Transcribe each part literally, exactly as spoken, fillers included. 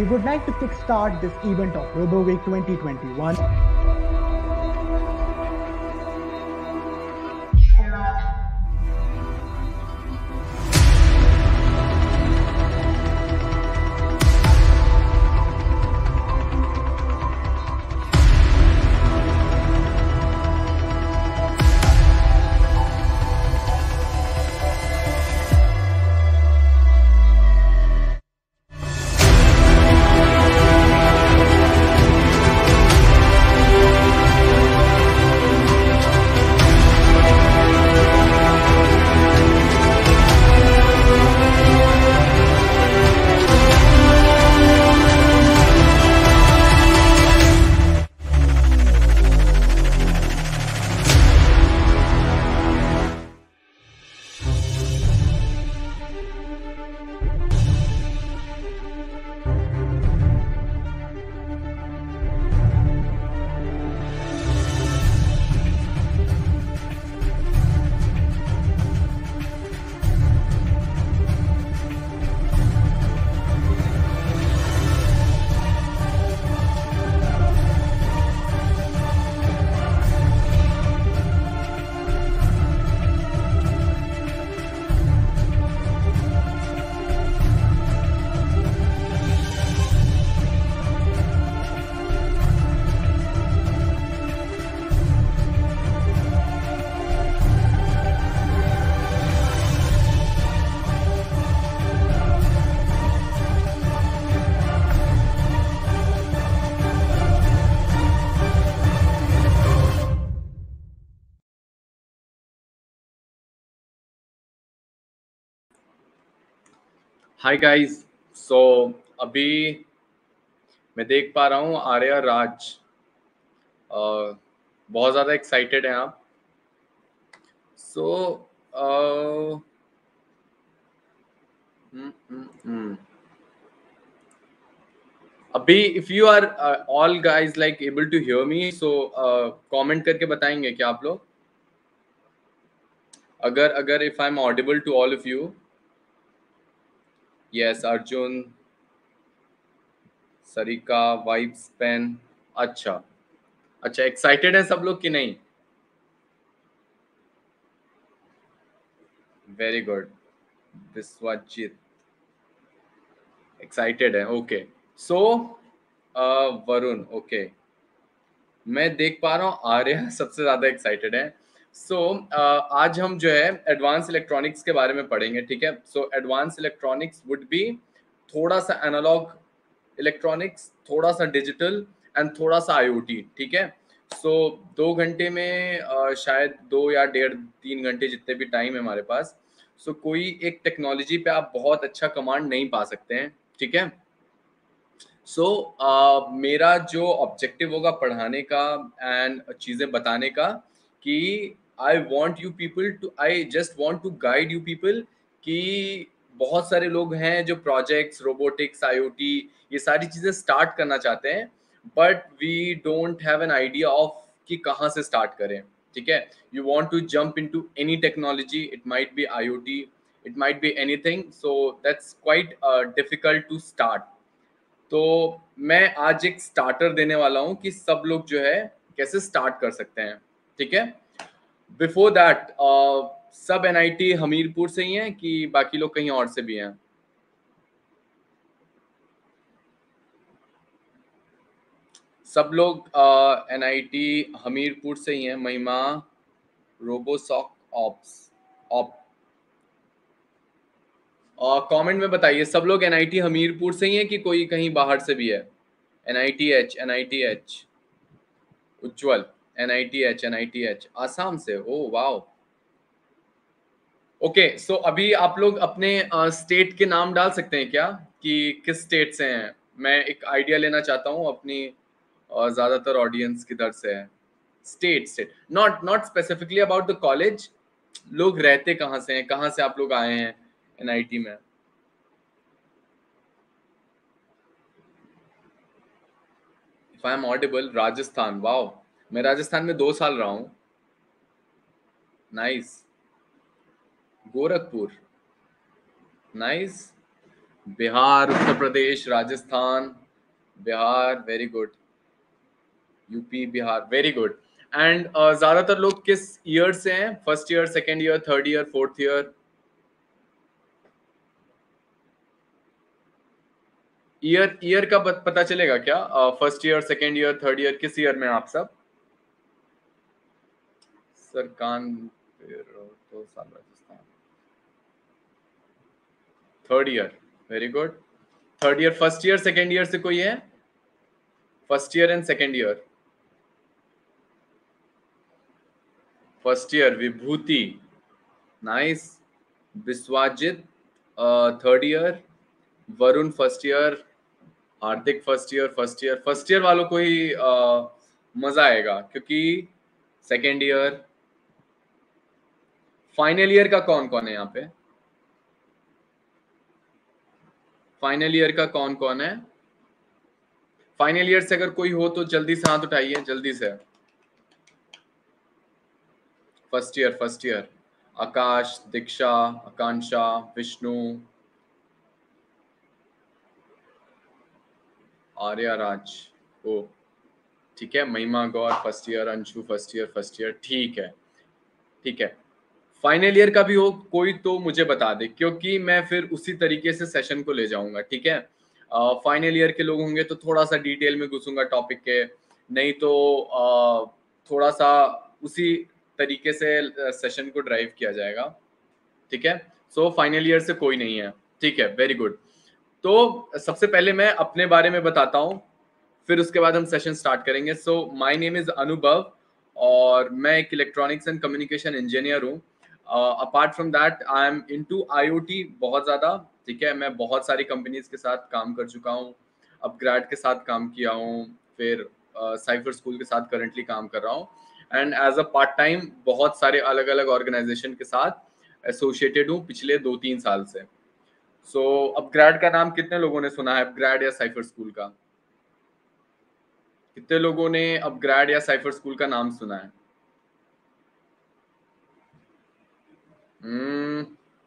we would like to kickstart this event of RoboWeek twenty twenty-one. Hi guys, so अभी मैं देख पा रहा हूँ आर्या राज uh, बहुत ज़्यादा एक्साइटेड हैं आप. सो uh, हम्म, हम्म, हम्म. अभी if you are all guys like able to hear me, so comment करके बताएंगे क्या आप लोग, अगर अगर if I am audible to all of you. Yes, Arjun, Sarika, vibes, pen. अच्छा अच्छा, एक्साइटेड है सब लोग कि नहीं? Very good. विश्वजीत एक्साइटेड है. ओके, सो वरुण, ओके, मैं देख पा रहा हूँ आर्या सबसे ज्यादा एक्साइटेड है. सो so, uh, आज हम जो है एडवांस इलेक्ट्रॉनिक्स के बारे में पढ़ेंगे, ठीक है. So advance electronics would be थोड़ा सा एनालॉग इलेक्ट्रॉनिक्स, थोड़ा सा डिजिटल एंड थोड़ा सा आईओटी, ठीक है. सो so, दो घंटे में uh, शायद दो या डेढ़ तीन घंटे जितने भी टाइम है हमारे पास, सो so, कोई एक टेक्नोलॉजी पे आप बहुत अच्छा कमांड नहीं पा सकते हैं, ठीक है. सो so, uh, मेरा जो ऑब्जेक्टिव होगा पढ़ाने का एंड चीज़ें बताने का, कि I want you people to I just want to guide you people, कि बहुत सारे लोग हैं जो प्रोजेक्ट्स, रोबोटिक्स, आईओटी, ये सारी चीज़ें स्टार्ट करना चाहते हैं, but we don't have an idea of कि कहाँ से स्टार्ट करें, ठीक है. You want to jump in to any technology, it might be IoT, it might be anything, so that's quite difficult to start. तो मैं आज एक स्टार्टर देने वाला हूं कि सब लोग जो है कैसे स्टार्ट कर सकते हैं, ठीक है. बिफोर दैट, सब एनआईटी हमीरपुर से ही हैं कि बाकी लोग कहीं और से भी हैं? सब लोग एनआईटी हमीरपुर से ही हैं. महिमा, रोबोसॉक ऑप्स ऑप कमेंट में बताइए, सब लोग एनआईटी हमीरपुर से ही हैं कि कोई कहीं बाहर से भी है? एनआईटीएच, एनआईटीएच, उज्जवल, एनआईटीएच, एनआईटीएच आसाम से. Oh wow. ओके, सो अभी आप लोग अपने स्टेट uh, के नाम डाल सकते हैं क्या, कि किस स्टेट से हैं? मैं एक आइडिया लेना चाहता हूँ अपनी uh, ज्यादातर ऑडियंस किधर से है. State state not not specifically about the college, लोग रहते कहाँ से हैं, कहाँ से आप लोग आए हैं एनआईटी में? If I am audible, Rajasthan. Wow, मैं राजस्थान में दो साल रहा हूँ. Nice. Gorakhpur, nice. Bihar, Uttar Pradesh, Rajasthan, Bihar, very good, UP, Bihar, very good. And ज्यादातर लोग किस ईयर से हैं? First year, second year, third year, fourth year? Year year का पत- पता चलेगा क्या? First year, second year, third year, किस ईयर में हैं आप सब? सर कानपुर, दो साल Rajasthan, third year, very good. Third year, first year, second year से कोई है? First year and second year. First year Vibhuti, nice. Vishwajit third year, Varun first year, Hardik first year. First year first year वालों को ही uh, मजा आएगा, क्योंकि सेकेंड ईयर, फाइनल ईयर का कौन कौन है यहाँ पे? फाइनल ईयर का कौन कौन है? फाइनल ईयर से अगर कोई हो तो जल्दी से हाथ उठाइए, जल्दी से। First year, first year, Akash, Diksha, Akanksha, Vishnu, Arya Raj, oh ठीक है, Mahima Gaur first year, Anshu first year, first year, ठीक है, ठीक है। फाइनल ईयर का भी हो कोई तो मुझे बता दे, क्योंकि मैं फिर उसी तरीके से सेशन को ले जाऊंगा, ठीक है। फाइनल ईयर के लोग होंगे तो थोड़ा सा डिटेल में घुसूंगा टॉपिक के, नहीं तो uh, थोड़ा सा उसी तरीके से सेशन को ड्राइव किया जाएगा, ठीक है। सो फाइनल ईयर से कोई नहीं है, ठीक है, वेरी गुड। तो सबसे पहले मैं अपने बारे में बताता हूँ, फिर उसके बाद हम सेशन स्टार्ट करेंगे। सो माय नेम इज अनुभव, और मैं एक इलेक्ट्रॉनिक्स एंड कम्युनिकेशन इंजीनियर हूँ। Apart from that I am into IoT बहुत ज्यादा, ठीक है। मैं बहुत सारी कंपनीज के साथ काम कर चुका हूँ, अपग्रेड के साथ काम किया हूँ, फिर साइफर uh, स्कूल के साथ करंटली काम कर रहा हूँ, and as a part time बहुत सारे अलग अलग ऑर्गेनाइजेशन के साथ एसोसिएटेड हूँ पिछले दो तीन साल से। सो so, अपग्रेड का नाम कितने लोगों ने सुना है? अपग्रेड या साइफर स्कूल का? कितने लोगों ने अपग्रेड या साइफर स्कूल का नाम सुना है? Hmm,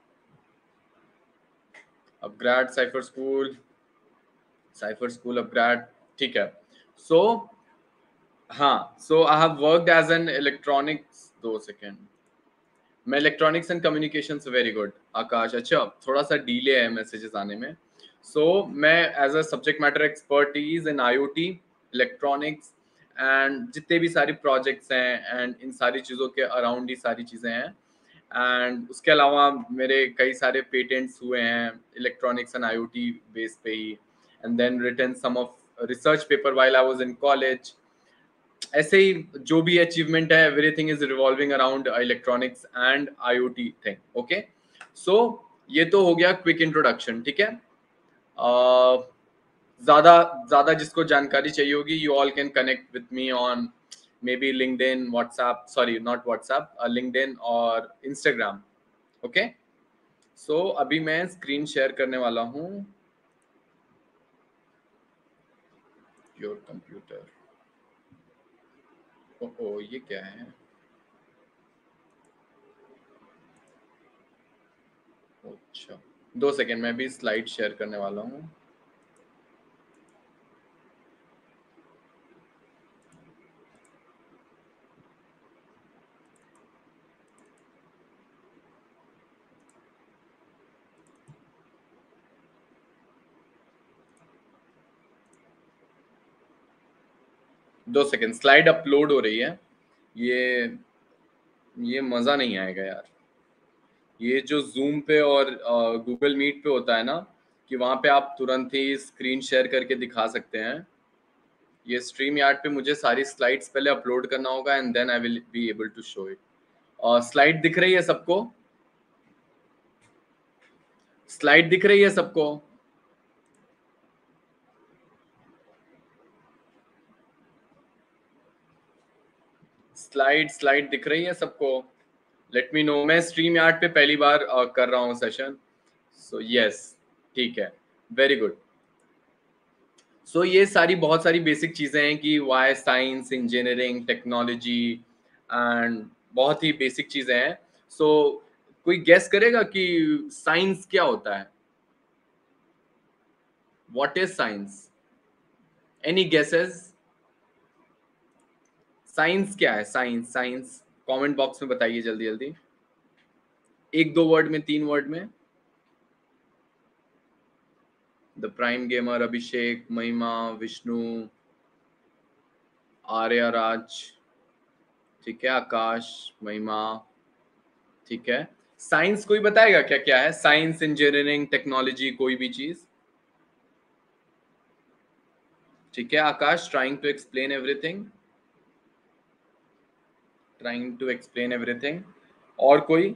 upgrade, cipher school, cipher school, upgrade, ठीक है। सो so, हाँ, so I have worked as an electronics, दो सेकेंड, मैं इलेक्ट्रॉनिक्स एंड कम्युनिकेशन से, वेरी गुड आकाश। अच्छा, थोड़ा सा डिले है मैसेजेस आने में। सो so, मैं as a subject matter expertise in IoT, electronics and जितने भी सारी प्रोजेक्ट्स हैं एंड इन सारी चीज़ों के अराउंड ही सारी चीज़ें हैं, एंड उसके अलावा मेरे कई सारे पेटेंट्स हुए हैं इलेक्ट्रॉनिक्स एंड आईओटी बेस पे ही, and then written some of research paper while I was in college. ऐसे ही जो भी अचीवमेंट है, everything is revolving around electronics and IoT thing, okay. So ये तो हो गया क्विक इंट्रोडक्शन, ठीक है। uh, ज्यादा ज्यादा जिसको जानकारी चाहिए होगी, you all can connect with me on maybe LinkedIn, WhatsApp, sorry not WhatsApp, LinkedIn और इंस्टाग्राम, ओके। सो अभी मैं स्क्रीन शेयर करने वाला हूँ, योर कंप्यूटर। ओहो, ये क्या है? अच्छा, दो सेकेंड, मैं भी स्लाइड शेयर करने वाला हूँ। दो सेकेंड, स्लाइड अपलोड हो रही है। ये ये मजा नहीं आएगा यार। ये जो जूम पे और गूगल मीट पे होता है ना, कि वहां पे आप तुरंत ही स्क्रीन शेयर करके दिखा सकते हैं, ये स्ट्रीम यार्ड पे मुझे सारी स्लाइड्स पहले अपलोड करना होगा and then I will be able to show it. और स्लाइड दिख रही है सबको? स्लाइड दिख रही है सबको? स्लाइड स्लाइड दिख रही है सबको? Let me know. मैं स्ट्रीम यार्ड पे पहली बार uh, कर रहा हूँ सेशन, सो यस, ठीक है, वेरी गुड। सो so, ये सारी बहुत सारी बेसिक चीजें हैं कि why science, engineering, technology and बहुत ही बेसिक चीजें हैं। सो so, कोई गेस करेगा कि साइंस क्या होता है? What is science? Any guesses? Science क्या है? साइंस साइंस कमेंट बॉक्स में बताइए जल्दी जल्दी, एक दो वर्ड में, तीन वर्ड में। द प्राइम गेमर, अभिषेक, महिमा, विष्णु, आर्या राज, ठीक है, आकाश, महिमा, ठीक है। साइंस कोई बताएगा क्या क्या है? साइंस, इंजीनियरिंग, टेक्नोलॉजी, कोई भी चीज? ठीक है Akash, trying to explain everything, trying to explain everything. और कोई?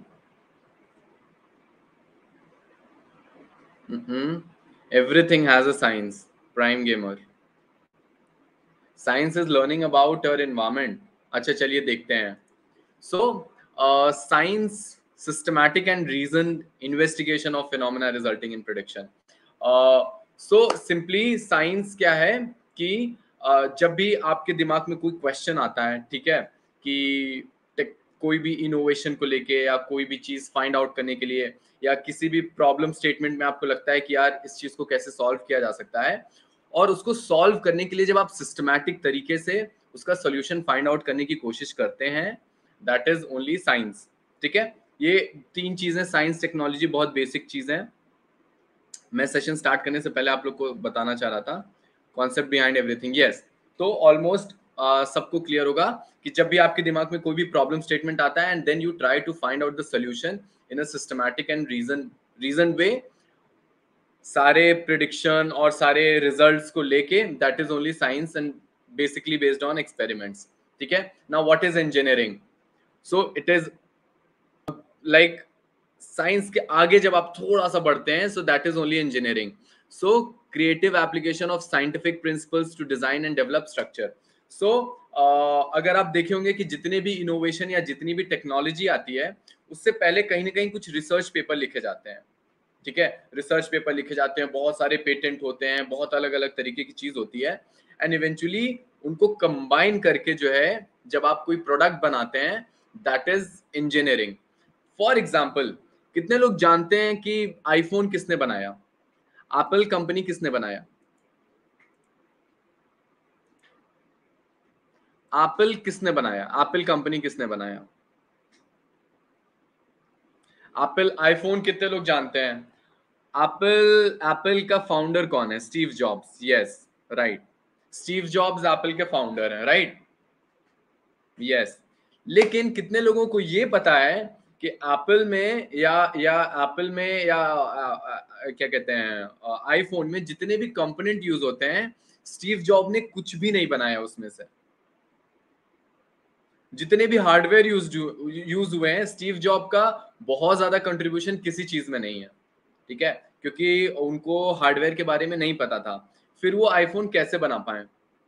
Everything has a science, prime gamer. Science is learning about our environment. अच्छा चलिए देखते हैं। So science, systematic and reason investigation of phenomena resulting in prediction. So simply science क्या है कि uh, जब भी आपके दिमाग में कोई क्वेश्चन आता है, ठीक है, कि टेक- कोई भी इनोवेशन को लेके या कोई भी चीज फाइंड आउट करने के लिए, या किसी भी प्रॉब्लम स्टेटमेंट में आपको लगता है कि यार इस चीज को कैसे सॉल्व किया जा सकता है, और उसको सॉल्व करने के लिए जब आप सिस्टमैटिक तरीके से उसका सोल्यूशन फाइंड आउट करने की कोशिश करते हैं, दैट इज ओनली साइंस। ठीक है, ये तीन चीजें, साइंस, टेक्नोलॉजी, बहुत बेसिक चीजें हैं। मैं सेशन स्टार्ट करने से पहले आप लोग को बताना चाह रहा था कॉन्सेप्ट बिहाइंड एवरीथिंग। यस, तो ऑलमोस्ट सबको क्लियर होगा कि जब भी आपके दिमाग में कोई भी प्रॉब्लम स्टेटमेंट आता है and then you try to find out the solution in a systematic and reason reason way, सारे प्रिडिक्शन और सारे रिजल्ट्स को लेके, that is only science and basically based on experiments. ठीक है, now what is engineering? So it is like science के आगे जब आप थोड़ा सा बढ़ते हैं, so that is only engineering. So creative application of scientific principles to design and develop structure. So अगर आप देखे होंगे कि जितने भी इनोवेशन या जितनी भी टेक्नोलॉजी आती है, उससे पहले कहीं ना कहीं कुछ रिसर्च पेपर लिखे जाते हैं। ठीक है, रिसर्च पेपर लिखे जाते हैं, बहुत सारे पेटेंट होते हैं, बहुत अलग अलग तरीके की चीज होती है, एंड इवेंचुअली उनको कंबाइन करके जो है जब आप कोई प्रोडक्ट बनाते हैं, that is engineering. For example, कितने लोग जानते हैं कि आईफोन किसने बनाया? एप्पल कंपनी किसने बनाया? एप्पल किसने बनाया? एप्पल कंपनी किसने बनाया? एप्पल आईफोन कितने लोग जानते हैं? एप्पल एप्पल का फाउंडर कौन है? Steve Jobs. Yes, right, Steve Jobs Apple के फाउंडर हैं, राइट। यस, लेकिन कितने लोगों को ये पता है कि एप्पल में या या एप्पल में या आ, आ, आ, क्या कहते हैं, आईफोन में जितने भी कंपोनेंट यूज होते हैं, स्टीव जॉब ने कुछ भी नहीं बनाया उसमें से। जितने भी हार्डवेयर यूज यूज हुए हैं, स्टीव जॉब का बहुत ज्यादा कंट्रीब्यूशन किसी चीज में नहीं है। ठीक है, क्योंकि उनको हार्डवेयर के बारे में नहीं पता था, फिर वो आईफोन कैसे बना पाए?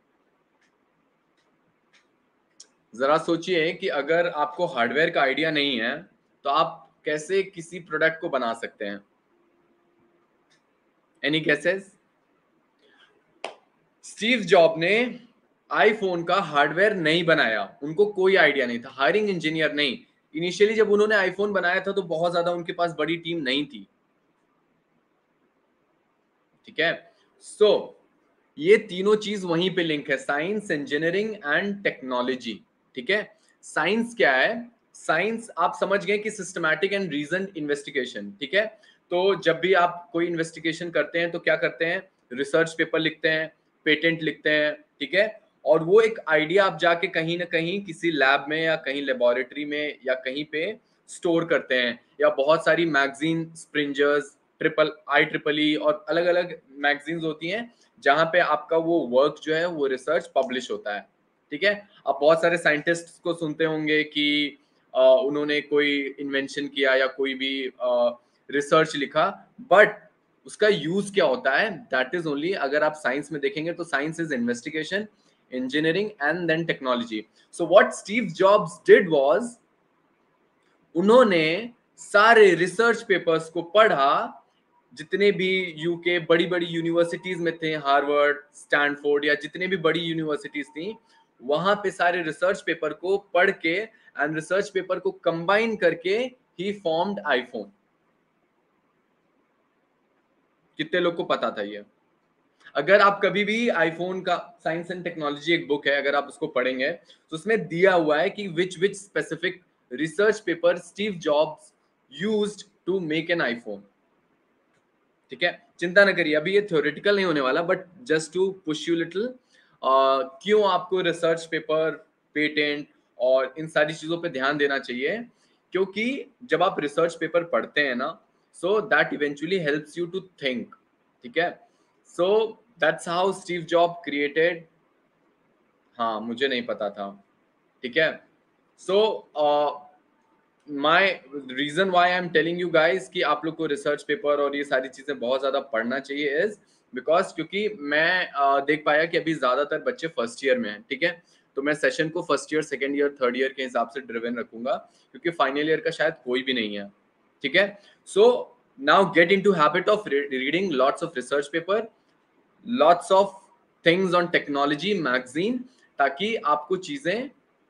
जरा सोचिए कि अगर आपको हार्डवेयर का आइडिया नहीं है तो आप कैसे किसी प्रोडक्ट को बना सकते हैं? Any guesses? स्टीव जॉब ने आईफोन का हार्डवेयर नहीं बनाया, उनको कोई आइडिया नहीं था, हायरिंग इंजीनियर नहीं। इनिशियली जब उन्होंने आईफोन बनाया था तो बहुत ज्यादा उनके पास बड़ी टीम नहीं थी। ठीक है, सो so, ये तीनों चीज वहीं पे लिंक है, साइंस, इंजीनियरिंग एंड टेक्नोलॉजी। ठीक है, साइंस क्या है? साइंस आप समझ गए कि सिस्टमैटिक एंड रीजन इन्वेस्टिगेशन। ठीक है, तो जब भी आप कोई इन्वेस्टिगेशन करते हैं तो क्या करते हैं? रिसर्च पेपर लिखते हैं, पेटेंट लिखते हैं। ठीक है, और वो एक आइडिया आप जाके कहीं ना कहीं किसी लैब में या कहीं लेबोरेटरी में या कहीं पे स्टोर करते हैं, या बहुत सारी magazine, Springers, triple I triple E और अलग अलग मैगजीन्स होती हैं जहां पे आपका वो वर्क जो है वो रिसर्च पब्लिश होता है। ठीक है, आप बहुत सारे साइंटिस्ट को सुनते होंगे कि अ, उन्होंने कोई इन्वेंशन किया या कोई भी रिसर्च लिखा, बट उसका यूज क्या होता है? दैट इज ओनली, अगर आप साइंस में देखेंगे तो science is investigation, engineering and then technology. So what Steve Jobs did was, उन्होंने सारे रिसर्च पेपर्स को पढ़ा, जितने भी यूके बड़ी बड़ी यूनिवर्सिटीज में थे, हार्वर्ड, स्टैनफोर्ड या जितने भी बड़ी यूनिवर्सिटीज थी, वहां पे सारे रिसर्च पेपर को पढ़ के एंड रिसर्च पेपर को कंबाइन करके ही फॉर्म्ड आईफोन। कितने लोग को पता था ये? अगर आप कभी भी आईफोन का साइंस एंड टेक्नोलॉजी एक बुक है, अगर आप उसको पढ़ेंगे तो उसमें दिया हुआ है कि which which specific research paper Steve Jobs used to make an iPhone. ठीक है, चिंता न करिए, अभी ये थ्योरेटिकल नहीं होने वाला, but just to push you little, क्यों आपको रिसर्च पेपर, पेटेंट और इन सारी चीजों पे ध्यान देना चाहिए, क्योंकि जब आप रिसर्च पेपर पढ़ते हैं ना, so that eventually helps you to think. ठीक है, so that's how Steve Job created. हाँ, मुझे नहीं पता था। ठीक है, so my reason why I am telling you guys कि आप लोग को रिसर्च पेपर और ये सारी चीजें बहुत ज्यादा पढ़ना चाहिए इज बिकॉज, क्योंकि मैं uh, देख पाया कि अभी ज्यादातर बच्चे फर्स्ट ईयर में हैं। ठीक है, तो मैं सेशन को first year, second year, third year के हिसाब से ड्रिवन रखूंगा, क्योंकि फाइनल ईयर का शायद कोई भी नहीं है। ठीक है, so now get into habit of reading lots of research paper, lots of things on technology magazine, ताकि आपको चीजें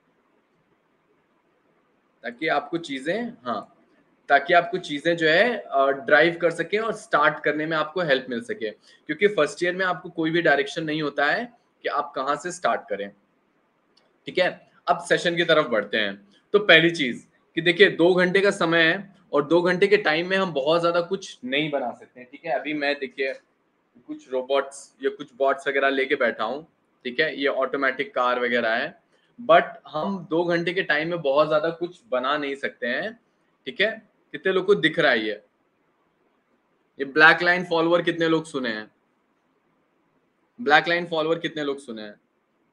ताकि आपको चीजें हाँ ताकि आपको चीजें जो है ड्राइव कर सके और स्टार्ट करने में आपको हेल्प मिल सके, क्योंकि फर्स्ट ईयर में आपको कोई भी डायरेक्शन नहीं होता है कि आप कहां से स्टार्ट करें। ठीक है, अब सेशन की तरफ बढ़ते हैं। तो पहली चीज कि देखिए, दो घंटे का समय है और दो घंटे के टाइम में हम बहुत ज्यादा कुछ नहीं बना सकते हैं। ठीक है, अभी मैं देखिए कुछ रोबोट्स या कुछ बॉट्स वगैरह लेके बैठा हूँ। ठीक है, ये ऑटोमेटिक कार वगैरह है, बट हम दो घंटे के टाइम में बहुत ज्यादा कुछ बना नहीं सकते हैं। ठीक है, कितने लोग को दिख रहा है ये ये ब्लैक लाइन फॉलोअर कितने लोग सुने हैं? ब्लैक लाइन फॉलोअर कितने लोग सुने हैं?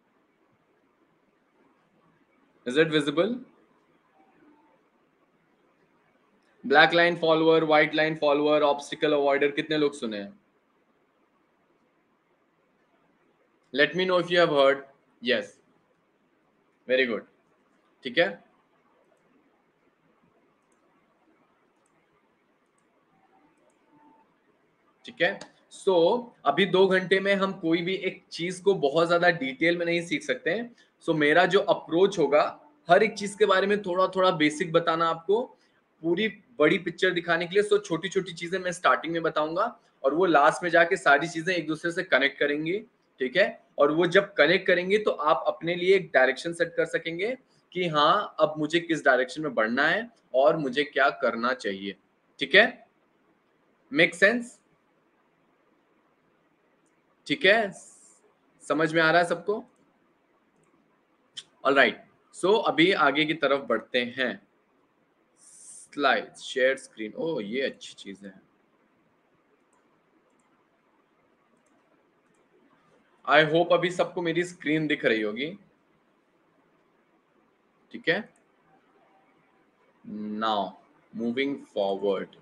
Is it visible? Black line follower, white line follower, obstacle avoider, कितने लोग सुने हैं? Let me know if you have heard. Yes, very good. ठीक है, ठीक है, सो so, अभी दो घंटे में हम कोई भी एक चीज को बहुत ज्यादा डिटेल में नहीं सीख सकते हैं। सो so, मेरा जो अप्रोच होगा, हर एक चीज के बारे में थोड़ा थोड़ा बेसिक बताना, आपको पूरी बड़ी पिक्चर दिखाने के लिए। सो so, छोटी छोटी चीजें मैं स्टार्टिंग में बताऊंगा और वो लास्ट में जाके सारी चीजें एक दूसरे से कनेक्ट करेंगी। ठीक है, और वो जब कनेक्ट करेंगे तो आप अपने लिए एक डायरेक्शन सेट कर सकेंगे कि हाँ, अब मुझे किस डायरेक्शन में बढ़ना है और मुझे क्या करना चाहिए। ठीक है, मेक सेंस? ठीक है, समझ में आ रहा है सबको? ऑल राइट, सो अभी आगे की तरफ बढ़ते हैं। स्लाइड शेयर स्क्रीन, ओ ये अच्छी चीज है। आई होप अभी सबको मेरी स्क्रीन दिख रही होगी। ठीक है, now moving forward.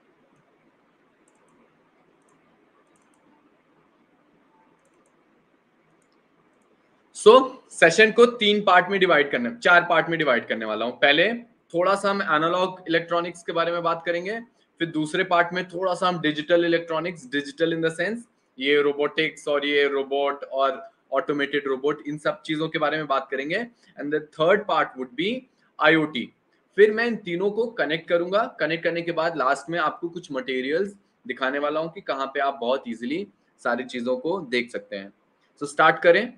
So session को तीन पार्ट में डिवाइड करने चार पार्ट में डिवाइड करने वाला हूं। पहले थोड़ा सा हम एनालॉग इलेक्ट्रॉनिक्स के बारे में बात करेंगे, फिर दूसरे पार्ट में थोड़ा सा हम digital electronics, digital in the sense ये रोबोटिक्स और ये रोबोट और ऑटोमेटेड रोबोट, इन सब चीजों के बारे में बात करेंगे। And the third part would be IoT. फिर मैं इन तीनों को कनेक्ट करूंगा। कनेक्ट करने के बाद लास्ट में आपको कुछ मटेरियल्स दिखाने वाला हूं कि कहाँ पे आप बहुत इजीली सारी चीजों को देख सकते हैं। सो so, स्टार्ट करें।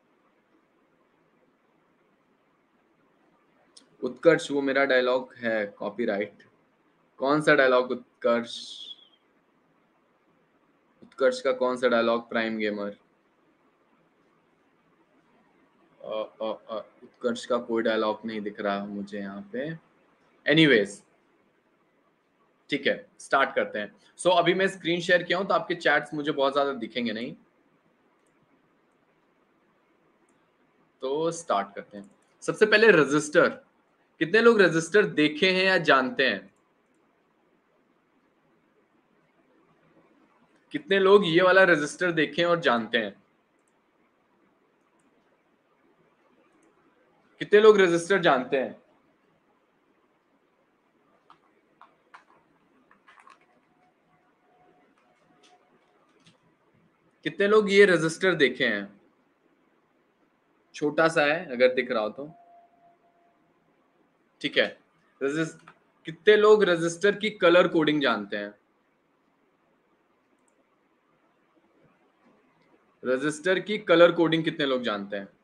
उत्कर्ष, वो मेरा डायलॉग है कॉपीराइट। कौन सा डायलॉग उत्कर्ष? उत्कर्ष का कौन सा डायलॉग? Prime gamer. उत्कर्ष का कोई डायलॉग नहीं दिख रहा मुझे यहाँ पे। एनीवेज, ठीक है, स्टार्ट करते हैं। सो so, अभी मैं स्क्रीन शेयर किया हूं तो आपके चैट्स मुझे बहुत ज्यादा दिखेंगे नहीं, तो स्टार्ट करते हैं। सबसे पहले रजिस्टर, कितने लोग रजिस्टर देखे हैं या जानते हैं? कितने लोग ये वाला रजिस्टर देखे हैं और जानते हैं? कितने लोग रजिस्टर जानते हैं? कितने लोग ये रजिस्टर देखे हैं? छोटा सा है अगर दिख रहा हो तो। ठीक है, रजिस्ट कितने लोग रजिस्टर की कलर कोडिंग जानते हैं? रजिस्टर की कलर कोडिंग कितने लोग जानते हैं?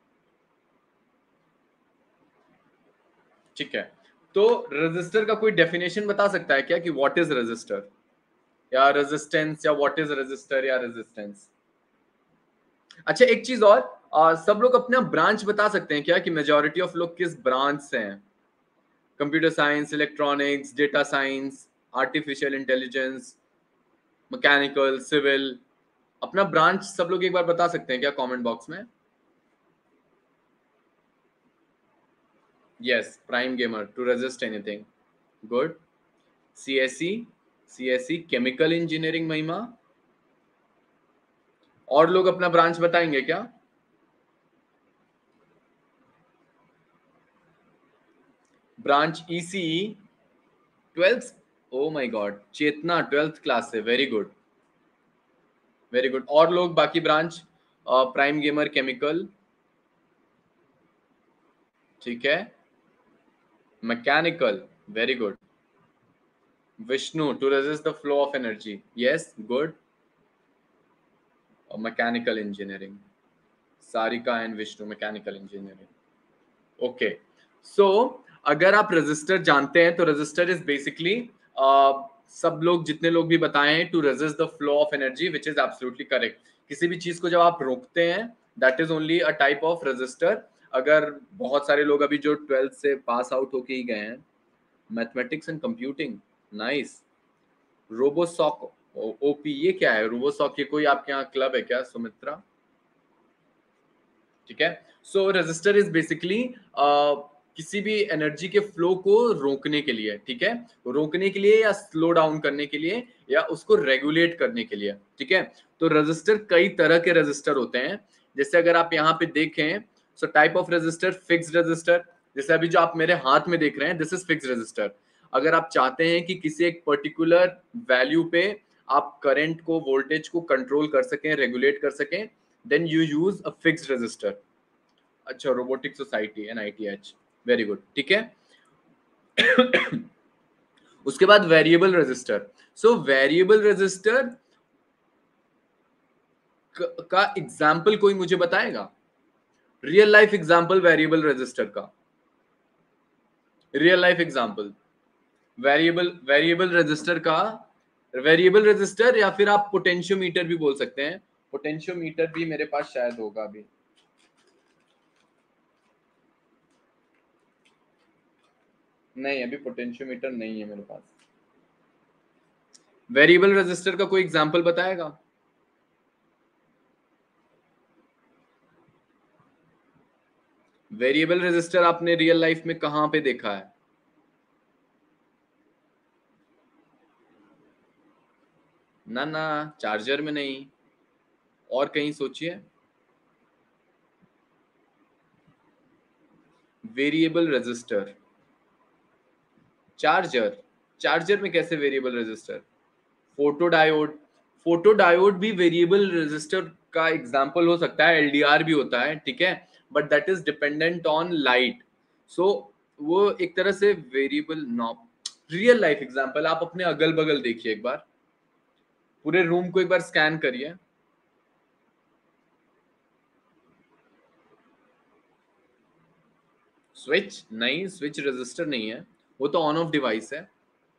ठीक है, तो रजिस्टर का कोई डेफिनेशन बता सकता है क्या कि व्हाट इज रजिस्टर या रेजिस्टेंस या व्हाट इज रजिस्टर या रेजिस्टेंस? अच्छा, एक चीज और, आ, सब लोग अपना ब्रांच बता सकते हैं क्या कि मेजॉरिटी ऑफ लोग किस ब्रांच से हैं? Computer science, electronics, data science, artificial intelligence, mechanical, civil, अपना ब्रांच सब लोग एक बार बता सकते हैं क्या कमेंट बॉक्स में? Yes, prime gamer, to resist anything. Good. CSE, CSE chemical engineering Mahima. और लोग अपना ब्रांच बताएंगे क्या? Branch ECE, twelfth, oh my God, Chetna twelfth class से, वेरी गुड वेरी गुड। और लोग बाकी ब्रांच? प्राइम गेमर केमिकल, ठीक है। Mechanical, very good. Vishnu, to resist the flow of energy, yes good. Mechanical engineering, Sarika and Vishnu, mechanical engineering. Okay, so अगर आप resistor जानते हैं तो रेजिस्टर इज बेसिकली, सब लोग जितने लोग भी बताए हैं, to resist the flow of energy, which is absolutely correct. किसी भी चीज को जब आप रोकते हैं, that is only a type of register. अगर बहुत सारे लोग अभी जो ट्वेल्थ से पास आउट होके ही गए हैं, mathematics and computing, nice. Robosoc, OP, ये क्या है रोबोसॉक? ये कोई आपके यहाँ क्लब है क्या सुमित्रा? ठीक है, सो रेजिस्टर इज बेसिकली किसी भी एनर्जी के फ्लो को रोकने के लिए, ठीक है, रोकने के लिए या स्लो डाउन करने के लिए या उसको रेगुलेट करने के लिए, ठीक है। तो रेजिस्टर कई तरह के रेजिस्टर होते हैं, जैसे अगर आप यहाँ पे देखें, so type of register, fixed register, जैसे अभी जो आप मेरे हाथ में देख रहे हैं, दिस इज फिक्स्ड रेजिस्टर। अगर आप चाहते हैं कि किसी एक पर्टिकुलर वैल्यू पे आप करंट को, वोल्टेज को कंट्रोल कर सकें, रेगुलेट कर सकें, then you use a fixed register. अच्छा, robotic society, NITH, very good, ठीक है। उसके बाद variable register. So variable register का एग्जाम्पल कोई मुझे बताएगा? Real life example variable register का, real life example variable variable register का, वेरिएबल रेजिस्टर, या फिर आप पोटेंशियोमीटर भी बोल सकते हैं। पोटेंशियोमीटर भी मेरे पास शायद होगा अभी, नहीं अभी पोटेंशियोमीटर नहीं है मेरे पास। वेरिएबल रेजिस्टर का कोई एग्जाम्पल बताएगा? वेरिएबल रेजिस्टर आपने रियल लाइफ में कहां पे देखा है? ना ना, चार्जर में नहीं, और कहीं सोचिए। वेरिएबल रेजिस्टर, चार्जर, चार्जर में कैसे variable register? Photo diode, photo diode भी वेरिएबल रेजिस्टर का एग्जांपल हो सकता है, एलडीआर भी होता है, ठीक है, but that is dependent on light. So वो एक तरह से variable knob. Real life example आप अपने अगल बगल देखिए, एक बार पूरे रूम को एक बार स्कैन करिए। स्विच नहीं, स्विच रेजिस्टर नहीं है, वो तो ऑन ऑफ डिवाइस है।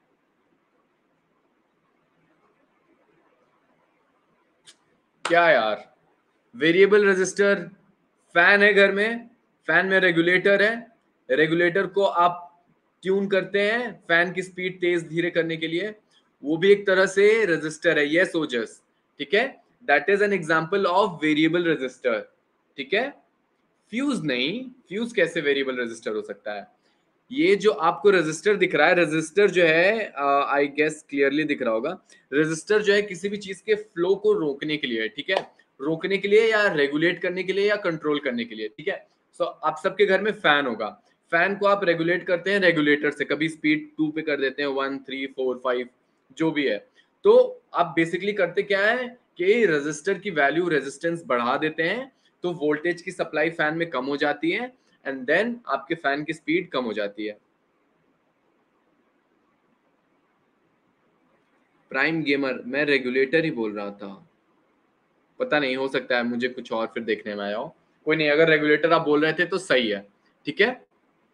क्या यार, वेरिएबल रेजिस्टर, फैन है घर में, फैन में रेगुलेटर है, रेगुलेटर को आप ट्यून करते हैं फैन की स्पीड तेज धीरे करने के लिए, वो भी एक तरह से रेजिस्टर है, यस ओजस, ठीक है, that is an example of variable register, ठीक है। फ्यूज नहीं, फ्यूज कैसे वेरिएबल रेजिस्टर हो सकता है? ये जो आपको रेजिस्टर दिख रहा है, रेजिस्टर जो है, आई गेस क्लियरली दिख रहा होगा, रेजिस्टर जो है किसी भी चीज के फ्लो को रोकने के लिए, ठीक है, रोकने के लिए या रेगुलेट करने के लिए या कंट्रोल करने के लिए, ठीक है। सो so, आप सबके घर में फैन होगा, फैन को आप रेगुलेट करते हैं रेगुलेटर से, कभी स्पीड टू पे कर देते हैं, वन थ्री फोर फाइव जो भी है। तो आप बेसिकली करते क्या है कि रेजिस्टर की वैल्यू, रेजिस्टेंस बढ़ा देते हैं, तो वोल्टेज की सप्लाई फैन में कम हो जाती है, एंड देन आपके फैन की स्पीड कम हो जाती है। प्राइम गेमर, मैं रेगुलेटर ही बोल रहा था, पता नहीं, हो सकता है मुझे कुछ और फिर देखने में आया हो, कोई नहीं, अगर रेगुलेटर आप बोल रहे थे तो सही है, ठीक है।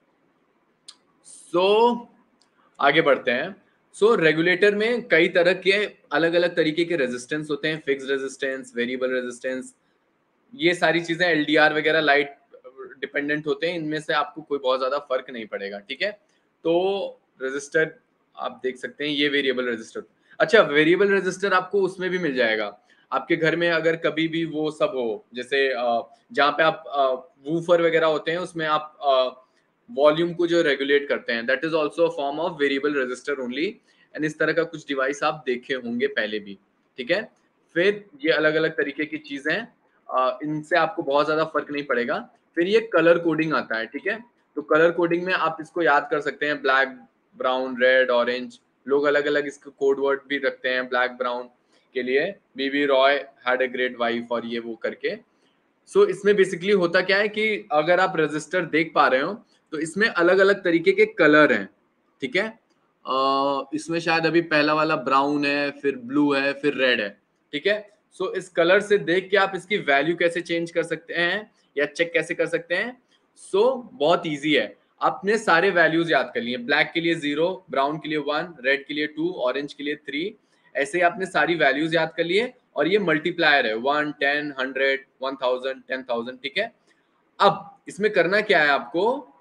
सो so, आगे बढ़ते हैं। सो so, रेगुलेटर में कई तरह के अलग अलग तरीके के रेजिस्टेंस होते हैं, फिक्स रेजिस्टेंस, वेरिएबल रेजिस्टेंस, ये सारी चीजें एलडीआर वगैरह लाइट डिपेंडेंट होते हैं, इनमें से आपको कोई बहुत ज्यादा फर्क नहीं पड़ेगा, ठीक है। तो रेजिस्टर आप देख सकते हैं, ये वेरिएबल रेजिस्टर। अच्छा, वेरिएबल रेजिस्टर आपको उसमें भी मिल जाएगा आपके घर में, अगर कभी भी वो सब हो, जैसे जहाँ पे आप वूफर वगैरह होते हैं उसमें आप वॉल्यूम को जो रेगुलेट करते हैं, that is also a form of variable register only, and इस तरह का कुछ डिवाइस आप देखे होंगे पहले भी, ठीक है। फिर ये अलग अलग तरीके की चीजें हैं, Uh, इनसे आपको बहुत ज्यादा फर्क नहीं पड़ेगा। फिर ये कलर कोडिंग आता है, ठीक है। तो कलर कोडिंग में आप इसको याद कर सकते हैं, ब्लैक, ब्राउन, रेड, ऑरेंज, लोग अलग अलग इसके कोड वर्ड भी रखते हैं ब्लैक ब्राउन के लिए, BB Roy had a great wife और ये वो करके। सो so, इसमें बेसिकली होता क्या है कि अगर आप रजिस्टर देख पा रहे हो तो इसमें अलग अलग तरीके के कलर हैं, ठीक है। uh, इसमें शायद अभी पहला वाला ब्राउन है, फिर ब्लू है, फिर रेड है, ठीक है। सो so, इस कलर से देख के आप इसकी वैल्यू कैसे चेंज कर सकते हैं या चेक कैसे कर सकते हैं। सो so, बहुत इजी है, आपने सारे वैल्यूज याद कर लिए, ब्लैक के लिए जीरो, ब्राउन के लिए वन, रेड के लिए टू, ऑरेंज के लिए थ्री, ऐसे ही आपने सारी वैल्यूज याद कर लिए, और ये मल्टीप्लायर है, one, ten, hundred, one thousand, ten thousand, ठीक है। अब इसमें करना क्या है आपको,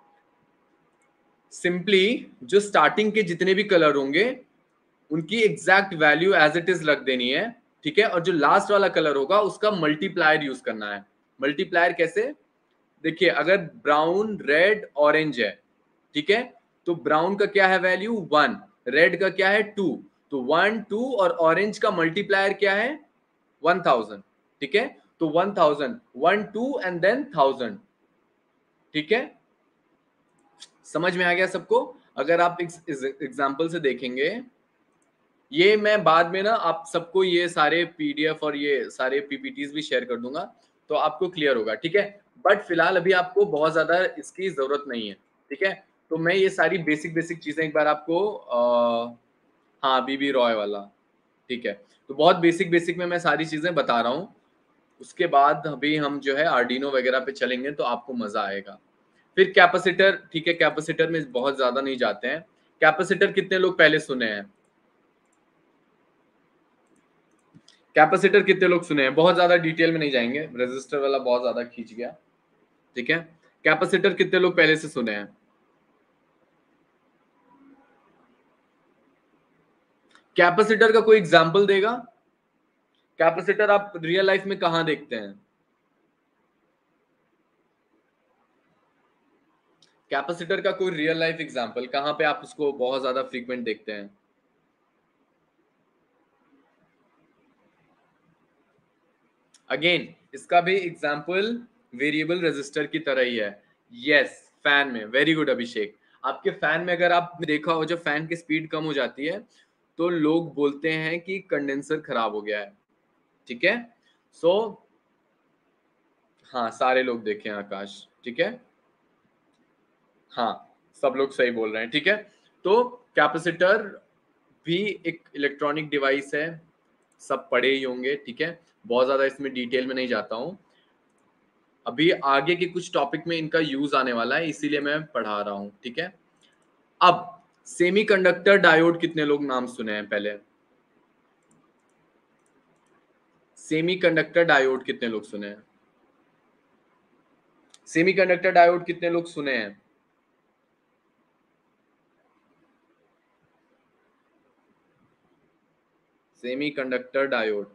सिंपली जो स्टार्टिंग के जितने भी कलर होंगे उनकी exact value as it is रख देनी है, ठीक है। और जो लास्ट वाला कलर होगा उसका मल्टीप्लायर यूज करना है। मल्टीप्लायर कैसे, देखिए अगर ब्राउन, रेड, ऑरेंज है, ठीक है, तो ब्राउन का क्या है वैल्यू, वन, रेड का क्या है, टू, तो वन, टू और ऑरेंज का मल्टीप्लायर क्या है, वन थाउजेंड, ठीक है। तो one thousand, one, two and then thousand, ठीक है। समझ में आ गया सबको। अगर आप एग्जाम्पल से देखेंगे, ये मैं बाद में ना आप सबको ये सारे पीडीएफ और ये सारे पीपीटीज भी शेयर कर दूंगा, तो आपको क्लियर होगा, ठीक है। बट फिलहाल अभी आपको बहुत ज्यादा इसकी जरूरत नहीं है, ठीक है। तो मैं ये सारी बेसिक बेसिक चीजें एक बार आपको आ, हाँ, बीबी रॉय वाला, ठीक है। तो बहुत बेसिक बेसिक में मैं सारी चीजें बता रहा हूँ, उसके बाद अभी हम जो है आर्डिनो वगैरह पे चलेंगे तो आपको मजा आएगा। फिर कैपेसिटर, ठीक है, कैपेसिटर में बहुत ज्यादा नहीं जाते हैं। कैपेसिटर कितने लोग पहले सुने हैं, कैपेसिटर कितने लोग सुने हैं, बहुत ज्यादा डिटेल में नहीं जाएंगे, रेजिस्टर वाला बहुत ज्यादा खींच गया, ठीक है। कैपेसिटर कितने लोग पहले से सुने हैं, कैपेसिटर का कोई एग्जांपल देगा, कैपेसिटर आप रियल लाइफ में कहां देखते हैं, कैपेसिटर का कोई रियल लाइफ एग्जांपल कहां पे आप उसको बहुत ज्यादा फ्रीक्वेंट देखते हैं। अगेन इसका भी एग्जांपल वेरिएबल रेजिस्टर की तरह ही है, यस, फैन में, वेरी गुड अभिषेक। आपके फैन में अगर आपने देखा हो जब फैन की स्पीड कम हो जाती है तो लोग बोलते हैं कि कंडेंसर खराब हो गया है, ठीक है। सो so, हाँ, सारे लोग देखे हैं आकाश, ठीक है, हाँ, सब लोग सही बोल रहे हैं, ठीक है। तो कैपेसिटर भी एक इलेक्ट्रॉनिक डिवाइस है, सब पढ़े ही होंगे, ठीक है, बहुत ज्यादा इसमें डिटेल में नहीं जाता हूं, अभी आगे के कुछ टॉपिक में इनका यूज आने वाला है इसीलिए मैं पढ़ा रहा हूं, ठीक है। अब सेमीकंडक्टर डायोड कितने लोग नाम सुने हैं पहले, सेमीकंडक्टर डायोड कितने लोग सुने हैं, सेमीकंडक्टर डायोड कितने लोग सुने हैं, सेमीकंडक्टर डायोड,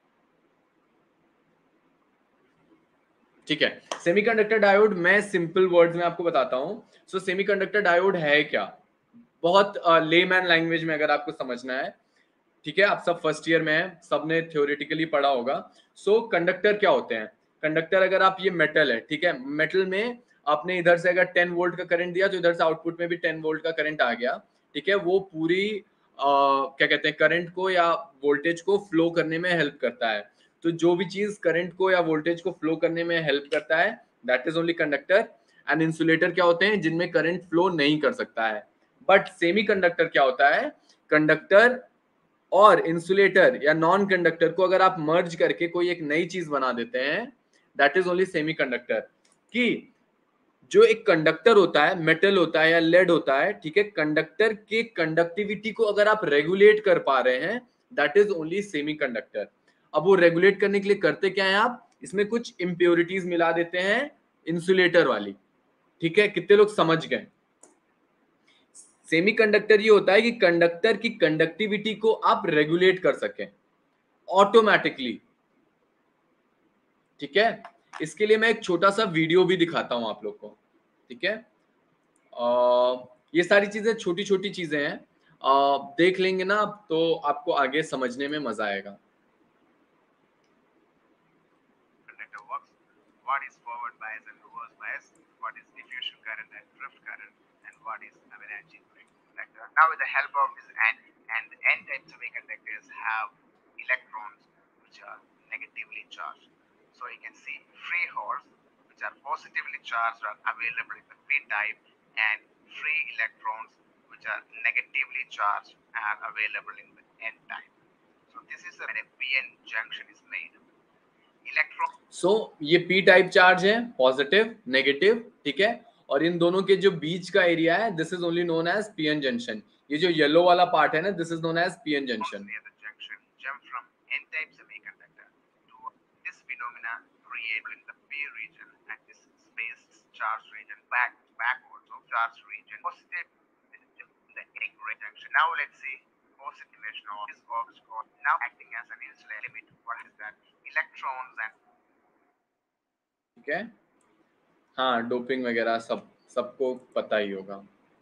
ठीक है। सेमीकंडक्टर डायोड मैं सिंपल वर्ड्स में आपको बताता हूं। सो सेमीकंडक्टर डायोड है क्या, बहुत लेमैन लैंग्वेज में अगर आपको समझना है, ठीक है, आप सब फर्स्ट ईयर में हैं, सबने थ्योरेटिकली पढ़ा होगा। सो so, कंडक्टर क्या होते हैं, कंडक्टर अगर आप, ये मेटल है, ठीक है, मेटल में आपने इधर से अगर टेन वोल्ट का करंट दिया तो इधर से आउटपुट में भी टेन वोल्ट का करंट आ गया, ठीक है। वो पूरी आ, क्या कहते हैं, करंट को या वोल्टेज को फ्लो करने में हेल्प करता है। तो जो भी चीज करंट को या वोल्टेज को फ्लो करने में हेल्प करता है, that is only conductor. And insulator क्या होते हैं, जिनमें करंट फ्लो नहीं कर सकता है। बट सेमीकंडक्टर क्या होता है, कंडक्टर और इंसुलेटर या नॉन कंडक्टर को अगर आप मर्ज करके कोई एक नई चीज बना देते हैं, दैट इज ओनली सेमीकंडक्टर। कि जो एक कंडक्टर होता है, मेटल होता है या लेड होता है, ठीक है, कंडक्टर के कंडक्टिविटी को अगर आप रेगुलेट कर पा रहे हैं, दैट इज ओनली सेमीकंडक्टर। अब वो रेगुलेट करने के लिए करते क्या है, आप इसमें कुछ इंप्योरिटीज मिला देते हैं इंसुलेटर वाली, ठीक है। कितने लोग समझ गए? सेमीकंडक्टर ये होता है कि कंडक्टर की कंडक्टिविटी को आप रेगुलेट कर सकें ऑटोमेटिकली, ठीक है। इसके लिए मैं एक छोटा सा वीडियो भी दिखाता हूं आप लोग को, ठीक है। आ, ये सारी चीजें छोटी छोटी चीजें हैं, आ, देख लेंगे ना तो आपको आगे समझने में मजा आएगा। What is forward bias and reverse bias? What is diffusion current and drift current? And what is avalanche conductor? Now, with the help of this N, and the N-type semiconductors have electrons which are negatively charged. So you can see free holes which are positively charged are available in the P-type, and free electrons which are negatively charged are available in the N-type. So this is when a P N junction is made. Electron so so, ये P type charge है, positive negative, ठीक है। और इन दोनों के जो बीच का area है, this is only known as PN junction. ये जो येलो वाला पार्ट है ना, this is known as PN junction. jump from N-type semiconductor to this phenomena created in the P region and this space charge region back backwards of charge region positive the equal junction. Now let's see positive emission of this box now acting as an insulator limit. What is that? Electrons and ठीक है, हाँ, doping वगैरह सब सबको पता ही होगा।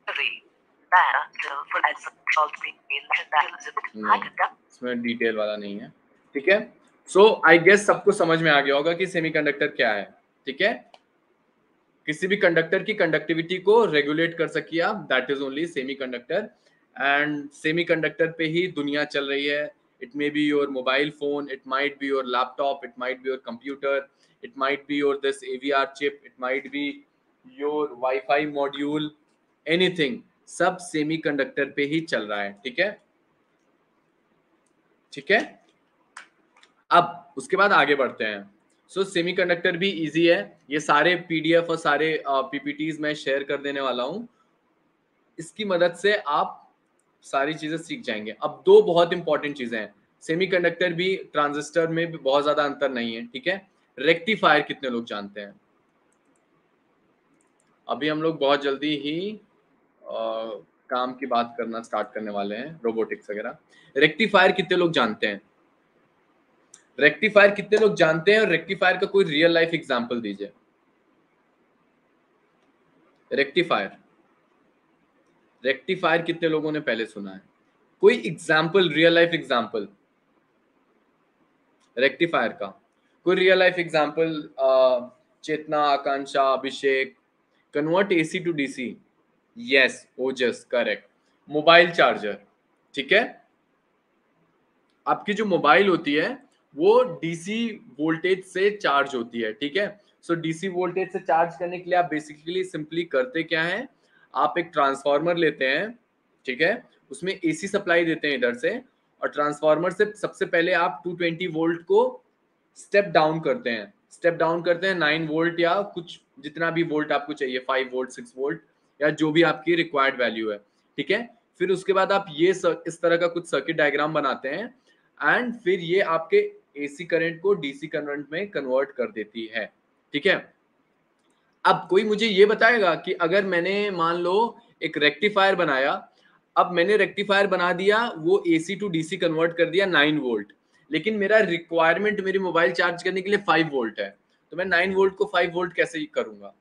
नहीं, इसमें डिटेल वाला नहीं है, ठीक है। सो आई गेस सबको समझ में आ गया होगा कि सेमीकंडक्टर क्या है, ठीक है। किसी भी कंडक्टर की कंडक्टिविटी को रेगुलेट कर सकिए आप, that is only semiconductor. And semiconductor पे ही दुनिया चल रही है। It may be your mobile phone, it might be your laptop, it might be your computer, it might be your this A V R chip, it might be your Wi-Fi module, anything, सब semiconductor पे ही चल रहा है, ठीक है, ठीक है। अब उसके बाद आगे बढ़ते हैं। सो सेमीकंडक्टर भी इजी है, ये सारे पीडीएफ और सारे पीपीटीज मैं शेयर कर देने वाला हूं, इसकी मदद से आप सारी चीजें सीख जाएंगे। अब दो बहुत इंपॉर्टेंट चीजें हैं, सेमीकंडक्टर भी ट्रांजिस्टर में भी बहुत ज्यादा अंतर नहीं है, ठीक है। रेक्टिफायर कितने लोग जानते हैं? अभी हम लोग बहुत जल्दी ही आ, काम की बात करना स्टार्ट करने वाले हैं, रोबोटिक्स वगैरह। रेक्टिफायर कितने लोग जानते हैं? रेक्टिफायर कितने लोग जानते हैं और रेक्टिफायर का कोई रियल लाइफ एग्जांपल दीजिए। रेक्टिफायर रेक्टिफायर कितने लोगों ने पहले सुना है? कोई example, real life example rectifier का, कोई real life example? Chetna, Akanksha, Abhishek. Convert AC to DC, yes Ojas, correct. Mobile charger, ठीक है। आपकी जो मोबाइल होती है वो डीसी वोल्टेज से चार्ज होती है, ठीक है। सो डीसी वोल्टेज से चार्ज करने के लिए आप बेसिकली सिंपली करते क्या है, आप एक ट्रांसफार्मर लेते हैं, ठीक है, उसमें एसी सप्लाई देते हैं इधर से, और ट्रांसफार्मर से सबसे पहले आप दो सौ बीस वोल्ट को स्टेप डाउन करते हैं, स्टेप डाउन करते हैं नाइन वोल्ट या कुछ जितना भी वोल्ट आपको चाहिए, फाइव वोल्ट, सिक्स वोल्ट या जो भी आपकी रिक्वायर्ड वैल्यू है, ठीक है। फिर उसके बाद आप ये इस तरह का कुछ सर्किट डायग्राम बनाते हैं एंड फिर ये आपके एसी करंट को डीसी करंट में कन्वर्ट कर देती है, ठीक है। अब कोई मुझे ये बताएगा कि अगर मैंने मान लो एक रेक्टिफायर बनाया, अब मैंने रेक्टिफायर बना दिया, वो एसी टू डीसी कन्वर्ट कर दिया नाइन वोल्ट, लेकिन मेरा रिक्वायरमेंट मेरी मोबाइल चार्ज करने के लिए फाइव वोल्ट है, तो मैं नाइन वोल्ट को फाइव वोल्ट कैसे करूंगा?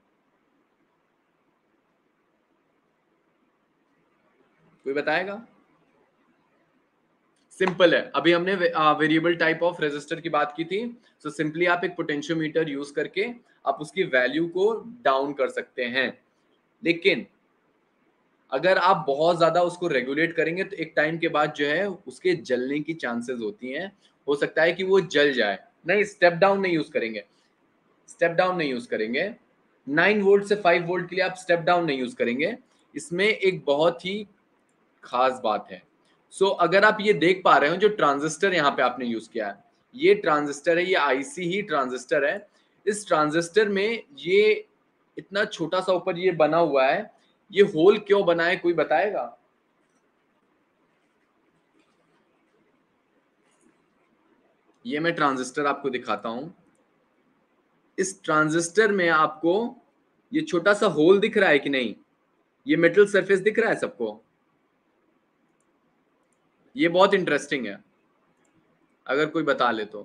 कोई बताएगा? सिंपल है, अभी हमने वेरिएबल टाइप ऑफ रेजिस्टर की बात की थी। सो so सिंपली आप एक पोटेंशियोमीटर यूज करके आप उसकी वैल्यू को डाउन कर सकते हैं, लेकिन अगर आप बहुत ज्यादा उसको रेगुलेट करेंगे तो एक टाइम के बाद जो है उसके जलने की चांसेस होती हैं, हो सकता है कि वो जल जाए। नहीं, स्टेप डाउन नहीं यूज करेंगे, स्टेप डाउन नहीं यूज करेंगे, नाइन वोल्ट से फाइव वोल्ट के लिए आप स्टेप डाउन नहीं यूज करेंगे। इसमें एक बहुत ही खास बात है, सो so, अगर आप ये देख पा रहे हो, जो ट्रांजिस्टर यहाँ पे आपने यूज किया है, ये ट्रांजिस्टर है, ये आईसी ही ट्रांजिस्टर है। इस ट्रांजिस्टर में ये इतना छोटा सा ऊपर ये बना हुआ है, ये होल क्यों बना है, कोई बताएगा? ये मैं ट्रांजिस्टर आपको दिखाता हूं। इस ट्रांजिस्टर में आपको ये छोटा सा होल दिख रहा है कि नहीं? ये मेटल सरफेस दिख रहा है सबको? ये बहुत इंटरेस्टिंग है, अगर कोई बता ले तो।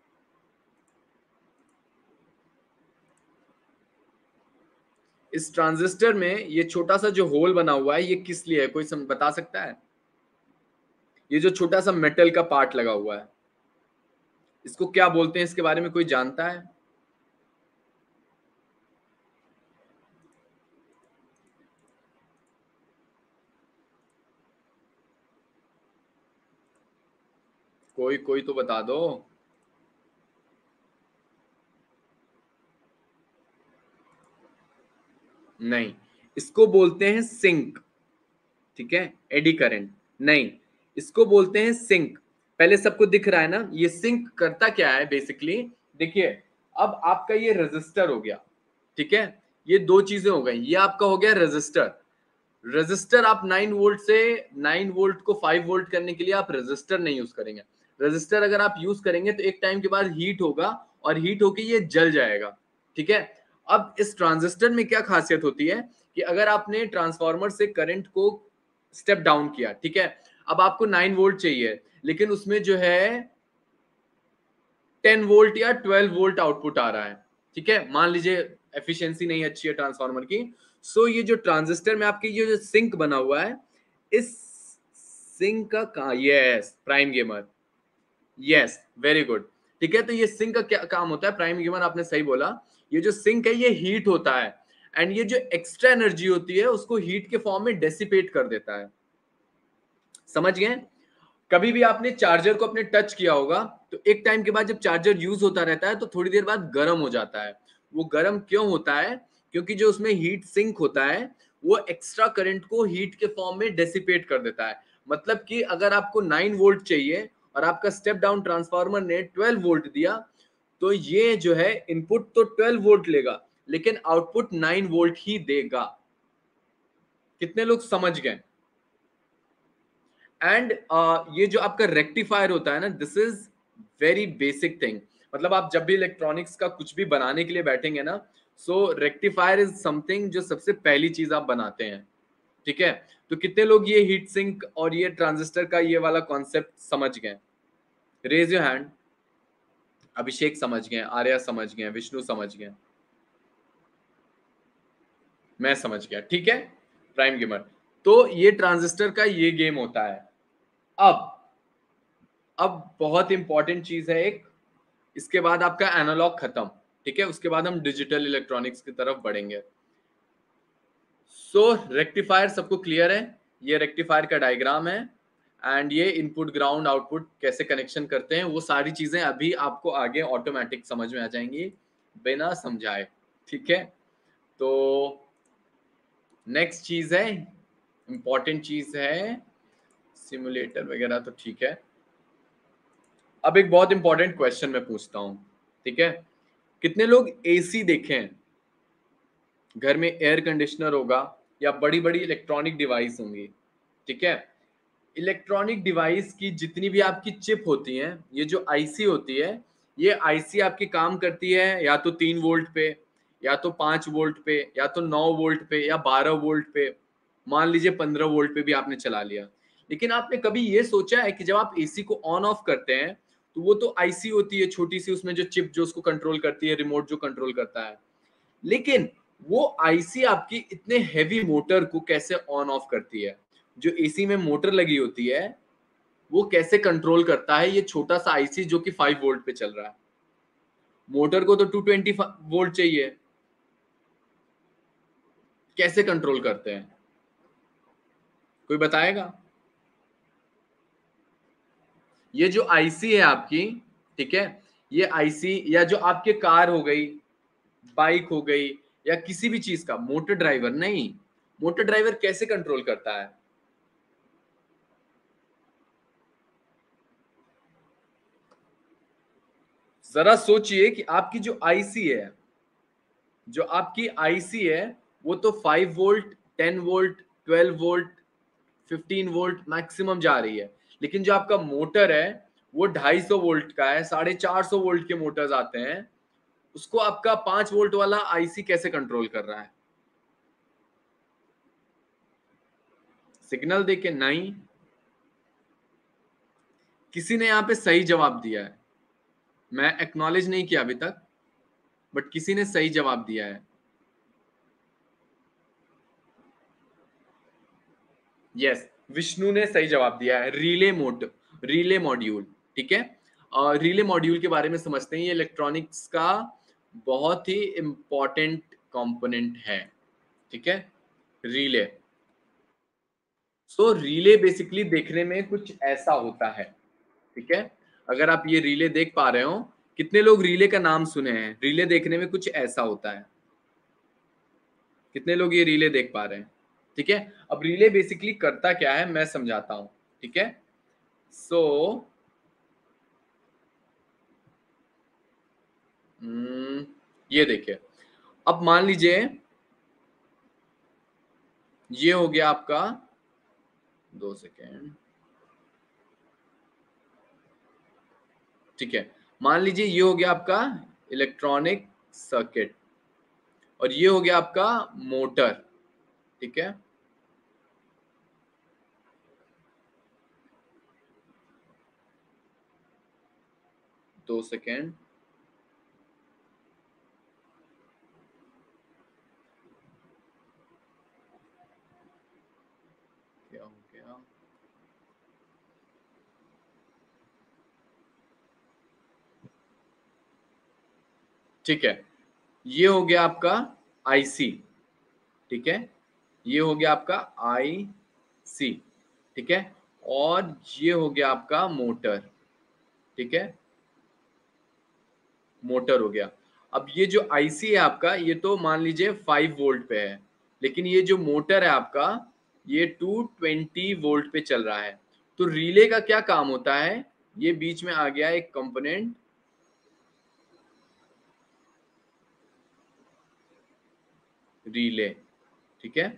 इस ट्रांजिस्टर में ये छोटा सा जो होल बना हुआ है, ये किस लिए है, कोई सम बता सकता है? ये जो छोटा सा मेटल का पार्ट लगा हुआ है, इसको क्या बोलते हैं, इसके बारे में कोई जानता है? कोई कोई तो बता दो। नहीं, इसको बोलते हैं सिंक। ठीक है, एडी करंट नहीं, इसको बोलते हैं सिंक। पहले सबको दिख रहा है ना, ये सिंक करता क्या है बेसिकली? देखिए, अब आपका ये रेजिस्टर हो गया, ठीक है, ये दो चीजें हो गई। ये आपका हो गया रेजिस्टर। रेजिस्टर आप नाइन वोल्ट से नाइन वोल्ट को फाइव वोल्ट करने के लिए आप रेजिस्टर नहीं यूज करेंगे। रेजिस्टर अगर आप यूज करेंगे तो एक टाइम के बाद हीट होगा और हीट होके ये जल जाएगा। ठीक है, अब इस ट्रांजिस्टर में क्या खासियत होती है कि अगर आपने ट्रांसफार्मर से करंट को स्टेप डाउन किया, ठीक है, अब आपको नाइन वोल्ट चाहिए, लेकिन उसमें जो है टेन वोल्ट या ट्वेल्व वोल्ट आउटपुट आ रहा है। ठीक है, मान लीजिए एफिशिएंसी नहीं अच्छी है ट्रांसफार्मर की। सो so, ये जो ट्रांजिस्टर में आपके ये जो सिंक बना हुआ है, इस सिंक का कहा, yes prime gamer, yes very good. ठीक है, तो ये सिंक का क्या काम होता है? प्राइम गेमर आपने सही बोला, ये जो सिंक है ये हीट होता है, एंड ये जो एक्स्ट्रा एनर्जी होती है उसको हीट के फॉर्म में डेसिपेट कर देता है। समझ गए? कभी भी आपने चार्जर को अपने टच किया होगा तो एक टाइम के बाद जब चार्जर यूज होता रहता है तो थोड़ी देर बाद गर्म हो जाता है। वो गर्म क्यों होता है? क्योंकि जो उसमें हीट सिंक होता है वो एक्स्ट्रा करंट को हीट के फॉर्म में डेसिपेट कर देता है। मतलब कि अगर आपको नाइन वोल्ट चाहिए और आपका स्टेप डाउन ट्रांसफार्मर ने ट्वेल्व वोल्ट दिया, तो ये जो है इनपुट तो ट्वेल्व वोल्ट लेगा लेकिन आउटपुट नाइन वोल्ट ही देगा। कितने लोग समझ गए? एंड uh, ये जो आपका रेक्टिफायर होता है ना, this is very basic thing. मतलब आप जब भी इलेक्ट्रॉनिक्स का कुछ भी बनाने के लिए बैठेंगे ना, सो रेक्टिफायर इज समथिंग जो सबसे पहली चीज आप बनाते हैं। ठीक है, तो कितने लोग ये हीट सिंक और ये ट्रांजिस्टर का ये वाला कॉन्सेप्ट समझ गए? Raise your hand. अभिषेक समझ गए, आर्या समझ गए, विष्णु समझ गए, मैं समझ गया। ठीक है, प्राइम गेमर। तो ये ट्रांजिस्टर का ये गेम होता है। अब अब बहुत इंपॉर्टेंट चीज है एक, इसके बाद आपका एनालॉग खत्म। ठीक है, उसके बाद हम डिजिटल इलेक्ट्रॉनिक्स की तरफ बढ़ेंगे। सो रेक्टिफायर सबको क्लियर है? ये रेक्टिफायर का डायग्राम है एंड ये इनपुट ग्राउंड आउटपुट कैसे कनेक्शन करते हैं, वो सारी चीजें अभी आपको आगे ऑटोमेटिक समझ में आ जाएंगी बिना समझाए। ठीक है, तो नेक्स्ट चीज है, इंपॉर्टेंट चीज है सिमुलेटर वगैरह, तो ठीक है। अब एक बहुत इंपॉर्टेंट क्वेश्चन मैं पूछता हूं, ठीक है, कितने लोग एसी देखे हैं? घर में एयर कंडीशनर होगा या बड़ी बड़ी इलेक्ट्रॉनिक डिवाइस होंगी। ठीक है, इलेक्ट्रॉनिक डिवाइस की जितनी भी आपकी चिप होती हैं, ये जो आईसी होती है, ये आईसी आपकी काम करती है या तो तीन वोल्ट पे, या तो पांच वोल्ट पे, या तो नौ वोल्ट पे, या बारह वोल्ट पे, मान लीजिए पंद्रह वोल्ट पे भी आपने चला लिया। लेकिन आपने कभी ये सोचा है कि जब आप एसी को ऑन ऑफ करते हैं तो वो तो आईसी होती है छोटी सी, उसमें जो चिप जो उसको कंट्रोल करती है, रिमोट जो कंट्रोल करता है, लेकिन वो आईसी आपकी इतने हैवी मोटर को कैसे ऑन ऑफ करती है? जो एसी में मोटर लगी होती है वो कैसे कंट्रोल करता है ये छोटा सा आईसी जो कि फाइव वोल्ट पे चल रहा है? मोटर को तो टू ट्वेंटी वोल्ट चाहिए, कैसे कंट्रोल करते हैं? कोई बताएगा? ये जो आईसी है आपकी, ठीक है, ये आईसी या जो आपके कार हो गई, बाइक हो गई, या किसी भी चीज का मोटर ड्राइवर, नहीं, मोटर ड्राइवर कैसे कंट्रोल करता है? जरा सोचिए कि आपकी जो आईसी है, जो आपकी आईसी है वो तो five volt, ten volt, twelve volt, fifteen volt maximum जा रही है, लेकिन जो आपका मोटर है वो ढाई सौ वोल्ट का है, साढ़े चार सौ वोल्ट के मोटर्स आते हैं, उसको आपका पांच वोल्ट वाला आईसी कैसे कंट्रोल कर रहा है? सिग्नल देके नहीं। किसी ने यहां पे सही जवाब दिया है, मैं एक्नॉलेज नहीं किया अभी तक, बट किसी ने सही जवाब दिया है। यस, विष्णु ने सही जवाब दिया है, रिले मोड रिले मॉड्यूल। ठीक है, और रिले मॉड्यूल के बारे में समझते हैं। ये इलेक्ट्रॉनिक्स का बहुत ही इंपॉर्टेंट कंपोनेंट है। ठीक है, रिले। सो रिले बेसिकली देखने में कुछ ऐसा होता है। ठीक है, अगर आप ये रिले देख पा रहे हो, कितने लोग रिले का नाम सुने हैं? रिले देखने में कुछ ऐसा होता है। कितने लोग ये रिले देख पा रहे हैं? ठीक है, अब रिले बेसिकली करता क्या है मैं समझाता हूं। ठीक है, सो so, ये देखिए, अब मान लीजिए ये हो गया आपका, दो सेकेंड। ठीक है, मान लीजिए ये हो गया आपका इलेक्ट्रॉनिक सर्किट और ये हो गया आपका मोटर। ठीक है, दो सेकेंड। क्या हो गया? ठीक है, ये हो गया आपका आईसी। ठीक है, ये हो गया आपका आईसी। ठीक है, और ये हो गया आपका मोटर। ठीक है, मोटर हो गया। अब ये जो आईसी है आपका, ये तो मान लीजिए फाइव वोल्ट पे है, लेकिन ये जो मोटर है आपका ये टू ट्वेंटी वोल्ट पे चल रहा है। तो रिले का क्या काम होता है? ये बीच में आ गया एक कंपोनेंट, रिले। ठीक है,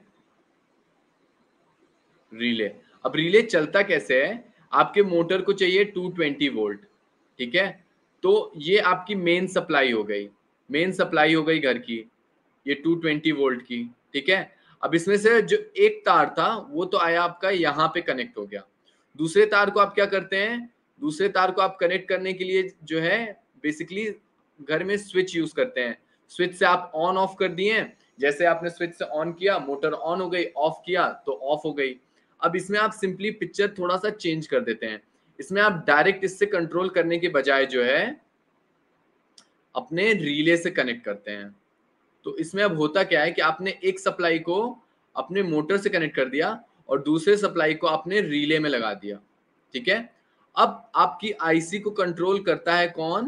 रिले। अब रिले चलता कैसे है? आपके मोटर को चाहिए टू ट्वेंटी वोल्ट। ठीक है, तो ये आपकी मेन सप्लाई हो गई, मेन सप्लाई हो गई घर की, ये टू ट्वेंटी वोल्ट की। ठीक है, अब इसमें से जो एक तार था वो तो आया आपका यहाँ पे कनेक्ट हो गया। दूसरे तार को आप क्या करते हैं? दूसरे तार को आप कनेक्ट करने के लिए जो है बेसिकली घर में स्विच यूज करते हैं। स्विच से आप ऑन ऑफ कर दिए, जैसे आपने स्विच से ऑन किया मोटर ऑन हो गई, ऑफ किया तो ऑफ हो गई। अब इसमें आप सिंपली पिक्चर थोड़ा सा चेंज कर देते हैं। इसमें आप डायरेक्ट इससे कंट्रोल करने के बजाय जो है अपने रिले से कनेक्ट करते हैं। तो इसमें अब होता क्या है कि आपने एक सप्लाई को अपने मोटर से कनेक्ट कर दिया और दूसरे सप्लाई को आपने रिले में लगा दिया। ठीक है, अब आपकी आईसी को कंट्रोल करता है कौन?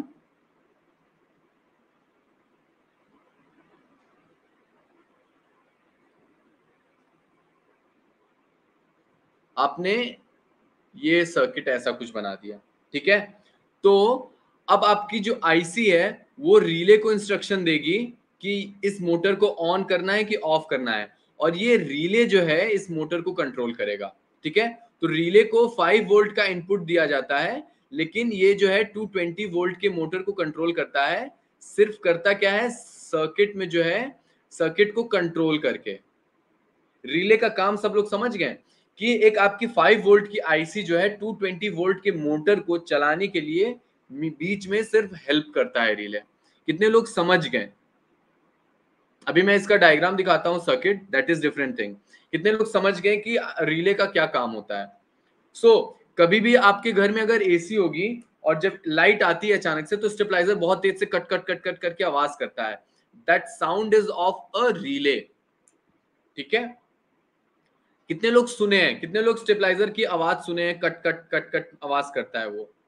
आपने ये सर्किट ऐसा कुछ बना दिया। ठीक है, तो अब आपकी जो आईसी है वो रिले को इंस्ट्रक्शन देगी कि इस मोटर को ऑन करना है कि ऑफ करना है, और ये रिले जो है इस मोटर को कंट्रोल करेगा। ठीक है, तो रिले को फाइव वोल्ट का इनपुट दिया जाता है, लेकिन ये जो है टू ट्वेंटी वोल्ट के मोटर को कंट्रोल करता है। सिर्फ करता क्या है? सर्किट में जो है सर्किट को कंट्रोल करके। रिले का काम सब लोग समझ गए कि एक आपकी फाइव वोल्ट की आईसी जो है टू ट्वेंटी वोल्ट के मोटर को चलाने के लिए बीच में सिर्फ हेल्प करता है रिले। कितने लोग समझ गए? अभी मैं इसका डायग्राम दिखाता हूं, circuit, that is different thing. कितने लोग समझ गए कि रिले का क्या काम होता है? सो so, कभी भी आपके घर में अगर एसी होगी और जब लाइट आती है अचानक से, तो स्टेबलाइजर बहुत तेज से कट कट कट कट करके आवाज करता है। That sound is of a relay. ठीक है, कितने लोग सुने हैं? कितने लोग स्टेबलाइजर की आवाज सुने हैं? कट कट कट कट आवाज करता है वो।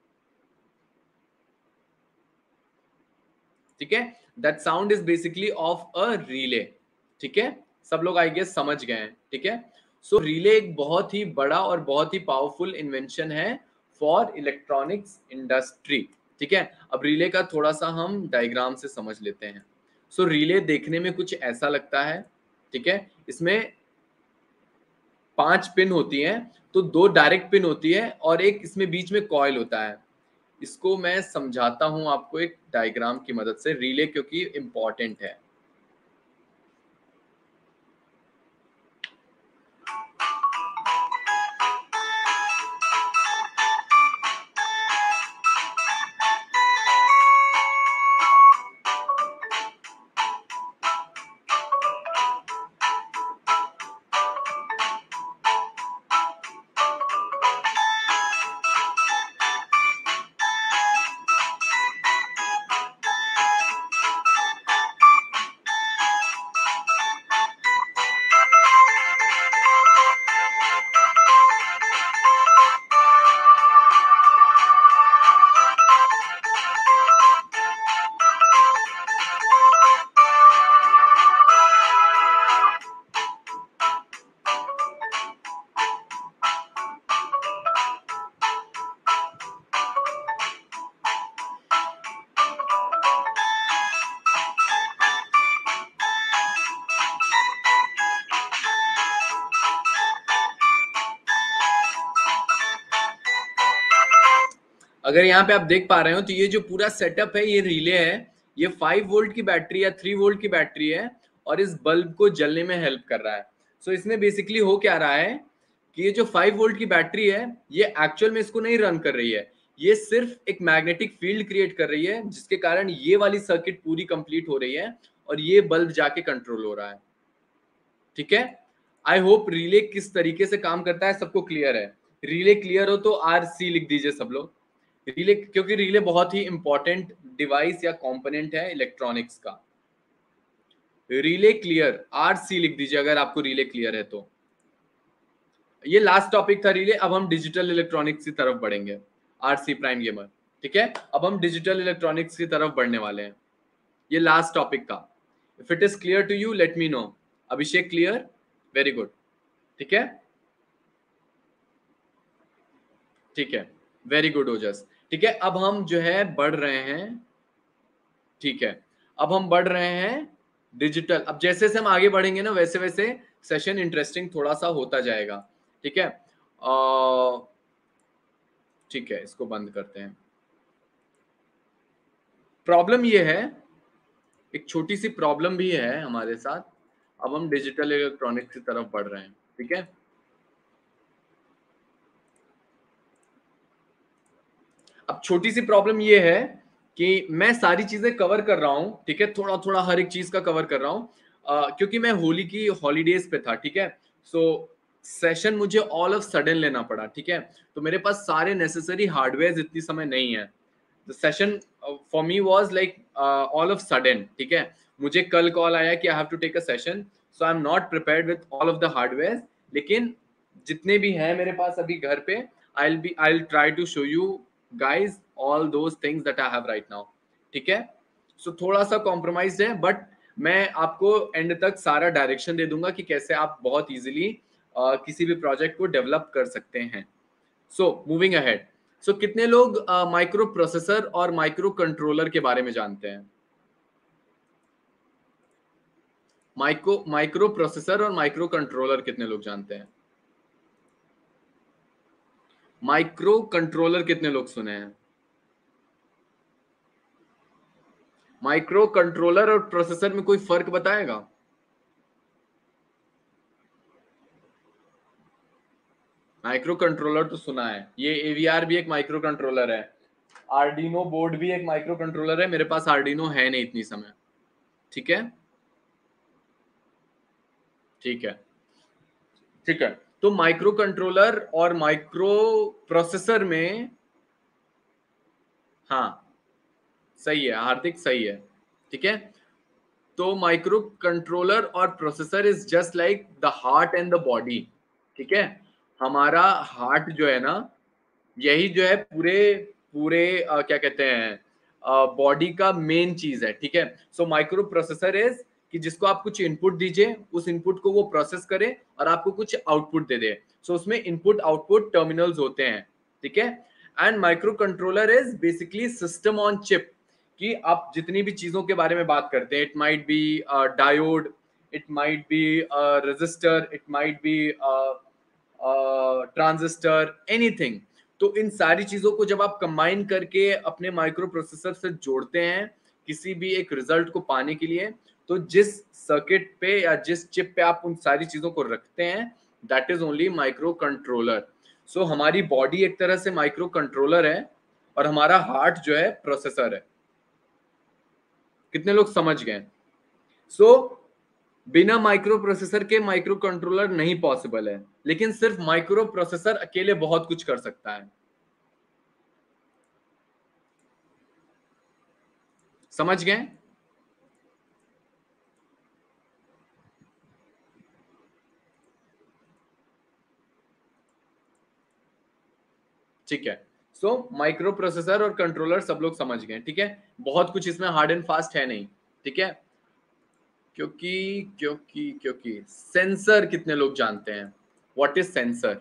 ठीक है, that sound is basically of a relay. ठीक है, सब लोग आई गेस समझ गए हैं। ठीक है, सो रिले एक बहुत ही बड़ा और बहुत ही पावरफुल इन्वेंशन है फॉर इलेक्ट्रॉनिक्स इंडस्ट्री। ठीक है, अब रिले का थोड़ा सा हम डायग्राम से समझ लेते हैं। सो so, रिले देखने में कुछ ऐसा लगता है, ठीक है, इसमें पांच पिन होती हैं, तो दो डायरेक्ट पिन होती है और एक इसमें बीच में कॉइल होता है। इसको मैं समझाता हूं आपको एक डायग्राम की मदद से, रिले क्योंकि इंपॉर्टेंट है। अगर यहाँ पे आप देख पा रहे हो तो ये जो पूरा सेटअप है ये रिले है, ये फाइव वोल्ट की बैटरी या थ्री वोल्ट की बैटरी है और इस बल्ब को जलने में हेल्प कर रहा है। सो so, इसमें बेसिकली हो क्या रहा है कि ये जो फाइव वोल्ट की बैटरी है ये एक्चुअल में इसको नहीं रन कर रही है, ये सिर्फ एक मैग्नेटिक फील्ड क्रिएट कर रही है जिसके कारण ये वाली सर्किट पूरी कंप्लीट हो रही है और ये बल्ब जाके कंट्रोल हो रहा है। ठीक है, आई होप रिले किस तरीके से काम करता है सबको क्लियर है। रिले क्लियर हो तो आर सी लिख दीजिए सब लोग। रिले, क्योंकि रिले बहुत ही इंपॉर्टेंट डिवाइस या कंपोनेंट है इलेक्ट्रॉनिक्स का। रिले क्लियर, आर सी लिख दीजिए अगर आपको रिले क्लियर है तो। ये लास्ट टॉपिक था रिले, अब हम डिजिटल इलेक्ट्रॉनिक्स की तरफ बढ़ेंगे। आरसी प्राइम गेमर, ठीक है, अब हम डिजिटल इलेक्ट्रॉनिक्स की तरफ बढ़ने वाले हैं। ये लास्ट टॉपिक था। If it is clear to you let me know. Abhishek clear, very good, ठीक है, ठीक है, वेरी गुड ओजस, ठीक है। अब हम जो है बढ़ रहे हैं, ठीक है, अब हम बढ़ रहे हैं डिजिटल। अब जैसे जैसे हम आगे बढ़ेंगे ना वैसे वैसे सेशन इंटरेस्टिंग थोड़ा सा होता जाएगा, ठीक है। ठीक है, इसको बंद करते हैं। प्रॉब्लम ये है, एक छोटी सी प्रॉब्लम भी है हमारे साथ। अब हम डिजिटल इलेक्ट्रॉनिक्स की तरफ बढ़ रहे हैं, ठीक है। अब छोटी सी प्रॉब्लम ये है कि मैं सारी चीजें कवर कर रहा हूं, ठीक है, थोड़ा थोड़ा हर एक चीज का कवर कर रहा हूं, uh, क्योंकि मैं होली की हॉलीडेज पे था, ठीक है। सो सेशन मुझे ऑल ऑफ सडन लेना पड़ा, ठीक है, तो मेरे पास सारे नेसेसरी हार्डवेयर इतनी समय नहीं है। The session for me was like all of sudden, ठीक है। मुझे कल कॉल आया कि I have to take a session, so I am not prepared with all of the hardware, लेकिन जितने भी हैं मेरे पास अभी घर पे, I will be I will try to show you guys all those things that I have right now, ठीक है। सो so, थोड़ा सा कॉम्प्रोमाइज है, बट मैं आपको एंड तक सारा डायरेक्शन दे दूंगा कि कैसे आप बहुत इजीली uh, किसी भी प्रोजेक्ट को डेवलप कर सकते हैं। सो मूविंग अहेड, सो कितने लोग माइक्रो uh, प्रोसेसर और माइक्रो कंट्रोलर के बारे में जानते हैं? माइक्रो माइक्रो प्रोसेसर और माइक्रो कंट्रोलर कितने लोग जानते हैं? माइक्रो कंट्रोलर कितने लोग सुने हैं? माइक्रो कंट्रोलर और प्रोसेसर में कोई फर्क बताएगा? माइक्रो कंट्रोलर तो सुना है, ये एवीआर भी एक माइक्रो कंट्रोलर है, आर्डिनो बोर्ड भी एक माइक्रो कंट्रोलर है। मेरे पास आर्डिनो है नहीं इतनी समय, ठीक है, ठीक है, ठीक है। तो माइक्रो कंट्रोलर और माइक्रो प्रोसेसर में, हाँ सही है हार्दिक, सही है, ठीक है। तो माइक्रो कंट्रोलर और processor is just like the heart and the body, ठीक है। हमारा हार्ट जो है ना, यही जो है पूरे पूरे आ, क्या कहते हैं बॉडी का मेन चीज है, ठीक है। सो माइक्रो प्रोसेसर इज कि जिसको आप कुछ इनपुट दीजिए, उस इनपुट को वो प्रोसेस करे और आपको कुछ आउटपुट दे दे। सो so, उसमें इनपुट आउटपुट टर्मिनल्स होते हैं, ठीक है। And micro controller is basically system on chip, कि आप जितनी भी चीजों के बारे में बात करते हैं, it might be diode, it might be register, it might be transistor, anything. तो इन सारी चीजों को जब आप कंबाइन करके अपने माइक्रो प्रोसेसर से जोड़ते हैं किसी भी एक रिजल्ट को पाने के लिए, तो जिस सर्किट पे या जिस चिप पे आप उन सारी चीजों को रखते हैं, that is only micro controller. So हमारी बॉडी एक तरह से माइक्रो कंट्रोलर है और हमारा हार्ट जो है प्रोसेसर है। कितने लोग समझ गए? सो so, बिना माइक्रो प्रोसेसर के माइक्रो कंट्रोलर नहीं पॉसिबल है, लेकिन सिर्फ माइक्रो प्रोसेसर अकेले बहुत कुछ कर सकता है। समझ गए? ठीक है। सो माइक्रो प्रोसेसर और कंट्रोलर सब लोग समझ गए, ठीक है। बहुत कुछ इसमें हार्ड एंड फास्ट है नहीं, ठीक है। क्योंकि क्योंकि क्योंकि सेंसर कितने लोग जानते हैं? What is sensor?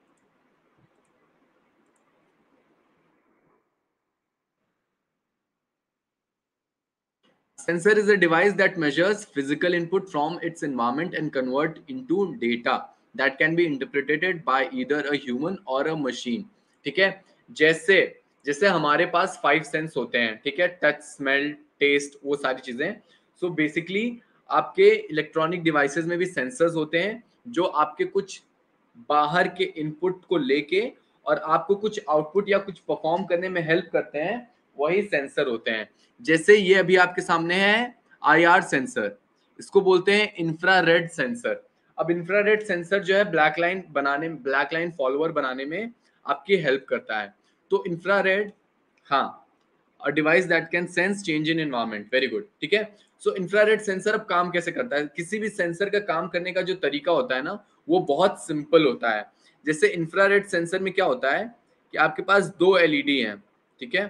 Sensor is a device that measures physical input from its environment and convert into data that can be interpreted by either a human or a machine. ठीक है, जैसे जैसे हमारे पास फाइव सेंस होते हैं, ठीक है, touch, smell, test, वो सारी चीजें। सो बेसिकली आपके इलेक्ट्रॉनिक डिवाइसेस में भी सेंसर्स होते हैं जो आपके कुछ बाहर के इनपुट को लेके और आपको कुछ आउटपुट या कुछ परफॉर्म करने में हेल्प करते हैं, वही सेंसर होते हैं। जैसे ये अभी आपके सामने है आईआर सेंसर, इसको बोलते हैं इंफ्रारेड सेंसर। अब इंफ्रारेड सेंसर जो है ब्लैक लाइन बनाने में, ब्लैक लाइन फॉलोअर बनाने में आपकी हेल्प करता है। तो इंफ्रारेड, हाँ, a device that can sense change in environment, very good, ठीक है। सो इंफ्रारेड सेंसर अब काम कैसे करता है? किसी भी सेंसर का काम करने का जो तरीका होता है ना, वो बहुत सिंपल होता है। जैसे इंफ्रारेड सेंसर में क्या होता है कि आपके पास दो एलईडी हैं, ठीक है,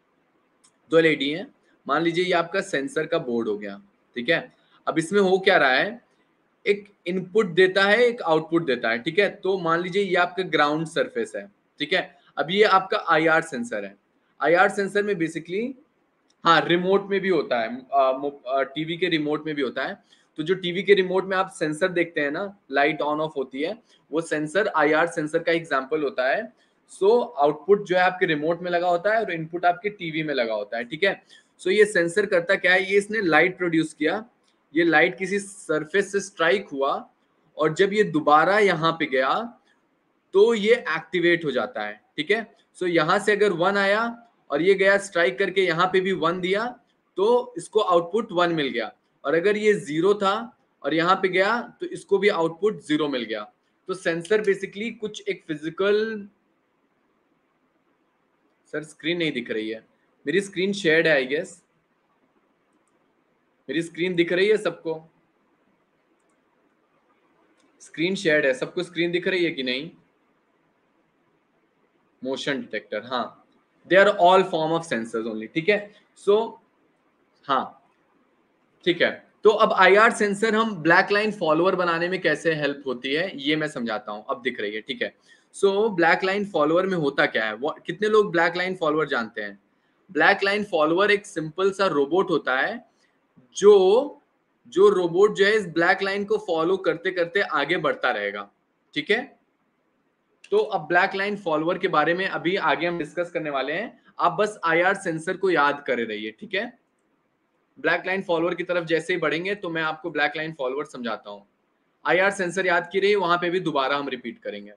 दो एलईडी हैं। मान लीजिए ये आपका सेंसर का बोर्ड हो गया, ठीक है। अब इसमें हो क्या रहा है, एक इनपुट देता है, एक आउटपुट देता है, ठीक है। तो मान लीजिए ये आपका ग्राउंड सरफेस है, ठीक है। अब ये आपका आईआर सेंसर है। आईआर सेंसर में बेसिकली, हाँ, रिमोट में भी होता है, टीवी के रिमोट में भी होता है। तो जो टीवी के रिमोट में आप सेंसर देखते हैं ना, लाइट ऑन ऑफ होती है, वो सेंसर आईआर सेंसर का एग्जांपल होता है। सो आउटपुट जो है आपके रिमोट में लगा होता है और इनपुट आपके टीवी में लगा होता है, ठीक है। सो ये सेंसर करता क्या है, ये इसने लाइट प्रोड्यूस किया, ये लाइट किसी सरफेस से स्ट्राइक हुआ और जब ये दोबारा यहाँ पे गया तो ये एक्टिवेट हो जाता है, ठीक है। सो यहाँ से अगर वन आया और ये गया स्ट्राइक करके यहाँ पे भी वन दिया, तो इसको आउटपुट वन मिल गया। और अगर ये जीरो था और यहाँ पे गया तो इसको भी आउटपुट जीरो मिल गया। तो सेंसर बेसिकली कुछ एक फिजिकल, सर स्क्रीन नहीं दिख रही है, मेरी स्क्रीन शेयर्ड है आई गेस। मेरी स्क्रीन दिख रही है सबको? स्क्रीन शेयर्ड है, सबको स्क्रीन दिख रही है कि नहीं? मोशन डिटेक्टर, हाँ, they are all form of sensors only, ठीक है। सो हाँ, ठीक है। तो अब आईआर सेंसर हम ब्लैक लाइन फॉलोअर बनाने में कैसे हेल्प होती है ये मैं समझाता हूं। अब दिख रही है, ठीक है। सो ब्लैक लाइन फॉलोअर में होता क्या है, कितने लोग ब्लैक लाइन फॉलोअर जानते हैं? ब्लैक लाइन फॉलोअर एक सिंपल सा रोबोट होता है, जो जो रोबोट जो है इस ब्लैक लाइन को फॉलो करते करते आगे बढ़ता रहेगा, ठीक है। तो अब ब्लैक लाइन फॉलोअर के बारे में अभी आगे हम डिस्कस करने वाले हैं, आप बस आईआर सेंसर को याद करे रहिए, ठीक है। ब्लैक लाइन फॉलोअर की तरफ जैसे ही बढ़ेंगे तो मैं आपको ब्लैक लाइन फॉलोअर समझाता हूं। आईआर सेंसर याद की रही, वहां पे भी दोबारा हम रिपीट करेंगे।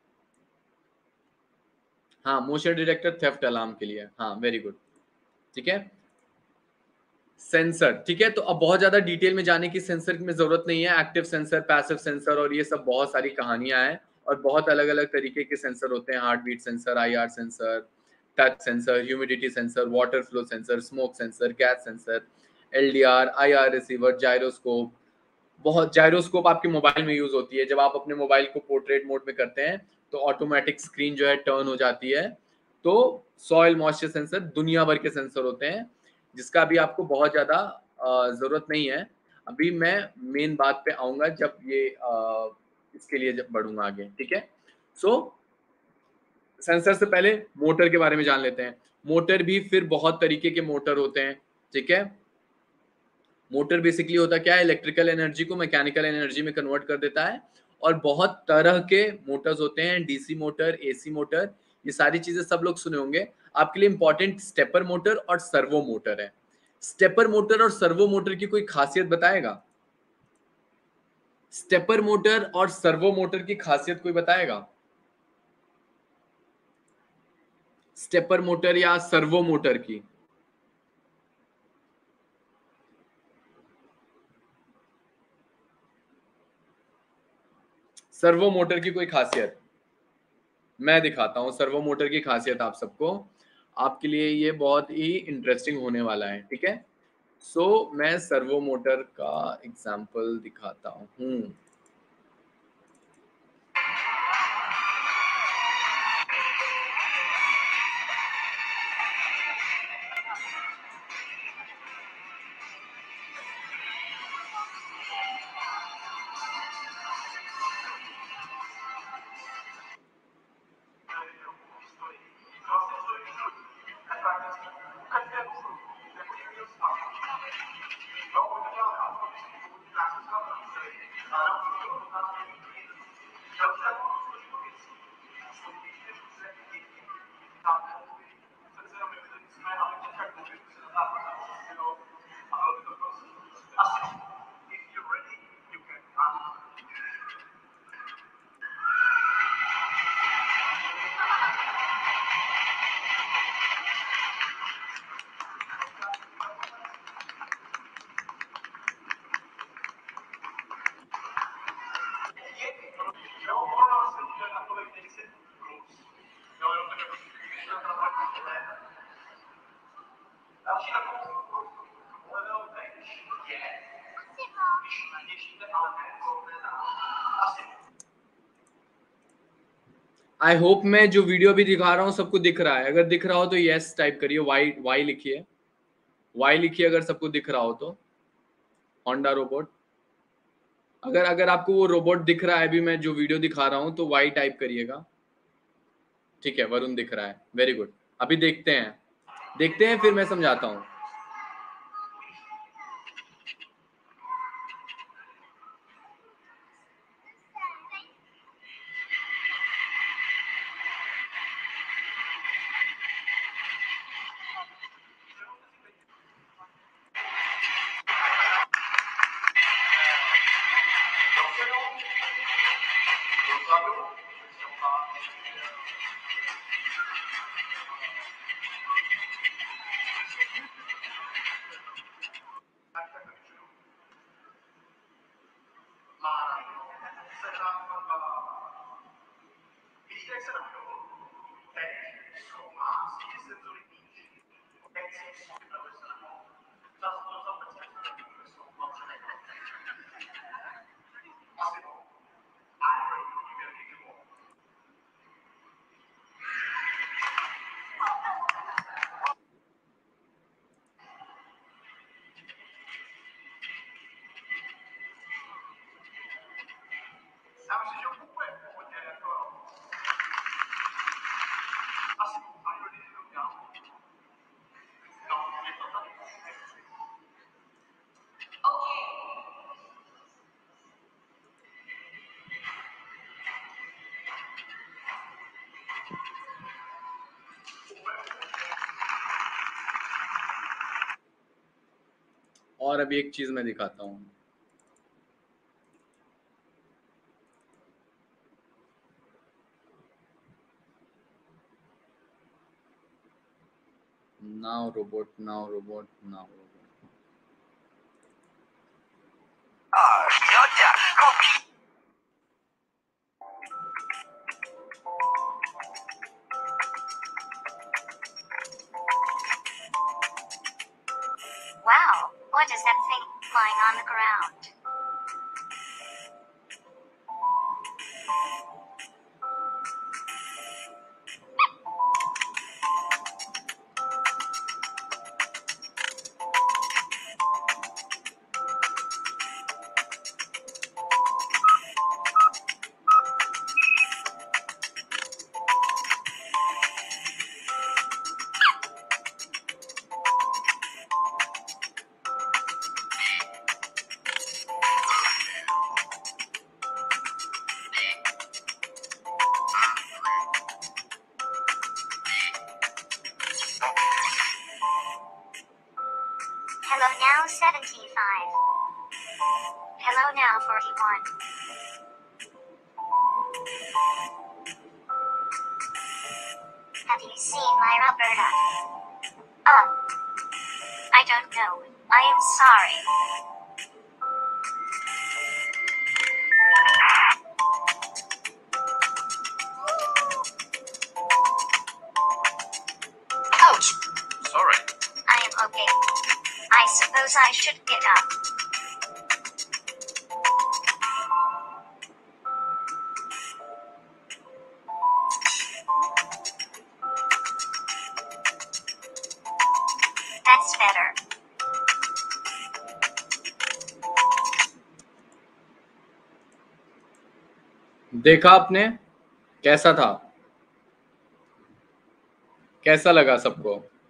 हाँ, मोशन डिटेक्टर थेफ्ट अलार्म के लिए, हाँ, वेरी गुड, ठीक है। सेंसर, ठीक है। तो अब बहुत ज्यादा डिटेल में जाने की सेंसर में जरूरत नहीं है। एक्टिव सेंसर, पैसिव सेंसर और ये सब बहुत सारी कहानियां हैं और बहुत अलग अलग तरीके के सेंसर होते हैं। Heart beat sensor, IR sensor, touch sensor, humidity sensor, water flow sensor, smoke sensor, gas sensor, LDR, IR receiver, gyroscope. बहुत जायरोस्कोप आपके मोबाइल में यूज होती है, जब आप अपने मोबाइल को पोर्ट्रेट मोड में करते हैं तो ऑटोमेटिक स्क्रीन जो है टर्न हो जाती है। तो सॉइल मॉइस्चर सेंसर, दुनिया भर के सेंसर होते हैं जिसका अभी आपको बहुत ज्यादा जरूरत नहीं है। अभी मैं मेन बात पे आऊंगा जब ये आ, इसके लिए जब बढ़ूंगा आगे, ठीक है। सो सेंसर से पहले मोटर के बारे में जान लेते हैं। मोटर भी फिर बहुत तरीके के मोटर होते हैं, ठीक है। मोटर बेसिकली होता क्या है, इलेक्ट्रिकल एनर्जी को मैकेनिकल एनर्जी में कन्वर्ट कर देता है। और बहुत तरह के मोटर्स होते हैं, डीसी मोटर, एसी मोटर, ये सारी चीजें सब लोग सुने होंगे। आपके लिए इंपॉर्टेंट स्टेपर मोटर और सर्वो मोटर है। स्टेपर मोटर और सर्वो मोटर की कोई खासियत बताएगा? स्टेपर मोटर और सर्वो मोटर की खासियत कोई बताएगा? स्टेपर मोटर या सर्वो मोटर की? सर्वो मोटर की कोई खासियत? मैं दिखाता हूं सर्वो मोटर की खासियत आप सबको। आपके लिए ये बहुत ही इंटरेस्टिंग होने वाला है, ठीक है। सो so, मैं सर्वो मोटर का एग्जांपल दिखाता हूं। आई होप मैं जो वीडियो भी दिखा रहा हूँ सबको दिख रहा है। अगर दिख रहा हो तो यस टाइप करिए, वाई वाई लिखिए, वाई लिखिए अगर सबको दिख रहा हो तो। होंडा रोबोट, अगर अगर आपको वो रोबोट दिख रहा है अभी मैं जो वीडियो दिखा रहा हूँ तो वाई टाइप करिएगा। ठीक है, वरुण दिख रहा है, वेरी गुड। अभी देखते हैं देखते हैं फिर मैं समझाता हूँ। और अभी एक चीज मैं दिखाता हूँ। Now robot, now robot, now robot. Wow, what is that thing lying on the ground? one. Have you seen my rubber duck? Oh. I don't know. I am sorry. Ouch! Sorry. I am okay. I suppose I should get up. That's better. देखा आपने कैसा था, कैसा लगा सबको?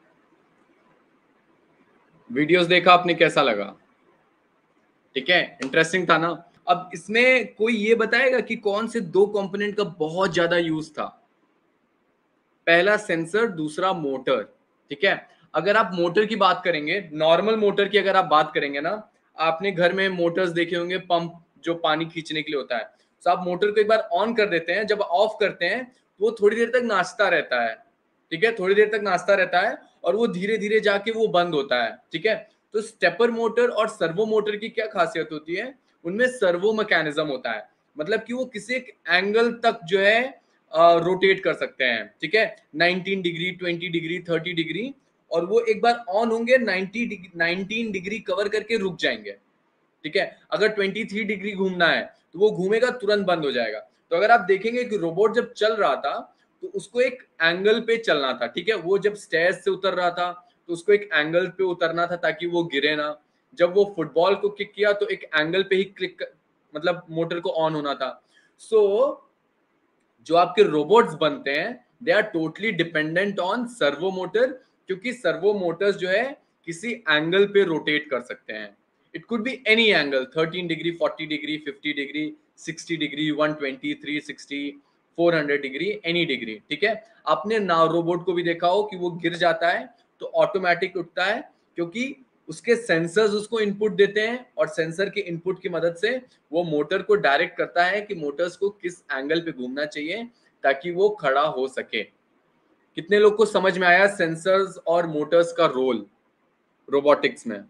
Videos देखा आपने, कैसा लगा? ठीक है, इंटरेस्टिंग था ना? अब इसमें कोई ये बताएगा कि कौन से दो कंपोनेंट का बहुत ज्यादा यूज था? पहला सेंसर, दूसरा मोटर। ठीक है, अगर आप मोटर की बात करेंगे, नॉर्मल मोटर की अगर आप बात करेंगे ना, आपने घर में मोटर्स देखे होंगे, पंप जो पानी खींचने के लिए होता है। तो आप मोटर को एक बार ऑन कर देते हैं, जब ऑफ करते हैं तो वो थोड़ी देर तक नाचता रहता है। ठीक है, थोड़ी देर तक नाचता रहता है और वो धीरे धीरे जाके वो बंद होता है। ठीक है, तो स्टेपर मोटर और सर्वो मोटर की क्या खासियत होती है? उनमें सर्वो मैकेनिज्म होता है, मतलब कि वो किसी एक एंगल तक जो है रोटेट uh, कर सकते हैं। ठीक है, nineteen degree, twenty degree, thirty degree, और वो एक बार ऑन होंगे ninety degree, nineteen degree cover करके रुक जाएंगे। ठीक है, अगर ट्वेंटी थ्री डिग्री घूमना है तो वो घूमेगा, तुरंत बंद हो जाएगा। तो अगर आप देखेंगे कि रोबोट जब चल रहा था तो उसको एक एंगल पे चलना था। ठीक है, वो जब स्टेयर्स से उतर रहा था तो उसको एक एंगल पे उतरना था ताकि वो गिरे ना। जब वो फुटबॉल को किक किया तो एक एंगल पे ही क्लिक, मतलब मोटर को ऑन होना था। सो so, जो आपके रोबोट्स बनते हैं they are totally dependent on servo motor, क्योंकि सर्वो मोटर्स जो है किसी एंगल पे रोटेट कर सकते हैं। It could be any angle, thirteen degree, forty degree, fifty degree, sixty degree, one twenty, three sixty, four hundred degree, any degree. ठीक है, आपने नाव रोबोट को भी देखा हो कि वो गिर जाता है तो ऑटोमेटिक उठता है, क्योंकि उसके सेंसर्स उसको इनपुट देते हैं और सेंसर के इनपुट की मदद से वो मोटर को डायरेक्ट करता है कि मोटर्स को किस एंगल पे घूमना चाहिए ताकि वो खड़ा हो सके। कितने लोग को समझ में आया सेंसर्स और मोटर्स का रोल रोबोटिक्स में?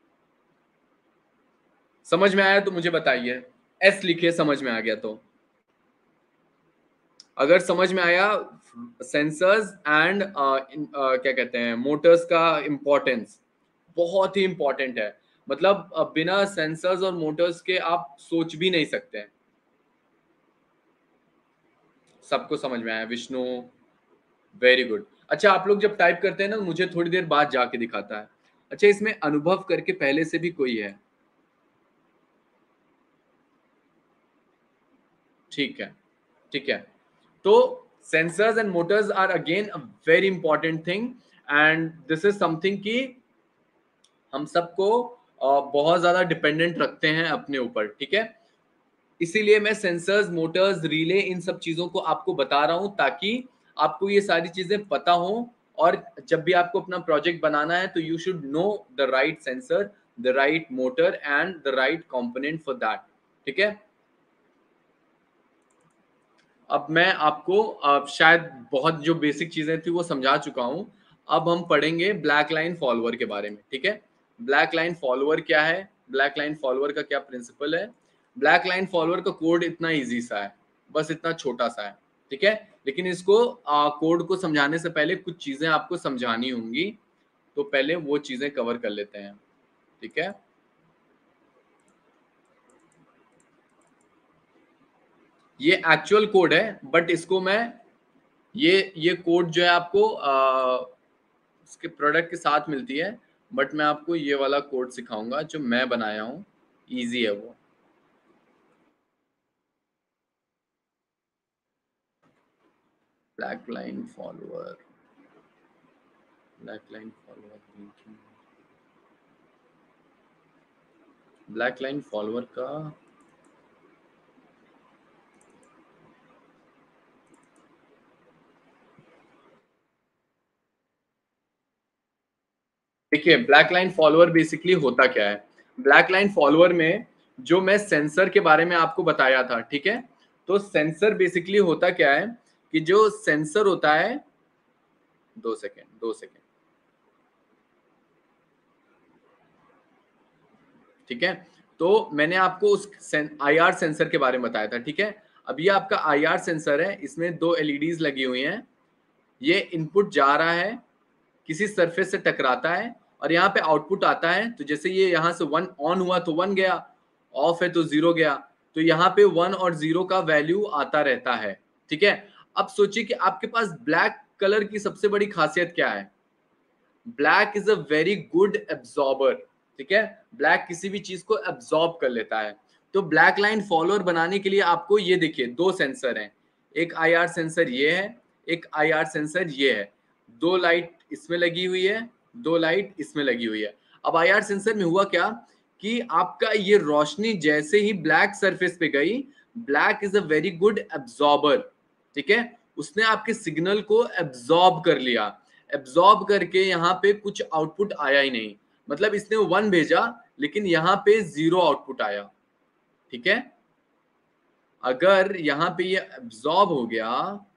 समझ में आया तो मुझे बताइए, एस लिखिए समझ में आ गया तो। अगर समझ में आया सेंसर्स एंड क्या कहते हैं मोटर्स का इंपॉर्टेंस बहुत ही इंपॉर्टेंट है, मतलब बिना सेंसर्स और मोटर्स के आप सोच भी नहीं सकते हैं। सबको समझ में आया? Vishnu, very good. अच्छा, आप लोग जब टाइप करते हैं ना मुझे थोड़ी देर बाद जाके दिखाता है। अच्छा, इसमें अनुभव करके पहले से भी कोई है? ठीक है, ठीक है। तो sensors and motors are again a very important thing, and this is something कि हम सबको बहुत ज्यादा डिपेंडेंट रखते हैं अपने ऊपर। ठीक है, इसीलिए मैं सेंसर्स, मोटर्स, रिले, इन सब चीजों को आपको बता रहा हूं ताकि आपको ये सारी चीजें पता हो, और जब भी आपको अपना प्रोजेक्ट बनाना है तो you should know the right sensor, the right motor and the right component for that. ठीक है, अब मैं आपको अब शायद बहुत जो बेसिक चीजें थी वो समझा चुका हूं। अब हम पढ़ेंगे ब्लैक लाइन फॉलोअर के बारे में। ठीक है, ब्लैक लाइन फॉलोअर क्या है, ब्लैक लाइन फॉलोअर का क्या प्रिंसिपल है? ब्लैक लाइन फॉलोअर का कोड इतना इजी सा है, बस इतना छोटा सा है। ठीक है, लेकिन इसको कोड को समझाने से पहले कुछ चीजें आपको समझानी होंगी, तो पहले वो चीजें कवर कर लेते हैं। ठीक है, ये एक्चुअल कोड है, बट इसको मैं ये ये कोड जो है आपको आ, इसके प्रोडक्ट के साथ मिलती है, बट मैं आपको ये वाला कोड सिखाऊंगा जो मैं बनाया हूँ, इजी है वो। Black line follower, black line follower, black line follower का देखिए, ब्लैक लाइन फॉलोअर बेसिकली होता क्या है? ब्लैक लाइन फॉलोअर में जो मैं सेंसर के बारे में आपको बताया था, ठीक है। तो सेंसर बेसिकली होता क्या है कि जो सेंसर होता है, दो सेकेंड दो सेकेंड ठीक है। तो मैंने आपको उस आईआर सेंसर के बारे में बताया था, ठीक है। अब ये आपका आईआर सेंसर है, इसमें दो एलईडीज लगी हुई हैं। ये इनपुट जा रहा है, किसी सरफेस से टकराता है और यहाँ पे आउटपुट आता है। तो जैसे ये यहाँ से वन ऑन हुआ तो वन गया, ऑफ है तो जीरो गया। तो यहाँ पे वन और जीरो का वैल्यू आता रहता है, ठीक है। अब सोचिए कि आपके पास ब्लैक कलर की सबसे बड़ी खासियत क्या है। Black is a very good absorber, ठीक है। ब्लैक किसी भी चीज को एब्जॉर्ब कर लेता है। तो ब्लैक लाइन फॉलोअर बनाने के लिए आपको ये देखिए दो सेंसर हैं, एक आईआर सेंसर ये है, एक आईआर सेंसर ये है। दो लाइट इसमें लगी हुई है, दो लाइट इसमें लगी हुई है। अब आईआर सेंसर में हुआ क्या कि आपका ये रोशनी जैसे ही ब्लैक सरफेस पे गई, black is a very good absorber, ठीक है। उसने आपके सिग्नल को एब्जॉर्ब कर लिया। एब्जॉर्ब करके यहाँ पे कुछ आउटपुट आया ही नहीं, मतलब इसने वन भेजा लेकिन यहाँ पे जीरो आउटपुट आया, ठीक है। अगर यहाँ पे ये एब्जॉर्ब हो गया,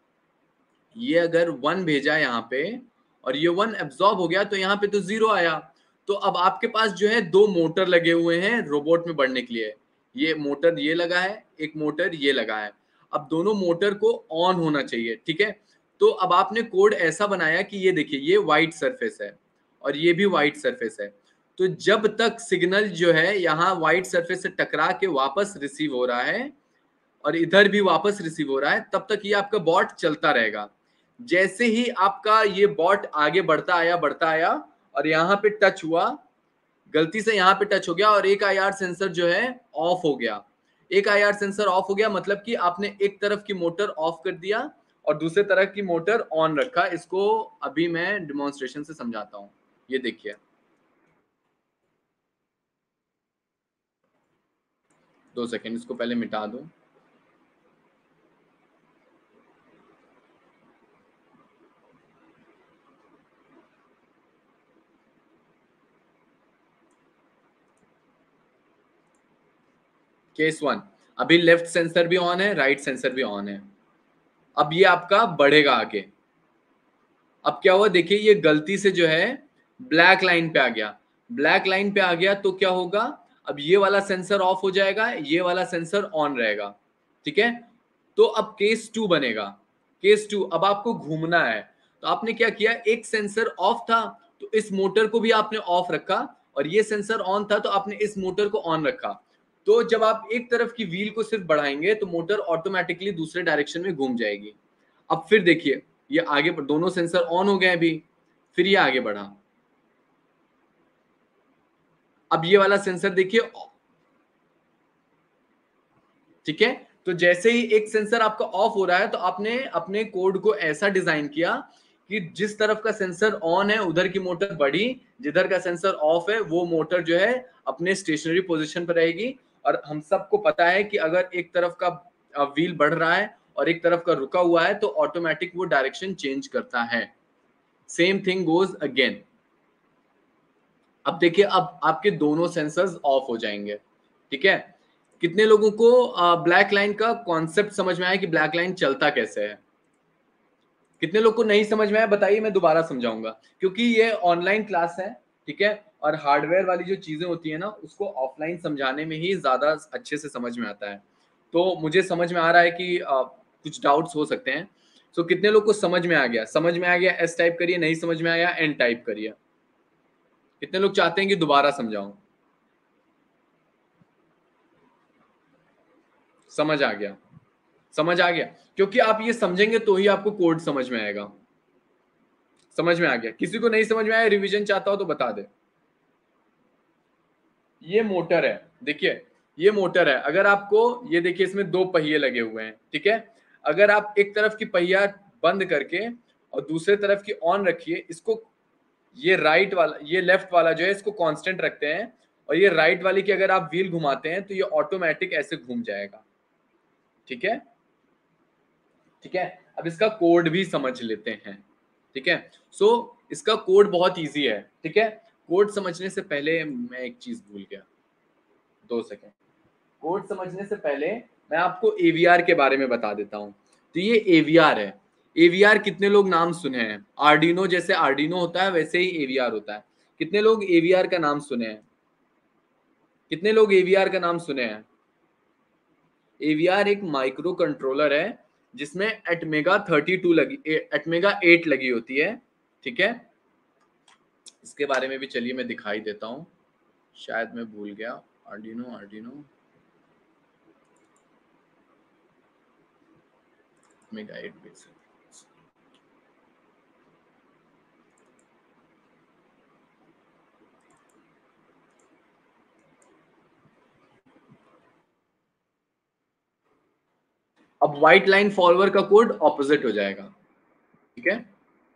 ये अगर वन भेजा यहाँ पे और ये वन एब्जॉर्ब हो गया तो यहाँ पे तो जीरो आया। तो अब आपके पास जो है दो मोटर लगे हुए हैं रोबोट में बढ़ने के लिए। ये मोटर ये लगा है, एक मोटर ये लगा है। अब दोनों मोटर को ऑन होना चाहिए, ठीक है। तो अब आपने कोड ऐसा बनाया कि ये देखिए ये व्हाइट सरफेस है और ये भी व्हाइट सरफेस है। तो जब तक सिग्नल जो है यहाँ व्हाइट सरफेस से टकरा के वापस रिसीव हो रहा है और इधर भी वापस रिसीव हो रहा है, तब तक ये आपका बॉट चलता रहेगा। जैसे ही आपका ये बॉट आगे बढ़ता आया बढ़ता आया और यहाँ पे टच हुआ, गलती से यहाँ पे टच हो गया और एक आईआर सेंसर जो है ऑफ हो गया। एक आईआर सेंसर ऑफ हो गया मतलब कि आपने एक तरफ की मोटर ऑफ कर दिया और दूसरे तरफ की मोटर ऑन रखा। इसको अभी मैं डिमॉन्स्ट्रेशन से समझाता हूँ। ये देखिए, दो सेकेंड, इसको पहले मिटा दूं। केस वन, अभी लेफ्ट सेंसर भी ऑन है, राइट सेंसर भी ऑन है। अब ये आपका बढ़ेगा आगे। अब क्या हुआ देखिए, ये गलती से जो है ब्लैक लाइन पे आ गया। ब्लैक लाइन पे आ गया तो क्या होगा, अब ये वाला सेंसर ऑफ हो जाएगा, ये वाला सेंसर ऑन रहेगा, ठीक है। तो अब केस टू बनेगा। केस टू, अब आपको घूमना है। तो आपने क्या किया, एक सेंसर ऑफ था तो इस मोटर को भी आपने ऑफ रखा और ये सेंसर ऑन था तो आपने इस मोटर को ऑन रखा। तो जब आप एक तरफ की व्हील को सिर्फ बढ़ाएंगे तो मोटर ऑटोमेटिकली दूसरे डायरेक्शन में घूम जाएगी। अब फिर देखिए, ये आगे दोनों सेंसर ऑन हो गए अभी, फिर ये आगे बढ़ा। अब ये वाला सेंसर देखिए, ठीक है। तो जैसे ही एक सेंसर आपका ऑफ हो रहा है तो आपने अपने कोड को ऐसा डिजाइन किया कि जिस तरफ का सेंसर ऑन है उधर की मोटर बढ़ी, जिधर का सेंसर ऑफ है वो मोटर जो है अपने स्टेशनरी पोजीशन पर रहेगी। और हम सबको पता है कि अगर एक तरफ का व्हील बढ़ रहा है और एक तरफ का रुका हुआ है तो ऑटोमेटिक वो डायरेक्शन चेंज करता है। Same thing goes again. अब देखिए, अब आपके दोनों सेंसर्स ऑफ हो जाएंगे, ठीक है। कितने लोगों को ब्लैक लाइन का कॉन्सेप्ट समझ में आया कि ब्लैक लाइन चलता कैसे है? कितने लोग को नहीं समझ में आया बताइए, मैं दोबारा समझाऊंगा, क्योंकि ये ऑनलाइन क्लास है, ठीक है। और हार्डवेयर वाली जो चीजें होती है ना, उसको ऑफलाइन समझाने में ही ज्यादा अच्छे से समझ में आता है। तो मुझे समझ में आ रहा है कि आ, कुछ डाउट्स हो सकते हैं। तो कितने लोग को समझ में आ गया? समझ में आ गया एस टाइप करिए, नहीं समझ में आया एन टाइप करिए। कितने लोग चाहते हैं कि दोबारा समझाऊं? समझ आ गया, समझ आ गया, क्योंकि आप ये समझेंगे तो ही आपको कोड समझ में आएगा। समझ में आ गया? किसी को नहीं समझ में आया, रिवीजन चाहता हो तो बता दे। ये मोटर है, देखिए ये मोटर है। अगर आपको ये देखिए, इसमें दो पहिए लगे हुए हैं, ठीक है। अगर आप एक तरफ की पहिया बंद करके और दूसरे तरफ की ऑन रखिए, इसको ये राइट वाला, ये लेफ्ट वाला जो है इसको कांस्टेंट रखते हैं और ये राइट वाली की अगर आप व्हील घुमाते हैं तो ये ऑटोमेटिक ऐसे घूम जाएगा, ठीक है। ठीक है, अब इसका कोड भी समझ लेते हैं, ठीक है। सो so, इसका कोड बहुत इजी है, ठीक है। कोड समझने से पहले मैं एक चीज भूल गया, दो सेकेंड। कोड समझने से पहले मैं आपको एवीआर के बारे में बता देता हूँ। तो ये एवीआर है। एवीआर कितने लोग नाम सुने हैं? आर्डिनो जैसे आर्डिनो होता है वैसे ही एवीआर होता है। कितने लोग एवीआर का नाम सुने हैं? कितने लोग एवीआर का नाम सुने हैं? एवीआर एक माइक्रो कंट्रोलर है जिसमें एटमेगा थर्टी टू लगी एटमेगा एट लगी होती है। ठीक है, इसके बारे में भी चलिए मैं दिखाई देता हूँ, शायद मैं भूल गया। Arduino Arduino Mega eight bits. अब व्हाइट लाइन फॉलोअर का कोड ऑपोजिट हो जाएगा। ठीक है,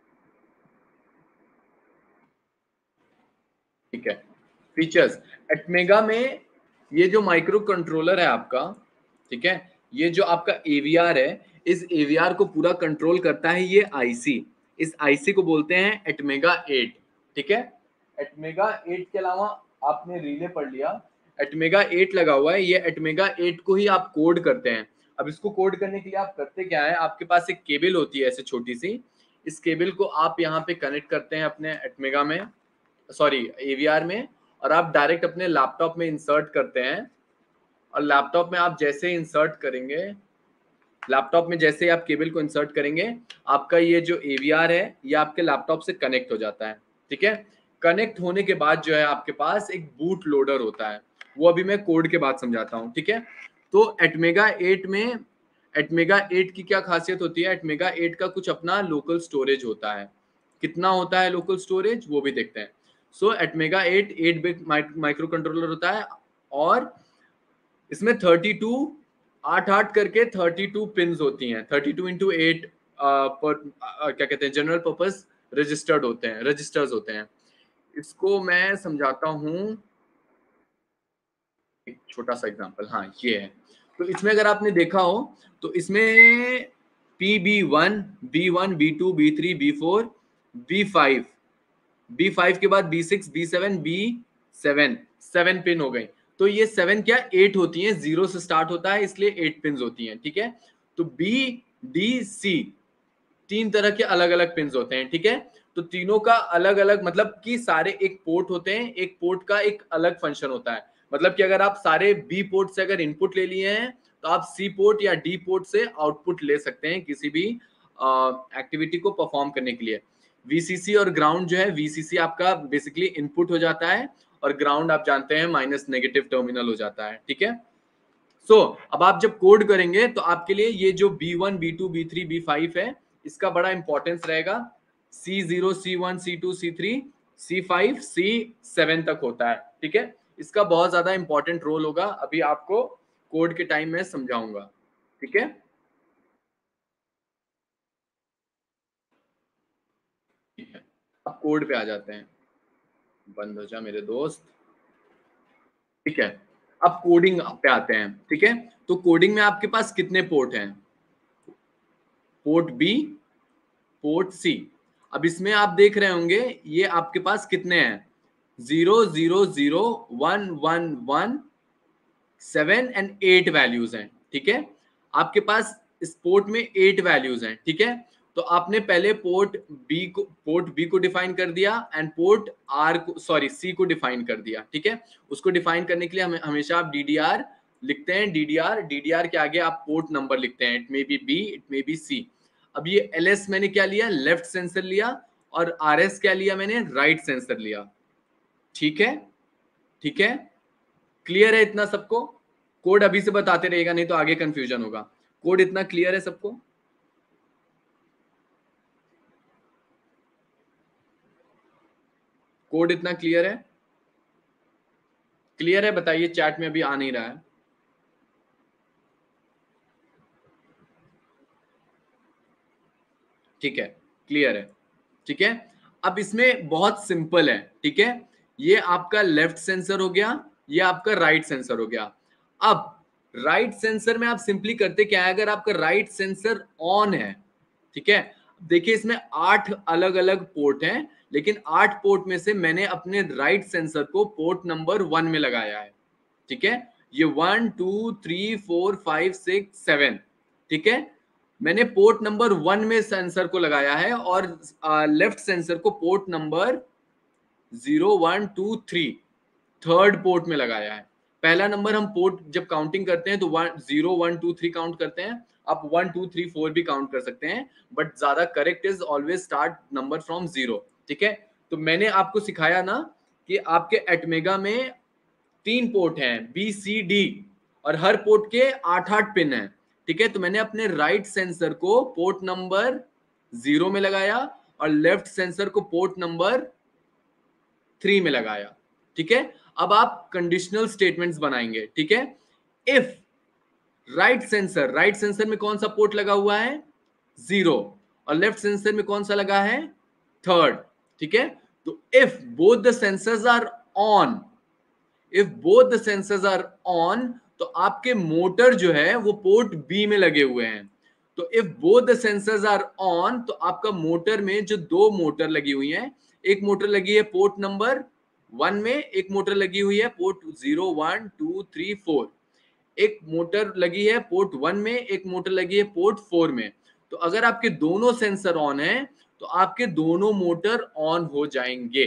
ठीक है। फीचर्स एटमेगा में ये जो माइक्रो कंट्रोलर है आपका, ठीक है, ये जो आपका एवीआर है, इस एवीआर को पूरा कंट्रोल करता है ये आईसी। इस आईसी को बोलते हैं एटमेगा एट। ठीक है, एटमेगा एट के अलावा आपने रिले पढ़ लिया, एटमेगा एट लगा हुआ है, ये एटमेगा एट को ही आप कोड करते हैं। अब इसको कोड करने के लिए आप करते क्या है, आपके पास एक केबल होती है ऐसे छोटी सी, इस केबल को आप यहाँ पे कनेक्ट करते हैं अपने एटमेगा में, सॉरी एवीआर में, और आप डायरेक्ट अपने लैपटॉप में इंसर्ट करते हैं। और लैपटॉप में आप जैसे इंसर्ट करेंगे, लैपटॉप में जैसे आप केबल को इंसर्ट करेंगे, आपका ये जो एवीआर है ये आपके लैपटॉप से कनेक्ट हो जाता है। ठीक है, कनेक्ट होने के बाद जो है आपके पास एक बूट लोडर होता है, वो अभी मैं कोड के बाद समझाता हूँ। ठीक है, तो एटमेगा एट में एटमेगा एट की क्या खासियत होती है, एटमेगा एट का कुछ अपना लोकल स्टोरेज होता है। कितना होता है लोकल स्टोरेज वो भी देखते हैं। So ATmega eight eight bit microcontroller होता है, और इसमें थर्टी टू आठ आठ करके थर्टी टू पिन्स होती हैं, थर्टी टू इंटू एट पर क्या कहते हैं जनरल पर्पस रजिस्टर्ड होते हैं, रजिस्टर्स होते हैं। इसको मैं समझाता हूँ, एक छोटा सा एग्जांपल। हाँ ये है, तो इसमें अगर आपने देखा हो तो इसमें P B one, B one, B two, B three, B four, B five, B five के बाद B six, B seven, B seven, seven pin हो गई। तो ये सेवन क्या एट होती हैं, जीरो से स्टार्ट होता है इसलिए एट पिन होती हैं। ठीक है, तो बी डी सी तीन तरह के अलग अलग पिन होते हैं। ठीक है, तो तीनों का अलग अलग मतलब कि सारे एक पोर्ट होते हैं, एक पोर्ट का एक अलग फंक्शन होता है। मतलब कि अगर आप सारे बी पोर्ट से अगर इनपुट ले लिए हैं तो आप सी पोर्ट या डी पोर्ट से आउटपुट ले सकते हैं किसी भी एक्टिविटी को परफॉर्म करने के लिए। वीसीसी और ग्राउंड जो है, वीसीसी आपका बेसिकली इनपुट हो जाता है और ग्राउंड आप जानते हैं माइनस नेगेटिव टर्मिनल हो जाता है। ठीक है, सो so, अब आप जब कोड करेंगे तो आपके लिए ये जो B one, B two, B three, B five है, इसका बड़ा इंपॉर्टेंस रहेगा। C zero, C one, C two, C three, C five, C seven तक होता है। ठीक है, इसका बहुत ज्यादा इंपॉर्टेंट रोल होगा, अभी आपको कोड के टाइम में समझाऊंगा। ठीक है, ठीक है, अब कोड पे आ जाते हैं। बंद हो जा मेरे दोस्त। ठीक है, अब कोडिंग पे आते हैं। ठीक है, तो कोडिंग में आपके पास कितने पोर्ट हैं? Port B, port C. अब इसमें आप देख रहे होंगे ये आपके पास कितने हैं, zero zero zero one one one seven and eight values हैं। ठीक है, आपके पास इस पोर्ट में एट वैल्यूज हैं। ठीक है, तो आपने पहले पोर्ट बी को पोर्ट बी को डिफाइन कर दिया एंड पोर्ट आर को सॉरी सी को डिफाइन कर दिया। ठीक है, उसको डिफाइन करने के लिए हम हमेशा आप डीडीआर लिखते हैं, डीडीआर डीडीआर के आगे आप पोर्ट नंबर लिखते हैं, it may be B, it may be C. अब ये एलएस मैंने क्या लिया, लेफ्ट सेंसर लिया, और आरएस क्या लिया मैंने, राइट सेंसर लिया। ठीक है, ठीक है, क्लियर है इतना सबको? कोड अभी से बताते रहेगा नहीं तो आगे कंफ्यूजन होगा। कोड इतना क्लियर है सबको? कोड इतना क्लियर है? क्लियर है बताइए, चैट में अभी आ नहीं रहा है। ठीक है, क्लियर है। ठीक है, अब इसमें बहुत सिंपल है। ठीक है, ये आपका लेफ्ट सेंसर हो गया, ये आपका राइट सेंसर हो गया। अब राइट सेंसर में आप सिंपली करते क्या है, अगर आपका राइट सेंसर ऑन है, ठीक है, देखिए इसमें आठ अलग अलग पोर्ट हैं, लेकिन आठ पोर्ट में से मैंने अपने राइट सेंसर को पोर्ट नंबर वन में लगाया है। ठीक है, ये one two three four five six seven, ठीक है। मैंने पोर्ट नंबर वन में सेंसर को लगाया है और लेफ्ट सेंसर को port number zero one two three third port में लगाया है। पहला नंबर हम पोर्ट जब काउंटिंग करते हैं तो one zero one two three count करते हैं, आप वन टू थ्री फोर भी काउंट कर सकते हैं, बट ज्यादा correct is always start number from zero, ठीक है। तो मैंने आपको सिखाया ना कि आपके एटमेगा में तीन पोर्ट हैं बी सी डी और हर पोर्ट के आठ आठ पिन हैं, ठीक है। तो मैंने अपने राइट सेंसर को पोर्ट नंबर जीरो में लगाया और लेफ्ट सेंसर को पोर्ट नंबर थ्री में लगाया, ठीक है। अब आप कंडीशनल स्टेटमेंट्स बनाएंगे, ठीक है। If right sensor, right sensor में कौन सा पोर्ट लगा हुआ है, जीरो, और लेफ्ट सेंसर में कौन सा लगा है, थर्ड, ठीक है। तो if both the sensors are on, if both the sensors are on, तो आपके मोटर जो है वो पोर्ट बी में लगे हुए हैं। तो if both the sensors are on, तो आपका मोटर में जो दो मोटर लगी हुई हैं, एक मोटर लगी है पोर्ट नंबर वन में, एक मोटर लगी हुई है port zero one two three four, एक मोटर लगी है पोर्ट वन में, एक मोटर लगी है पोर्ट फोर में। तो अगर आपके दोनों सेंसर ऑन है तो आपके दोनों मोटर ऑन हो जाएंगे,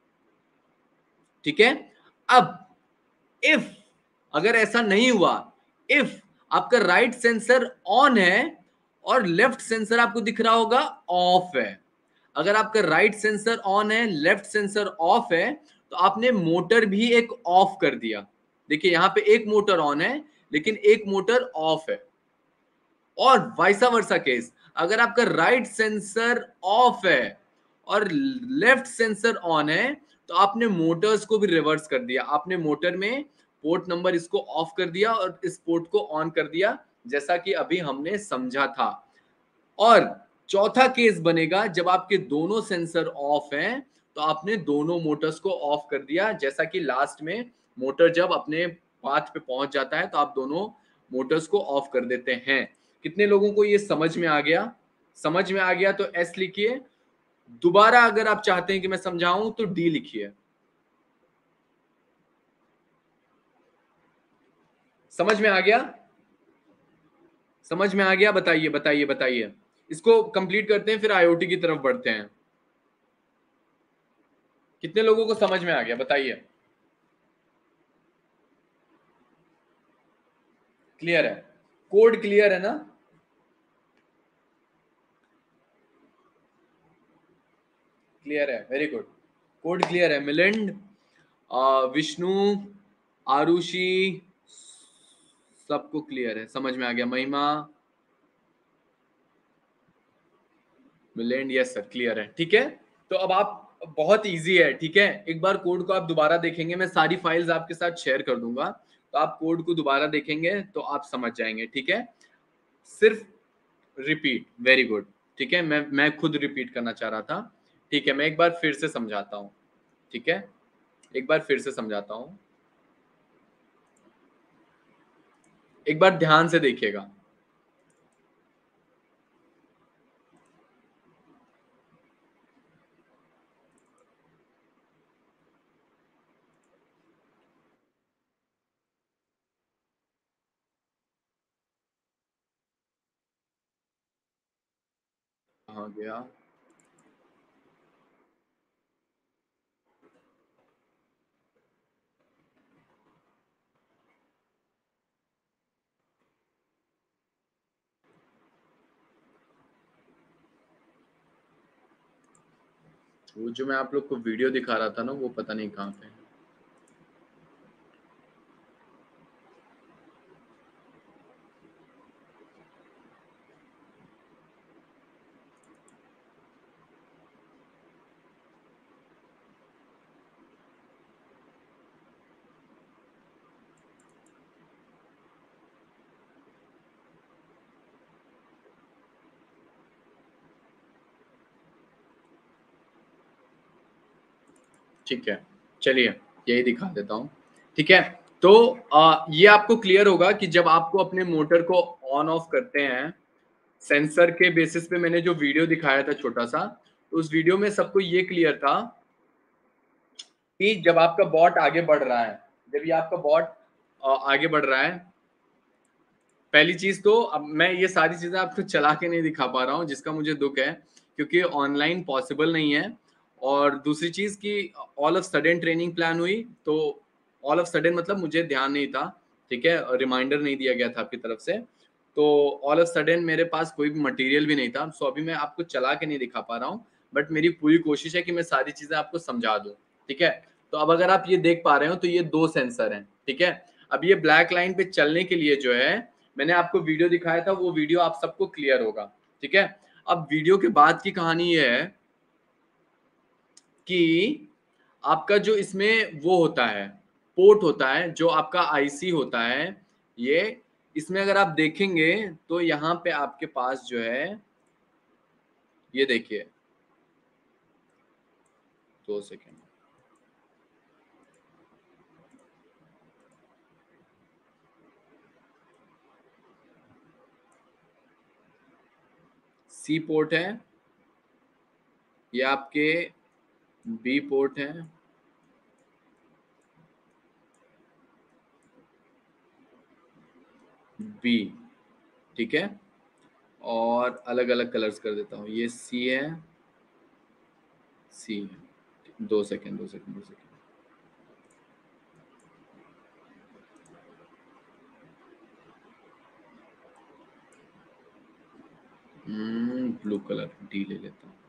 ठीक है। अब इफ अगर ऐसा नहीं हुआ, इफ आपका राइट सेंसर ऑन है और लेफ्ट सेंसर आपको दिख रहा होगा ऑफ है, अगर आपका राइट सेंसर ऑन है लेफ्ट सेंसर ऑफ है, तो आपने मोटर भी एक ऑफ कर दिया। देखिए यहां पे एक मोटर ऑन है लेकिन एक मोटर ऑफ है। और वाइसा वर्सा केस, अगर आपका राइट सेंसर ऑफ है और लेफ्ट सेंसर ऑन है, तो आपने मोटर्स को भी रिवर्स कर दिया, आपने मोटर में पोर्ट नंबर इसको ऑफ कर दिया और इस पोर्ट को ऑन कर दिया, जैसा कि अभी हमने समझा था। और चौथा केस बनेगा जब आपके दोनों सेंसर ऑफ हैं, तो आपने दोनों मोटर्स को ऑफ कर दिया, जैसा कि लास्ट में मोटर जब अपने पाथ पे पहुंच जाता है तो आप दोनों मोटर्स को ऑफ कर देते हैं। कितने लोगों को ये समझ में आ गया? समझ में आ गया तो एस लिखिए, दोबारा अगर आप चाहते हैं कि मैं समझाऊं तो डी लिखिए। समझ में आ गया? समझ में आ गया? बताइए बताइए बताइए। इसको कंप्लीट करते हैं फिर आईओटी की तरफ बढ़ते हैं। कितने लोगों को समझ में आ गया बताइए? क्लियर है? कोड क्लियर है ना? क्लियर है, वेरी गुड। कोड क्लियर है। मिलिंद, विष्णु, आरुषि, सबको क्लियर है, समझ में आ गया। महिमा, मिलिंद, यस सर क्लियर है, ठीक है। तो अब आप, बहुत इजी है, ठीक है। एक बार कोड को आप दोबारा देखेंगे, मैं सारी फाइल्स आपके साथ शेयर कर दूंगा, तो आप कोड को दोबारा देखेंगे तो आप समझ जाएंगे, ठीक है। सिर्फ रिपीट, वेरी गुड, ठीक है। मैं मैं खुद रिपीट करना चाह रहा था, ठीक है। मैं एक बार फिर से समझाता हूँ, ठीक है, एक बार फिर से समझाता हूँ, एक बार ध्यान से देखिएगा। कहाँ गया? वो जो मैं आप लोग को वीडियो दिखा रहा था ना, वो पता नहीं कहाँ पे है। ठीक है, चलिए यही दिखा देता हूँ, ठीक है। तो आ, ये आपको क्लियर होगा कि जब आपको अपने मोटर को ऑन ऑफ करते हैं, सेंसर के बेसिस पे मैंने जो वीडियो दिखाया था छोटा सा, तो उस वीडियो में सबको ये क्लियर था कि जब आपका बॉट आगे बढ़ रहा है, जब ये आपका बॉट आगे बढ़ रहा है। पहली चीज तो अब मैं ये सारी चीजें आपको चला के नहीं दिखा पा रहा हूँ, जिसका मुझे दुख है क्योंकि ऑनलाइन पॉसिबल नहीं है। और दूसरी चीज की all of sudden training plan हुई, तो ऑल ऑफ सडन मतलब मुझे ध्यान नहीं था, ठीक है, रिमाइंडर नहीं दिया गया था आपकी तरफ से, तो ऑल ऑफ सडन मेरे पास कोई भी मटेरियल भी नहीं था। सो अभी मैं आपको चला के नहीं दिखा पा रहा हूँ, बट मेरी पूरी कोशिश है कि मैं सारी चीजें आपको समझा दूं, ठीक है। तो अब अगर आप ये देख पा रहे हो तो ये दो सेंसर हैं, ठीक है। अब ये ब्लैक लाइन पे चलने के लिए जो है मैंने आपको वीडियो दिखाया था, वो वीडियो आप सबको क्लियर होगा, ठीक है। अब वीडियो के बाद की कहानी ये है कि आपका जो इसमें वो होता है, पोर्ट होता है, जो आपका आईसी होता है, ये इसमें अगर आप देखेंगे तो यहाँ पे आपके पास जो है, ये देखिए, दो सेकेंड, सी पोर्ट है, ये आपके बी पोर्ट है, बी, ठीक है, और अलग अलग कलर्स कर देता हूँ, ये सी है, सी है, दो सेकेंड दो सेकेंड दो सेकेंड ब्लू कलर डी ले लेता हूँ,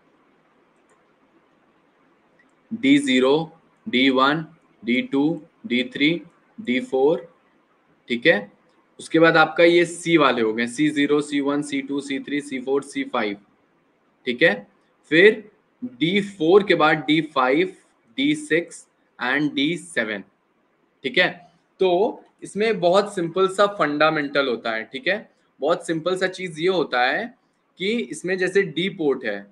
D zero, D one, D two, D three, D four, ठीक है। उसके बाद आपका ये सी वाले हो गए, C zero, C one, C two, C three, C four, C five, ठीक है। फिर डी फोर के बाद D five, D six and D seven, ठीक है। तो इसमें बहुत सिंपल सा फंडामेंटल होता है, ठीक है। बहुत सिंपल सा चीज ये होता है कि इसमें जैसे डी पोर्ट है,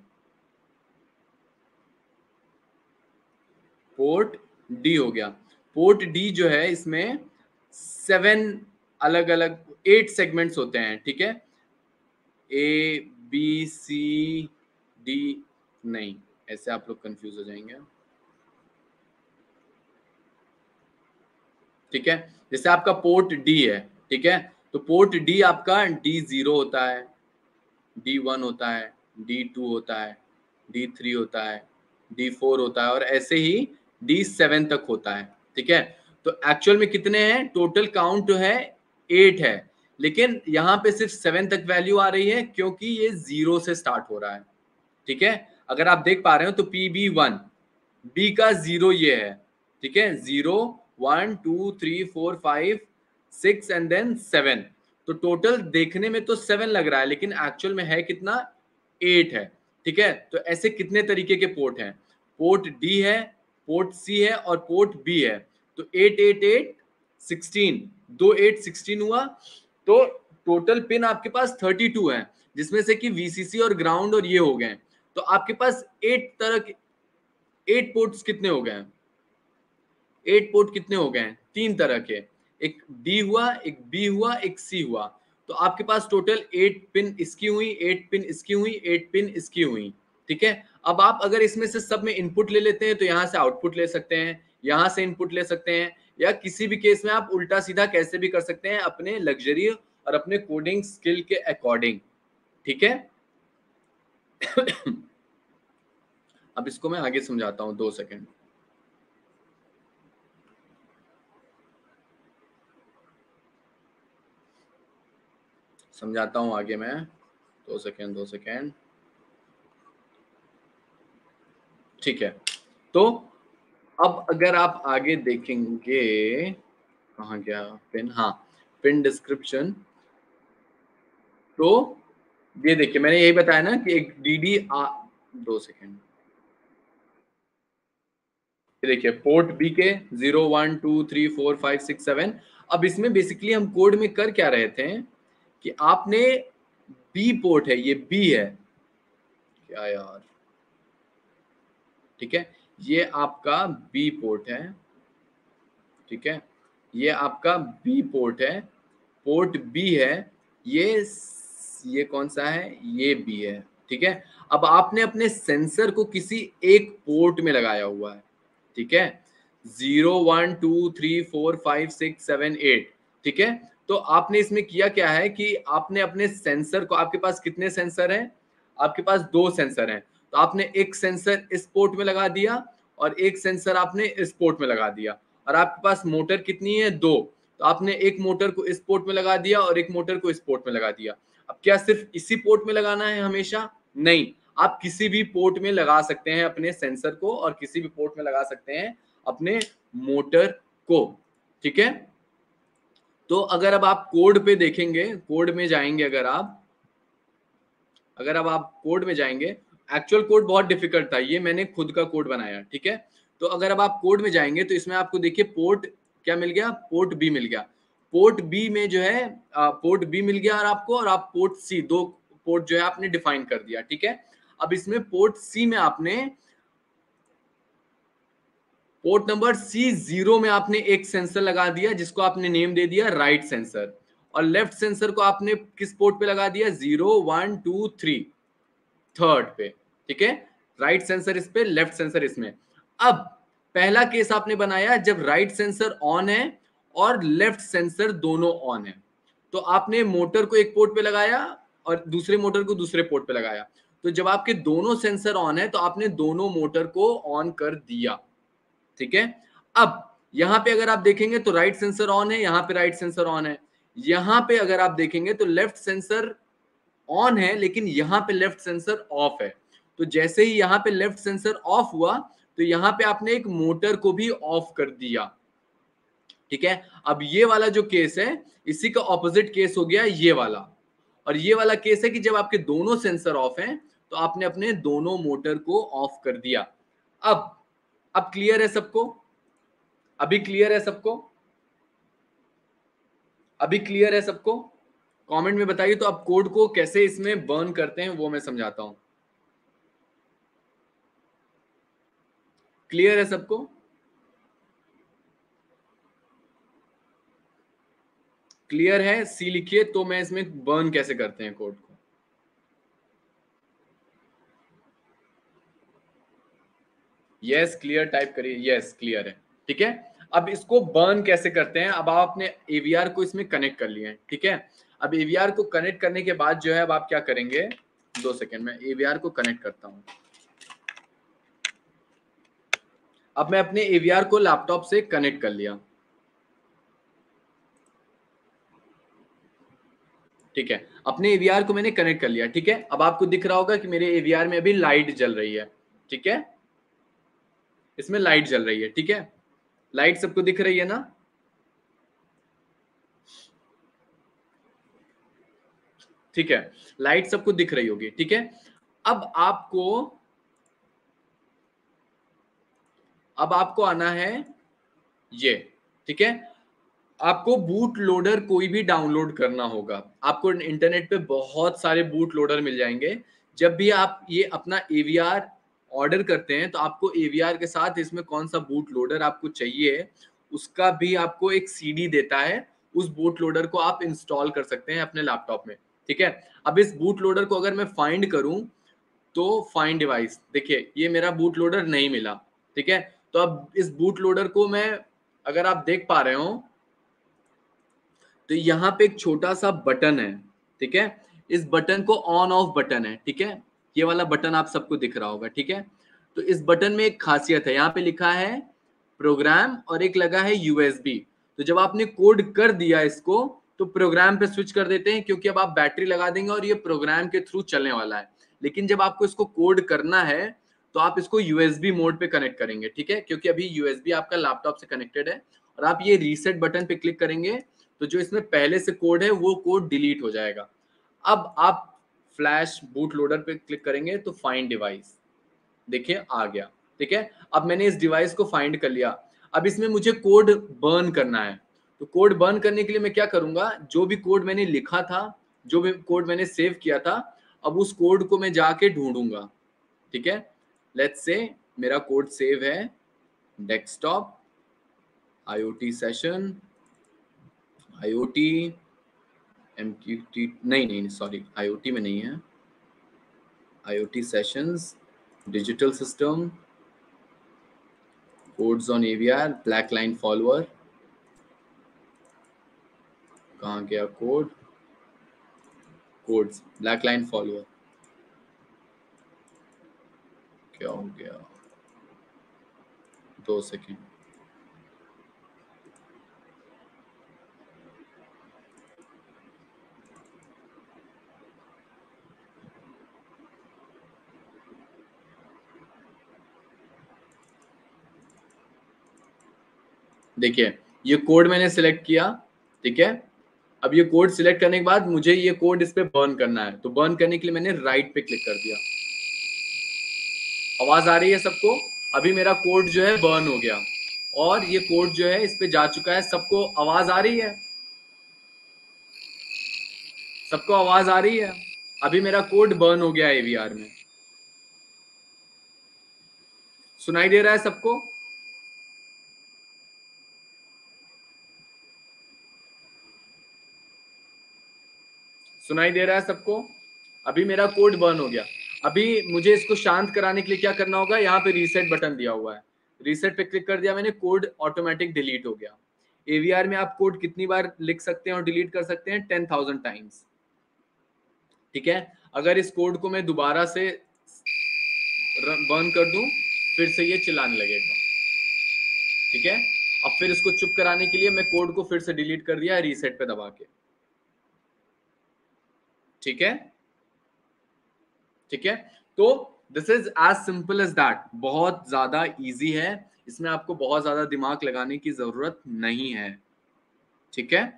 पोर्ट डी हो गया, पोर्ट डी जो है इसमें सेवन अलग अलग एट सेगमेंट्स होते हैं, ठीक है। ए बी सी डी, नहीं ऐसे आप लोग कंफ्यूज हो जाएंगे, ठीक है। जैसे आपका पोर्ट डी है, ठीक है, तो पोर्ट डी आपका डी जीरो होता है, डी वन होता है, डी टू होता है, डी थ्री होता है, डी फोर होता है, और ऐसे ही डी सेवन तक होता है, ठीक है। तो एक्चुअल में कितने हैं, टोटल काउंट जो है एट है, लेकिन यहाँ पे सिर्फ सेवन तक वैल्यू आ रही है क्योंकि ये जीरो से स्टार्ट हो रहा है, ठीक है। अगर आप देख पा रहे हो तो पी बी वन, बी का जीरो ये है, ठीक है, zero one two three four five six and then seven, तो टोटल देखने में तो सेवन लग रहा है लेकिन एक्चुअल में है कितना, एट है, ठीक है। तो ऐसे कितने तरीके के पोर्ट हैं, पोर्ट डी है, पोर्ट सी है और पोर्ट बी है, तो एट एट एट सिक्सटीन, दो एट सिक्सटीन हुआ, तो टोटल पिन आपके पास थर्टी टू है, जिसमें से कि वीसीसी और ग्राउंड और ये हो गए, तो आपके पास एट तरह के एट पोर्ट्स कितने हो गए, एट पोर्ट कितने हो गए, तीन तरह के, एक डी हुआ, एक बी हुआ, एक सी हुआ, तो आपके पास टोटल एट पिन इसकी हुई, एट पिन इसकी हुई, एट पिन इसकी हुई, ठीक है। अब आप अगर इसमें से सब में इनपुट ले लेते हैं तो यहाँ से आउटपुट ले सकते हैं, यहाँ से इनपुट ले सकते हैं, या किसी भी केस में आप उल्टा सीधा कैसे भी कर सकते हैं अपने लग्जरी और अपने कोडिंग स्किल के अकॉर्डिंग, ठीक है। अब इसको मैं आगे समझाता हूं, दो सेकेंड, समझाता हूं आगे मैं, दो सेकेंड दो सेकेंड ठीक है। तो अब अगर आप आगे देखेंगे, कहाँ गया पिन, हाँ पिन डिस्क्रिप्शन, तो ये देखिए मैंने यही बताया ना कि एक डी डी आ, दो सेकेंड, देखिए पोर्ट बी के zero one two three four five six seven, अब इसमें बेसिकली हम कोड में कर क्या रहे थे कि आपने बी पोर्ट है, ये बी है क्या यार, ठीक है, ये आपका बी पोर्ट है, ठीक है, ये आपका बी पोर्ट है, पोर्ट बी है, ये ये कौन सा है, ये बी है, ठीक है। अब आपने अपने सेंसर को किसी एक पोर्ट में लगाया हुआ है, ठीक है, zero one two three four five six seven eight, ठीक है। तो आपने इसमें किया क्या है कि आपने अपने सेंसर को, आपके पास कितने सेंसर हैं? आपके पास दो सेंसर हैं, तो आपने एक सेंसर इस पोर्ट में लगा दिया और एक सेंसर आपने इस पोर्ट में लगा दिया, और आपके पास मोटर कितनी है? दो, तो आपने एक मोटर को इस पोर्ट में लगा दिया और एक मोटर को इस पोर्ट में लगा दिया। अब क्या सिर्फ इसी पोर्ट में लगाना है हमेशा? नहीं, आप किसी भी पोर्ट में लगा सकते हैं अपने सेंसर को, और किसी भी पोर्ट में लगा सकते हैं अपने मोटर को, ठीक है। तो अगर अब आप कोड पे देखेंगे, कोड में जाएंगे, अगर आप अगर अब आप कोड में जाएंगे, एक्चुअल कोड बहुत डिफिकल्ट था, ये मैंने खुद का कोड बनाया, ठीक है। तो अगर अब आप कोड में जाएंगे तो इसमें आपको देखिए पोर्ट क्या मिल गया? पोर्ट बी मिल गया। पोर्ट बी में जो है पोर्ट बी मिल गया और आपको, और आप पोर्ट सी, दो पोर्ट जो है आपने डिफाइन कर दिया, ठीक है। अब इसमें पोर्ट सी में आपने पोर्ट नंबर सी जीरो में आपने एक सेंसर लगा दिया जिसको आपने नेम दे दिया राइट सेंसर, और लेफ्ट सेंसर को आपने किस पोर्ट पे लगा दिया? Zero one two three, third पे, ठीक है। राइट सेंसर इस पे, लेफ्ट सेंसर इसमें। अब पहला केस आपने बनाया जब राइट सेंसर ऑन है और लेफ्ट सेंसर दोनों ऑन है, तो आपने मोटर को एक पोर्ट पे लगाया और दूसरे मोटर को दूसरे पोर्ट पे लगाया। तो जब आपके दोनों सेंसर ऑन है तो आपने दोनों मोटर को ऑन कर दिया, ठीक है। अब यहां पे अगर आप देखेंगे तो राइट सेंसर ऑन है, यहां पे राइट सेंसर ऑन है। यहां पे अगर आप देखेंगे तो लेफ्ट सेंसर ऑन है, लेकिन यहां पे लेफ्ट सेंसर ऑफ है। तो जैसे ही यहां पे लेफ्ट सेंसर ऑफ हुआ तो यहां पे आपने एक मोटर को भी ऑफ कर दिया, ठीक है। अब ये वाला जो केस है, इसी का ऑपोजिट केस हो गया ये वाला, और ये वाला केस है कि जब आपके दोनों सेंसर ऑफ हैं तो आपने अपने दोनों मोटर को ऑफ कर दिया। अब अब क्लियर है सबको? अभी क्लियर है सबको? अभी क्लियर है सबको? कमेंट में बताइए तो आप कोड को कैसे इसमें बर्न करते हैं वो मैं समझाता हूं। क्लियर है सबको? क्लियर है? सी लिखिए तो मैं इसमें बर्न कैसे करते हैं कोड को। यस क्लियर टाइप करिए, यस क्लियर है, ठीक है। अब इसको बर्न कैसे करते हैं? अब आप अपने एवीआर को इसमें कनेक्ट कर लिए हैं, ठीक है। अब एवीआर को कनेक्ट करने के बाद जो है अब आप क्या करेंगे? दो सेकेंड में एवीआर को कनेक्ट करता हूं। अब मैं अपने एवीआर को लैपटॉप से कनेक्ट कर लिया, ठीक है। अपने एवीआर को मैंने कनेक्ट कर लिया, ठीक है। अब आपको दिख रहा होगा कि मेरे एवीआर में अभी लाइट जल रही है, ठीक है। इसमें लाइट जल रही है, ठीक है। लाइट सबको दिख रही है ना? ठीक है, लाइट सबको दिख रही होगी, ठीक है। अब आपको अब आपको आना है ये, ठीक है। आपको बूट लोडर कोई भी डाउनलोड करना होगा। आपको इंटरनेट पे बहुत सारे बूट लोडर मिल जाएंगे। जब भी आप ये अपना एवीआर ऑर्डर करते हैं तो आपको एवीआर के साथ इसमें कौन सा बूट लोडर आपको चाहिए उसका भी आपको एक सीडी देता है। उस बूट लोडर को आप इंस्टॉल कर सकते हैं अपने लैपटॉप में, ठीक है। अब इस बूट लोडर को अगर मैं फाइंड करूं तो फाइंड डिवाइस, देखिए ये मेरा बूट लोडर नहीं मिला, ठीक है। तो अब इस बूट लोडर को मैं, अगर आप देख पा रहे हो तो यहाँ पे एक छोटा सा बटन है, ठीक है। इस बटन को ऑन ऑफ बटन है, ठीक है। ये वाला बटन आप सबको दिख रहा होगा, ठीक है। तो इस बटन में एक खासियत है, यहाँ पे लिखा है प्रोग्राम और एक लगा है यूएसबी। तो जब आपने कोड कर दिया इसको तो प्रोग्राम पे स्विच कर देते हैं, क्योंकि अब आप बैटरी लगा देंगे और ये प्रोग्राम के थ्रू चलने वाला है। लेकिन जब आपको इसको कोड करना है तो आप इसको यूएसबी मोड पे कनेक्ट करेंगे, ठीक है। क्योंकि अभी यूएसबी आपका लैपटॉप से कनेक्टेड है, और आप ये रीसेट बटन पे क्लिक करेंगे तो जो इसमें पहले से कोड है वो कोड डिलीट हो जाएगा। अब आप फ्लैश बूट लोडर पे क्लिक करेंगे तो फाइंड डिवाइस, देखिए आ गया, ठीक है। अब मैंने इस डिवाइस को फाइंड कर लिया। अब इसमें मुझे कोड बर्न करना है, तो कोड बर्न करने के लिए मैं क्या करूंगा? जो भी कोड मैंने लिखा था, जो भी कोड मैंने सेव किया था, अब उस कोड को मैं जाके ढूंढूंगा, ठीक है। लेट्स से मेरा कोड सेव है desktop IoT session IoT MQTT, नहीं नहीं सॉरी आईओटी में नहीं है, IoT sessions digital system codes on AVR, black line follower, कहाँ गया code, codes black line follower, क्या हो गया, दो सेकेंड। देखिए ये कोड मैंने सिलेक्ट किया, ठीक है। अब ये कोड सिलेक्ट करने के बाद मुझे ये कोड इस पे बर्न करना है, तो बर्न करने के लिए मैंने राइट पे क्लिक कर दिया। आवाज आ रही है सबको? अभी मेरा कोड जो है बर्न हो गया और ये कोड जो है इस पे जा चुका है। सबको आवाज आ रही है? सबको आवाज आ रही है? अभी मेरा कोड बर्न हो गया एवीआर में। सुनाई दे रहा है सबको? सुनाई दे रहा है सबको? अभी मेरा कोड बर्न हो गया। अभी मुझे इसको शांत कराने के लिए क्या करना होगा, यहाँ पे रीसेट बटन दिया हुआ है, रीसेट पे क्लिक कर दिया मैंने, कोड ऑटोमेटिक डिलीट हो गया। एवीआर में आप कोड कितनी बार लिख सकते हैं और डिलीट कर सकते हैं? टेन थाउजेंड टाइम्स, ठीक है। अगर इस कोड को मैं दोबारा से बर्न कर दूं, फिर से ये चिल्लाने लगेगा, ठीक है। अब फिर इसको चुप कराने के लिए मैं कोड को फिर से डिलीट कर दिया रीसेट पे दबा के, ठीक है, ठीक है। तो this is as simple as that, बहुत ज्यादा इजी है, इसमें आपको बहुत ज्यादा दिमाग लगाने की जरूरत नहीं है, ठीक है।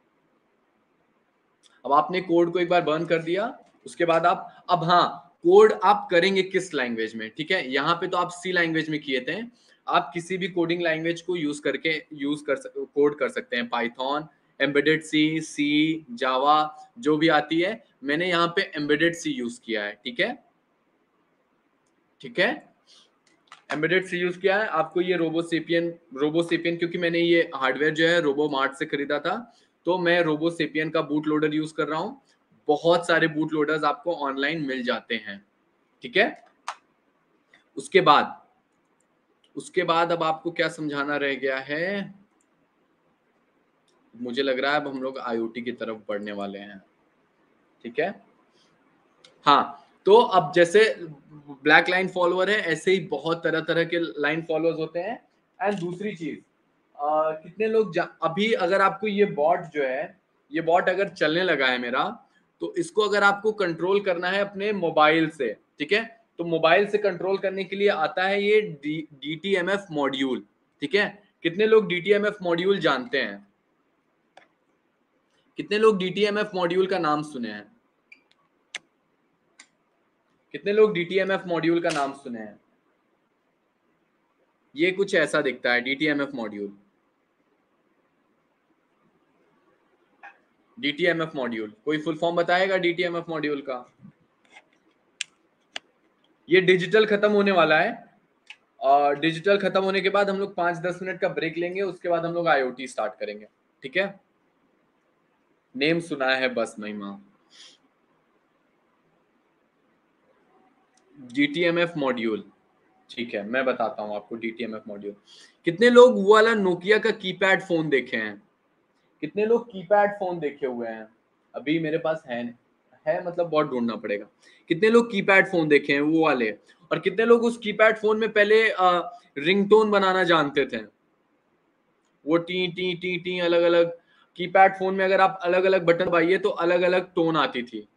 अब आपने कोड को एक बार बर्न कर दिया, उसके बाद आप, अब हाँ, कोड आप करेंगे किस लैंग्वेज में, ठीक है। यहाँ पे तो आप सी लैंग्वेज में किए थे, आप किसी भी कोडिंग लैंग्वेज को यूज करके यूज कर कोड कर सकते हैं, पाइथन, एम्बेडेड सी, सी, जावा, जो भी आती है। मैंने यहाँ पे एम्बेडेड सी यूज किया है, ठीक है, ठीक है, एम्बेडेड सी यूज किया है। आपको ये रोबोसेपियन, रोबोसेपियन क्योंकि मैंने ये हार्डवेयर जो है रोबो मार्ट से खरीदा था, तो मैं रोबोसेपियन का बूट लोडर यूज कर रहा हूं। बहुत सारे बूट लोडर्स आपको ऑनलाइन मिल जाते हैं, ठीक है। उसके बाद उसके बाद अब आपको क्या समझाना रह गया है, मुझे लग रहा है अब हम लोग आईओटी की तरफ बढ़ने वाले हैं, ठीक है। हाँ, तो अब जैसे ब्लैक लाइन फॉलोअर है, ऐसे ही बहुत तरह तरह के लाइन फॉलोअर्स होते हैं। एंड दूसरी चीज, आ, कितने लोग अभी, अगर आपको ये बॉट जो है, ये बॉट अगर चलने लगा है मेरा, तो इसको अगर आपको कंट्रोल करना है अपने मोबाइल से, ठीक है, तो मोबाइल से कंट्रोल करने के लिए आता है ये D T M F module, ठीक है। कितने लोग D T M F module जानते हैं? कितने लोग D T M F module का नाम सुने हैं? कितने लोग D T M F module का नाम सुने हैं? ये कुछ ऐसा दिखता है D T M F module. D T M F module, कोई फुल फॉर्म बताएगा D T M F module का? ये डिजिटल खत्म होने वाला है, और डिजिटल खत्म होने के बाद हम लोग पांच दस मिनट का ब्रेक लेंगे, उसके बाद हम लोग आईओटी स्टार्ट करेंगे, ठीक है। नेम सुना है बस Mahima. D T M F module, ठीक है, मैं बताता हूं आपको D T M F module. कितने लोग वो वाला नोकिया का कीपैड फोन देखे हैं? कितने लोग कीपैड फोन देखे हुए हैं? अभी मेरे पास है है मतलब बहुत ढूंढना पड़ेगा। कितने लोग कीपैड फोन देखे हैं वो वाले? और कितने लोग उस कीपैड फोन में पहले रिंगटोन बनाना जानते थे? वो टी टी टी टी अलग अलग कीपैड फोन में अगर आप अलग अलग बटन दबाइए तो अलग अलग टोन आती थी।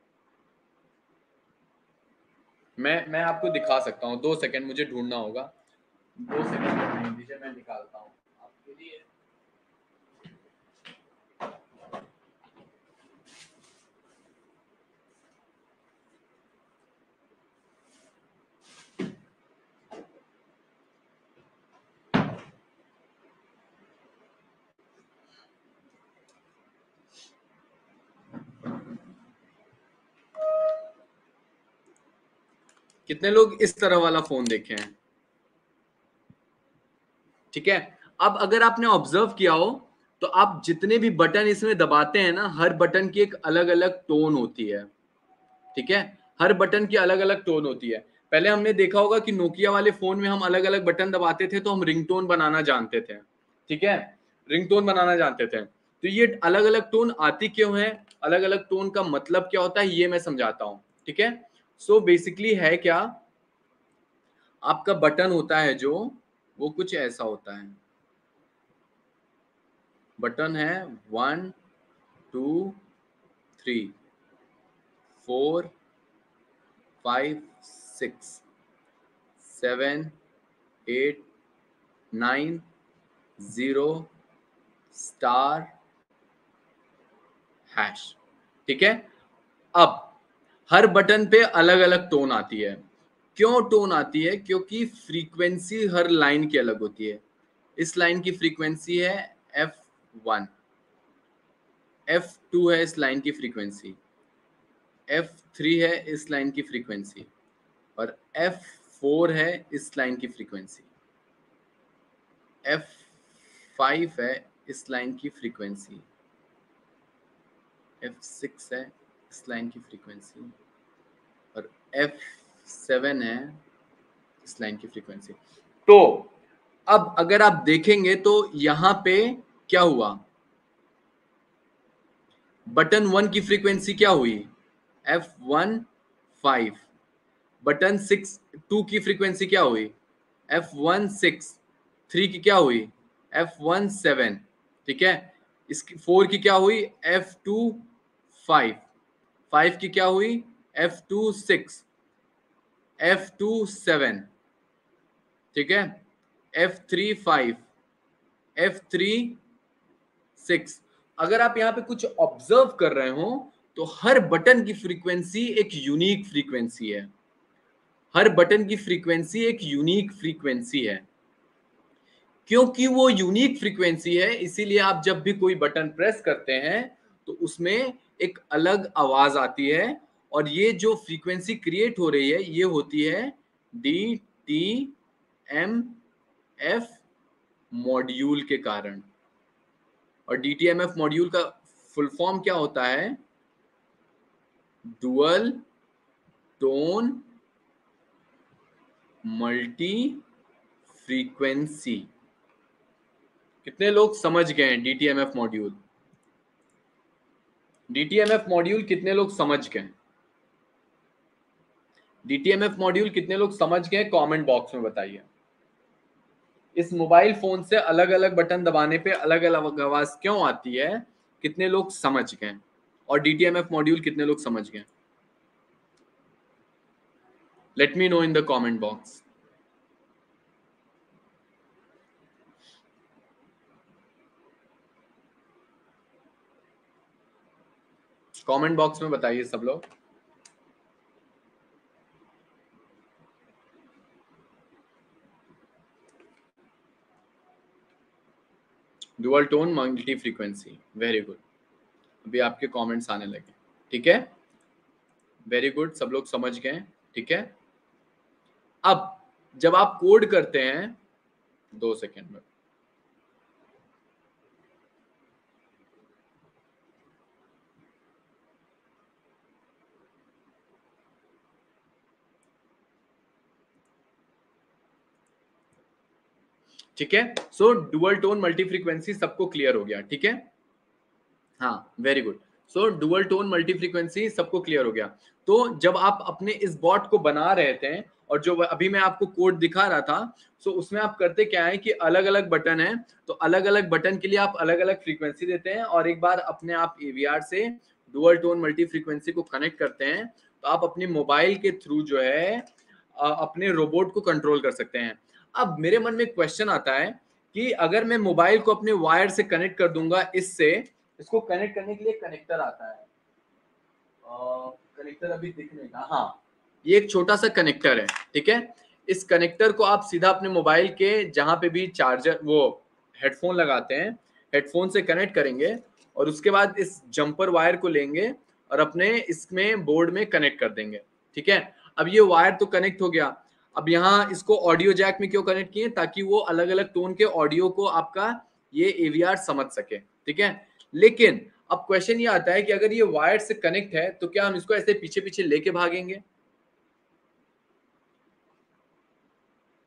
मैं मैं आपको दिखा सकता हूँ, दो सेकंड मुझे ढूंढना होगा, दो सेकंड दीजिए, मैं निकालता हूँ आपके लिए। कितने लोग इस तरह वाला फोन देखे हैं? ठीक है, अब अगर आपने ऑब्जर्व किया हो तो आप जितने भी बटन इसमें दबाते हैं ना, हर बटन की एक अलग अलग टोन होती है, ठीक है, हर बटन की अलग अलग टोन होती है। पहले हमने देखा होगा कि नोकिया वाले फोन में हम अलग अलग बटन दबाते थे तो हम रिंगटोन बनाना जानते थे, ठीक है, रिंगटोन बनाना जानते थे। तो ये अलग अलग टोन आती क्यों है, अलग अलग टोन का मतलब क्या होता है, ये मैं समझाता हूं, ठीक है। सो बेसिकली है क्या, आपका बटन होता है जो, वो कुछ ऐसा होता है, बटन है one two three four five six seven eight nine zero star hash, ठीक है। अब हर बटन पे अलग अलग टोन आती है। क्यों टोन आती है, क्योंकि फ्रीक्वेंसी हर लाइन की अलग होती है। इस लाइन की फ्रीक्वेंसी है एफ वन, एफ टू है इस लाइन की फ्रीक्वेंसी, एफ थ्री है इस लाइन की फ्रीक्वेंसी, और एफ फोर है इस लाइन की फ्रीक्वेंसी, एफ फाइव है इस लाइन की फ्रीक्वेंसी, एफ सिक्स है इस लाइन की फ्रीक्वेंसी, और एफ सेवन है इस लाइन की फ्रीक्वेंसी। तो अब अगर आप देखेंगे तो यहां पे क्या हुआ, बटन वन की फ्रीक्वेंसी क्या हुई, F one five, button six two की फ्रीक्वेंसी क्या हुई, एफ वन सिक्स, थ्री की क्या हुई, एफ वन सेवन, ठीक है। इसकी फोर की क्या हुई, एफ टू फाइव, फाइव की क्या हुई, F two six, F two seven, ठीक है, F three five, F three six. अगर आप यहां पे कुछ ऑब्जर्व कर रहे हो तो हर बटन की फ्रीक्वेंसी एक यूनिक फ्रीक्वेंसी है, हर बटन की फ्रीक्वेंसी एक यूनिक फ्रीक्वेंसी है। क्योंकि वो यूनिक फ्रीक्वेंसी है इसीलिए आप जब भी कोई बटन प्रेस करते हैं तो उसमें एक अलग आवाज आती है, और ये जो फ्रीक्वेंसी क्रिएट हो रही है ये होती है D T M F module के कारण। और D T M F module का फुल फॉर्म क्या होता है, डुअल टोन मल्टी फ्रीक्वेंसी। कितने लोग समझ गए हैं डीटीएमएफ मॉड्यूल, डीटीएमएफ मॉड्यूल कितने लोग समझ गए, डीटीएमएफ मॉड्यूल कितने लोग समझ गए, कमेंट बॉक्स में बताइए। इस मोबाइल फोन से अलग अलग बटन दबाने पे अलग अलग आवाज क्यों आती है, कितने लोग समझ गए, और डीटीएमएफ मॉड्यूल कितने लोग समझ गए, let me know in the comment box. Comment box में बताइए सब लोग। Dual tone multi frequency, very good, अभी आपके कमेंट्स आने लगे, ठीक है, वेरी गुड, सब लोग समझ गए, ठीक है। अब जब आप कोड करते हैं, दो सेकेंड में, ठीक है। So dual tone multi frequency सबको क्लियर हो गया, ठीक है, हाँ very good. So dual tone multi frequency सबको क्लियर हो गया। तो जब आप अपने इस बॉट को बना रहे थे और जो अभी मैं आपको कोड दिखा रहा था, सो उसमें आप करते क्या है कि अलग अलग बटन है, तो अलग अलग बटन के लिए आप अलग अलग फ्रीक्वेंसी देते हैं, और एक बार अपने आप एवीआर से डुअल टोन मल्टी फ्रीक्वेंसी को कनेक्ट करते हैं तो आप अपने मोबाइल के थ्रू जो है अपने रोबोट को कंट्रोल कर सकते हैं। अब मेरे मन में क्वेश्चन आता है कि अगर मैं मोबाइल को अपने वायर से कनेक्ट कर दूंगा, इससे इसको कनेक्ट करने के लिए कनेक्टर आता है, कनेक्टर अभी दिखने का, हाँ ये एक छोटा सा कनेक्टर है, ठीक है। इस कनेक्टर को आप सीधा अपने मोबाइल के जहां पे भी चार्जर वो हेडफोन लगाते हैं, हेडफोन से कनेक्ट करेंगे, और उसके बाद इस जंपर वायर को लेंगे और अपने इसमें बोर्ड में कनेक्ट कर देंगे, ठीक है। अब ये वायर तो कनेक्ट हो गया, अब यहाँ इसको ऑडियो जैक में क्यों कनेक्ट किए, ताकि वो अलग अलग टोन के ऑडियो को आपका ये एवीआर समझ सके, ठीक है। लेकिन अब क्वेश्चन ये आता है कि अगर ये वायर से कनेक्ट है तो क्या हम इसको ऐसे पीछे पीछे लेके भागेंगे,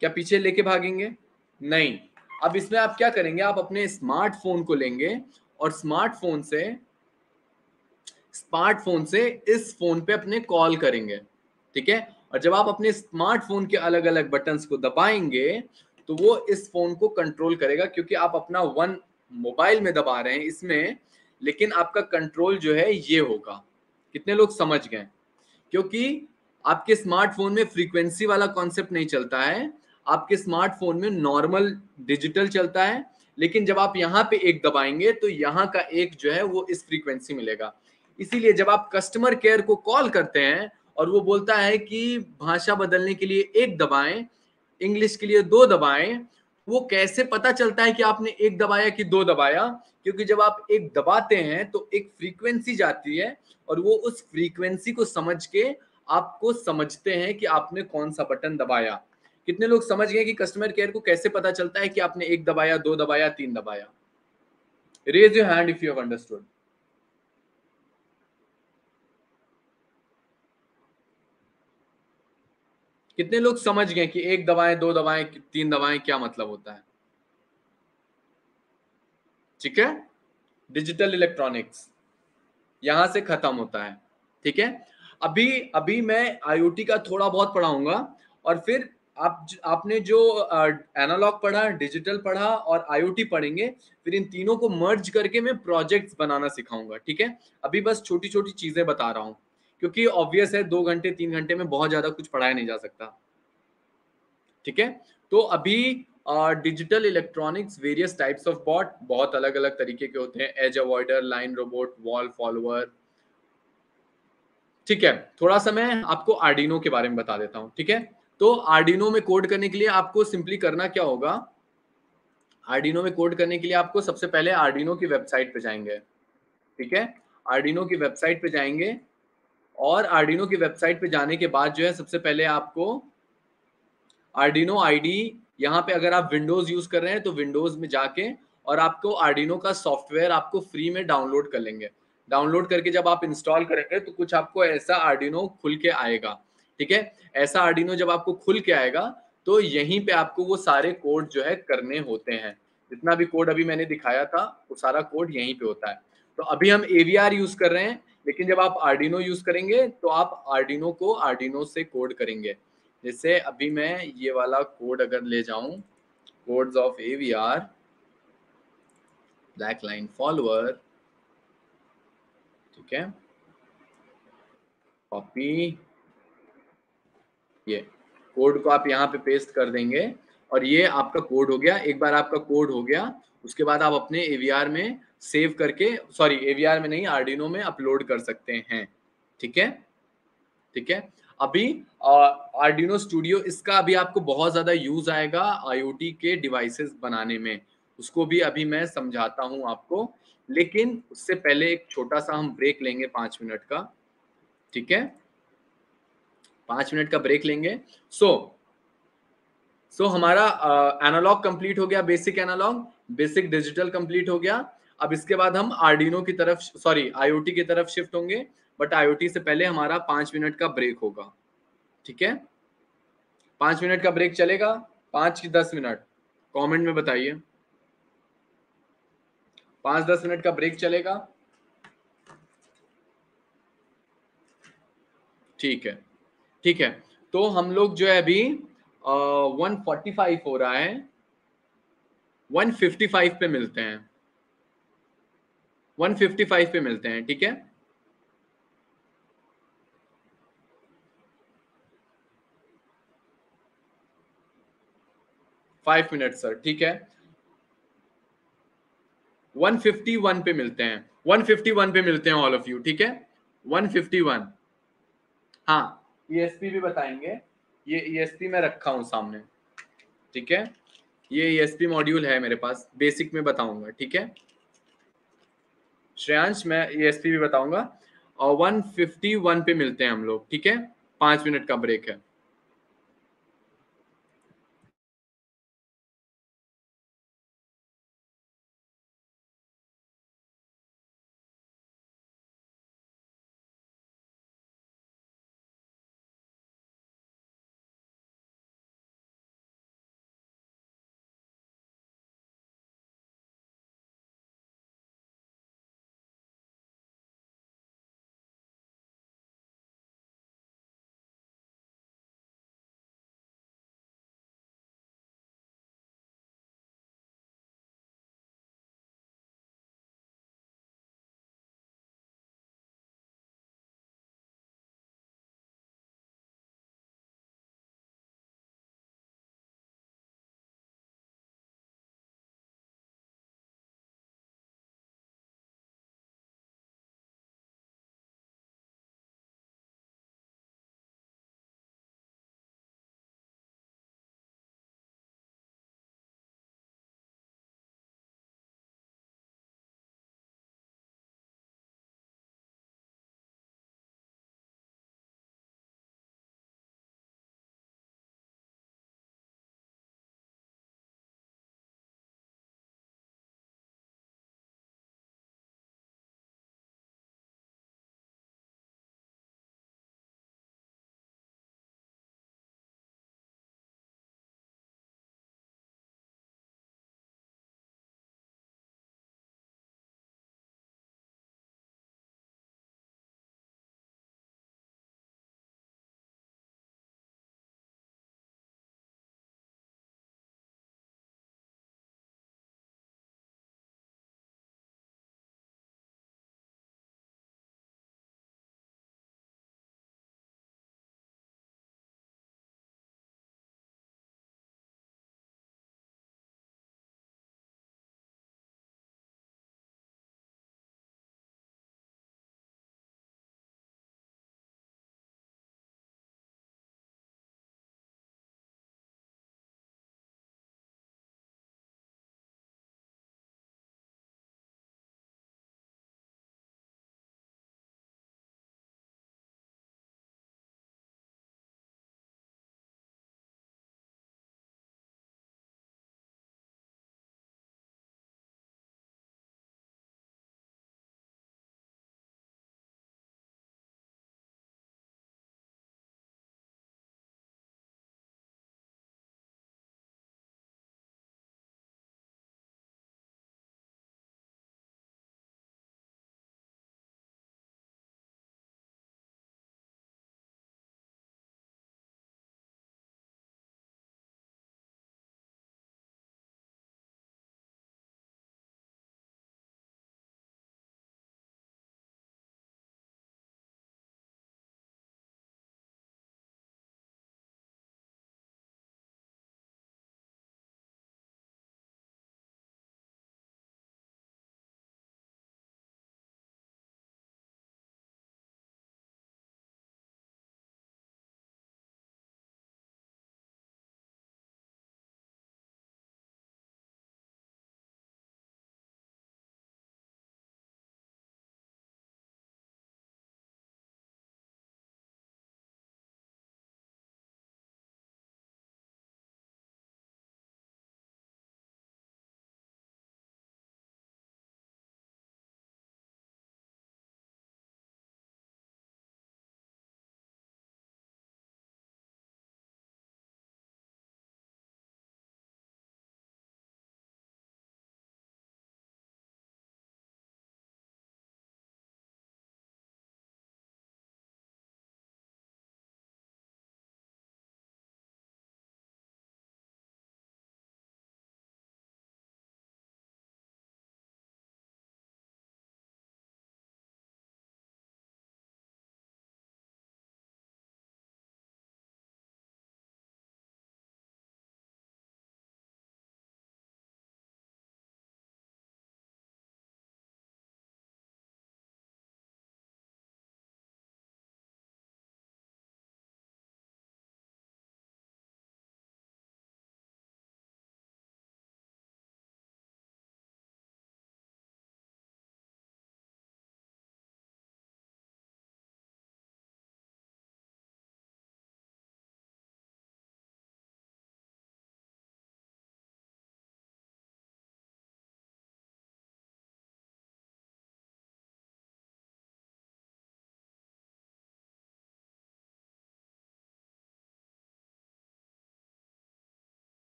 क्या पीछे लेके भागेंगे? नहीं। अब इसमें आप क्या करेंगे, आप अपने स्मार्टफोन को लेंगे और स्मार्टफोन से स्मार्टफोन से इस फोन पे अपने कॉल करेंगे, ठीक है। और जब आप अपने स्मार्टफोन के अलग अलग बटन्स को दबाएंगे तो वो इस फोन को कंट्रोल करेगा, क्योंकि आप अपना वन मोबाइल में दबा रहे हैं इसमें, लेकिन आपका कंट्रोल जो है ये होगा। कितने लोग समझ गए? क्योंकि आपके स्मार्टफोन में फ्रीक्वेंसी वाला कॉन्सेप्ट नहीं चलता है, आपके स्मार्टफोन में नॉर्मल डिजिटल चलता है, लेकिन जब आप यहाँ पे एक दबाएंगे तो यहाँ का एक जो है वो इस फ्रीक्वेंसी मिलेगा। इसीलिए जब आप कस्टमर केयर को कॉल करते हैं और वो बोलता है कि भाषा बदलने के लिए एक दबाएं, इंग्लिश के लिए दो दबाएं, वो कैसे पता चलता है कि आपने एक दबाया कि दो दबाया? क्योंकि जब आप एक दबाते हैं तो एक फ्रीक्वेंसी जाती है और वो उस फ्रीक्वेंसी को समझ के आपको समझते हैं कि आपने कौन सा बटन दबाया। कितने लोग समझ गए कि कस्टमर केयर को कैसे पता चलता है कि आपने एक दबाया, दो दबाया, तीन दबाया? Raise your hand if you have understood. कितने लोग समझ गए कि एक दबाएं, दो दबाएं, तीन दबाएं क्या मतलब होता है? ठीक है, डिजिटल इलेक्ट्रॉनिक्स यहां से खत्म होता है, ठीक है। अभी अभी मैं आईओटी का थोड़ा बहुत पढ़ाऊंगा और फिर आप आपने जो एनालॉग पढ़ा, डिजिटल पढ़ा और आईओटी पढ़ेंगे, फिर इन तीनों को मर्ज करके मैं प्रोजेक्ट्स बनाना सिखाऊंगा, ठीक है। अभी बस छोटी छोटी चीजें बता रहा हूं, क्योंकि ऑब्वियस है दो घंटे तीन घंटे में बहुत ज्यादा कुछ पढ़ाया नहीं जा सकता, ठीक है। तो अभी digital electronics, various types of bot, बहुत अलग अलग तरीके के होते हैं, edge avoider, line robot, wall follower, ठीक है। थोड़ा सा मैं आपको आर्डिनो के बारे में बता देता हूं, ठीक है। तो आर्डिनो में कोड करने के लिए आपको सिंपली करना क्या होगा, आर्डिनो में कोड करने के लिए आपको सबसे पहले आर्डिनो की वेबसाइट पे जाएंगे, ठीक है। आर्डिनो की वेबसाइट पे जाएंगे और आर्डिनो की वेबसाइट पे जाने के बाद जो है सबसे पहले आपको आर्डिनो आईडी, यहाँ पे अगर आप विंडोज यूज कर रहे हैं तो विंडोज में जाके और आपको आर्डिनो का सॉफ्टवेयर आपको फ्री में डाउनलोड कर लेंगे। डाउनलोड करके जब आप इंस्टॉल करेंगे तो कुछ आपको ऐसा आर्डिनो खुल के आएगा, ठीक है। ऐसा आर्डिनो जब आपको खुल के आएगा तो यहीं पे आपको वो सारे कोड जो है करने होते हैं। जितना भी कोड अभी मैंने दिखाया था वो सारा कोड यहीं पे होता है। तो अभी हम एवीआर यूज कर रहे हैं, लेकिन जब आप आर्डिनो यूज करेंगे तो आप आर्डिनो को आर्डिनो से कोड करेंगे। जैसे अभी मैं ये वाला कोड अगर ले जाऊं, codes of AVR, black line follower, ठीक है, कॉपी, ये कोड को आप यहाँ पे पेस्ट कर देंगे और ये आपका कोड हो गया। एक बार आपका कोड हो गया उसके बाद आप अपने एवीआर में सेव करके, सॉरी एवीआर में नहीं, आर्डिनो में अपलोड कर सकते हैं, ठीक है, ठीक है। अभी आर्डिनो स्टूडियो, इसका अभी आपको बहुत ज्यादा यूज आएगा आईओटी के डिवाइसेस बनाने में, उसको भी अभी मैं समझाता हूं आपको, लेकिन उससे पहले एक छोटा सा हम ब्रेक लेंगे पांच मिनट का, ठीक है। पांच मिनट का ब्रेक लेंगे। सो so, सो so हमारा एनालॉग कंप्लीट हो गया, basic analogue, basic digital complete हो गया। अब इसके बाद हम आर्डिनो की तरफ, सॉरी आईओटी की तरफ शिफ्ट होंगे, बट आईओटी से पहले हमारा पांच मिनट का ब्रेक होगा, ठीक है। पांच मिनट का ब्रेक चलेगा, पांच की दस मिनट, कमेंट में बताइए। पांच दस मिनट का ब्रेक चलेगा, ठीक है, ठीक है। तो हम लोग जो है अभी वन फोर्टी फाइव हो रहा है, वन फिफ्टी फाइव पे मिलते हैं, वन फिफ्टी फाइव पे मिलते हैं, ठीक है। फाइव मिनट सर, ठीक है। वन फिफ्टी वन पे मिलते हैं, वन फिफ्टी वन पे मिलते हैं ऑल ऑफ यू, ठीक है। वन फिफ्टी वन, हाँ ईएसपी भी बताएंगे, ये ईएसपी मैं रखा हूं सामने, ठीक है। ये ईएसपी मॉड्यूल है मेरे पास, बेसिक में बताऊंगा, ठीक है। श्रेयांश मैं ईएसपी भी बताऊंगा। और वन फिफ्टी वन पे मिलते हैं हम लोग, ठीक है। पांच मिनट का ब्रेक है।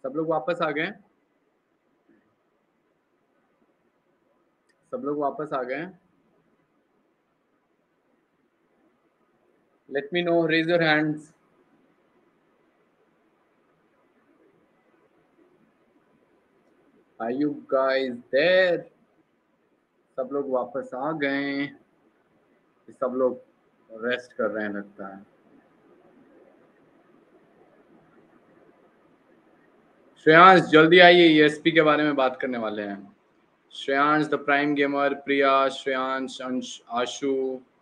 सब लोग वापस आ गए? सब लोग वापस आ गए? Let me know. Raise your hands. Are you guys there? सब लोग वापस आ गए? सब लोग रेस्ट कर रहे हैं लगता है। श्रेयांश जल्दी आइए, ईएसपी के बारे में बात करने वाले हैं। Shreyansh the prime gamer, Priya, Shreyansh, Ansh, Ashu,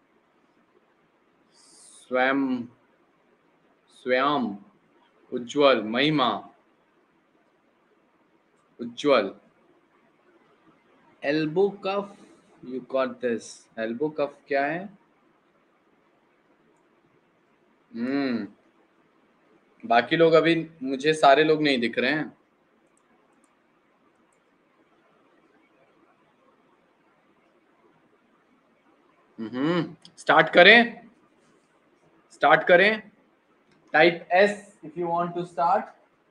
Swayam, Swayam, Ujjwal, Mahima, Ujjwal, elbow cough, you got this. Elbow cough क्या है? हम्म बाकी लोग अभी, मुझे सारे लोग नहीं दिख रहे हैं। हम्म स्टार्ट करें? स्टार्ट करें? Type S if you want to start.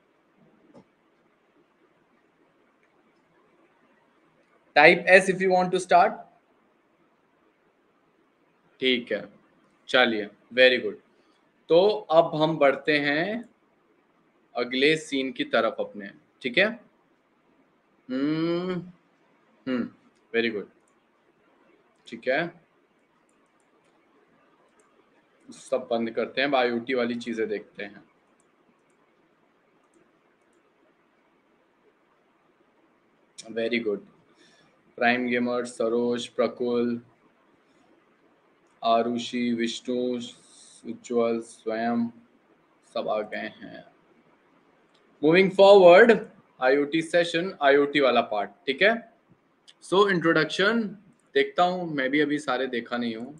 Type S if you want to start. ठीक है, चलिए, वेरी गुड। तो अब हम बढ़ते हैं अगले सीन की तरफ अपने, ठीक है? हम्म हम्म वेरी गुड, ठीक है। सब बंद करते हैं, आईओटी वाली चीजें देखते हैं। Very good. Prime gamer, Saroj, Prakul, Arushi, Vishnu, Ujjwal, Swayam सब आ गए हैं। Moving forward, IoT session, IoT वाला पार्ट, ठीक है। सो इंट्रोडक्शन देखता हूं, मैं भी अभी सारे देखा नहीं हूं,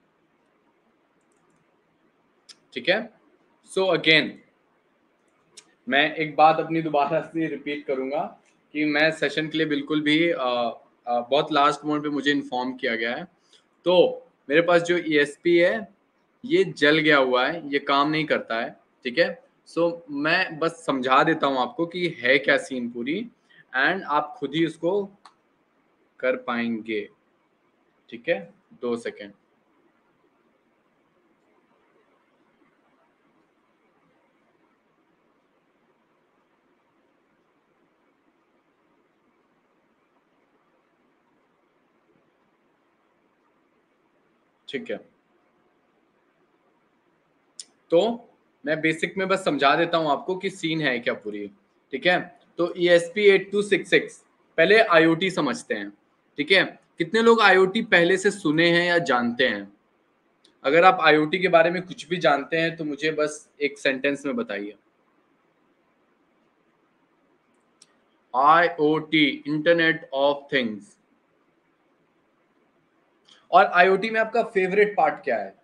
ठीक है। सो अगेन मैं एक बात अपनी दोबारा से रिपीट करूंगा कि मैं सेशन के लिए बिल्कुल भी आ, आ, बहुत लास्ट मोमेंट पे मुझे इन्फॉर्म किया गया है। तो मेरे पास जो ईएसपी है ये जल गया हुआ है, ये काम नहीं करता है, ठीक है। सो मैं बस समझा देता हूं आपको कि है क्या सीन पूरी, एंड आप खुद ही उसको कर पाएंगे, ठीक है। दो सेकेंड। ठीक है, तो मैं बेसिक में बस समझा देता हूं आपको कि सीन है क्या पूरी, ठीक है। तो E S P eight two six six, पहले आईओटी समझते हैं, ठीक है। कितने लोग आईओटी पहले से सुने हैं या जानते हैं? अगर आप आईओटी के बारे में कुछ भी जानते हैं तो मुझे बस एक सेंटेंस में बताइए। IoT, internet of things. और आईओटी में आपका फेवरेट पार्ट क्या है?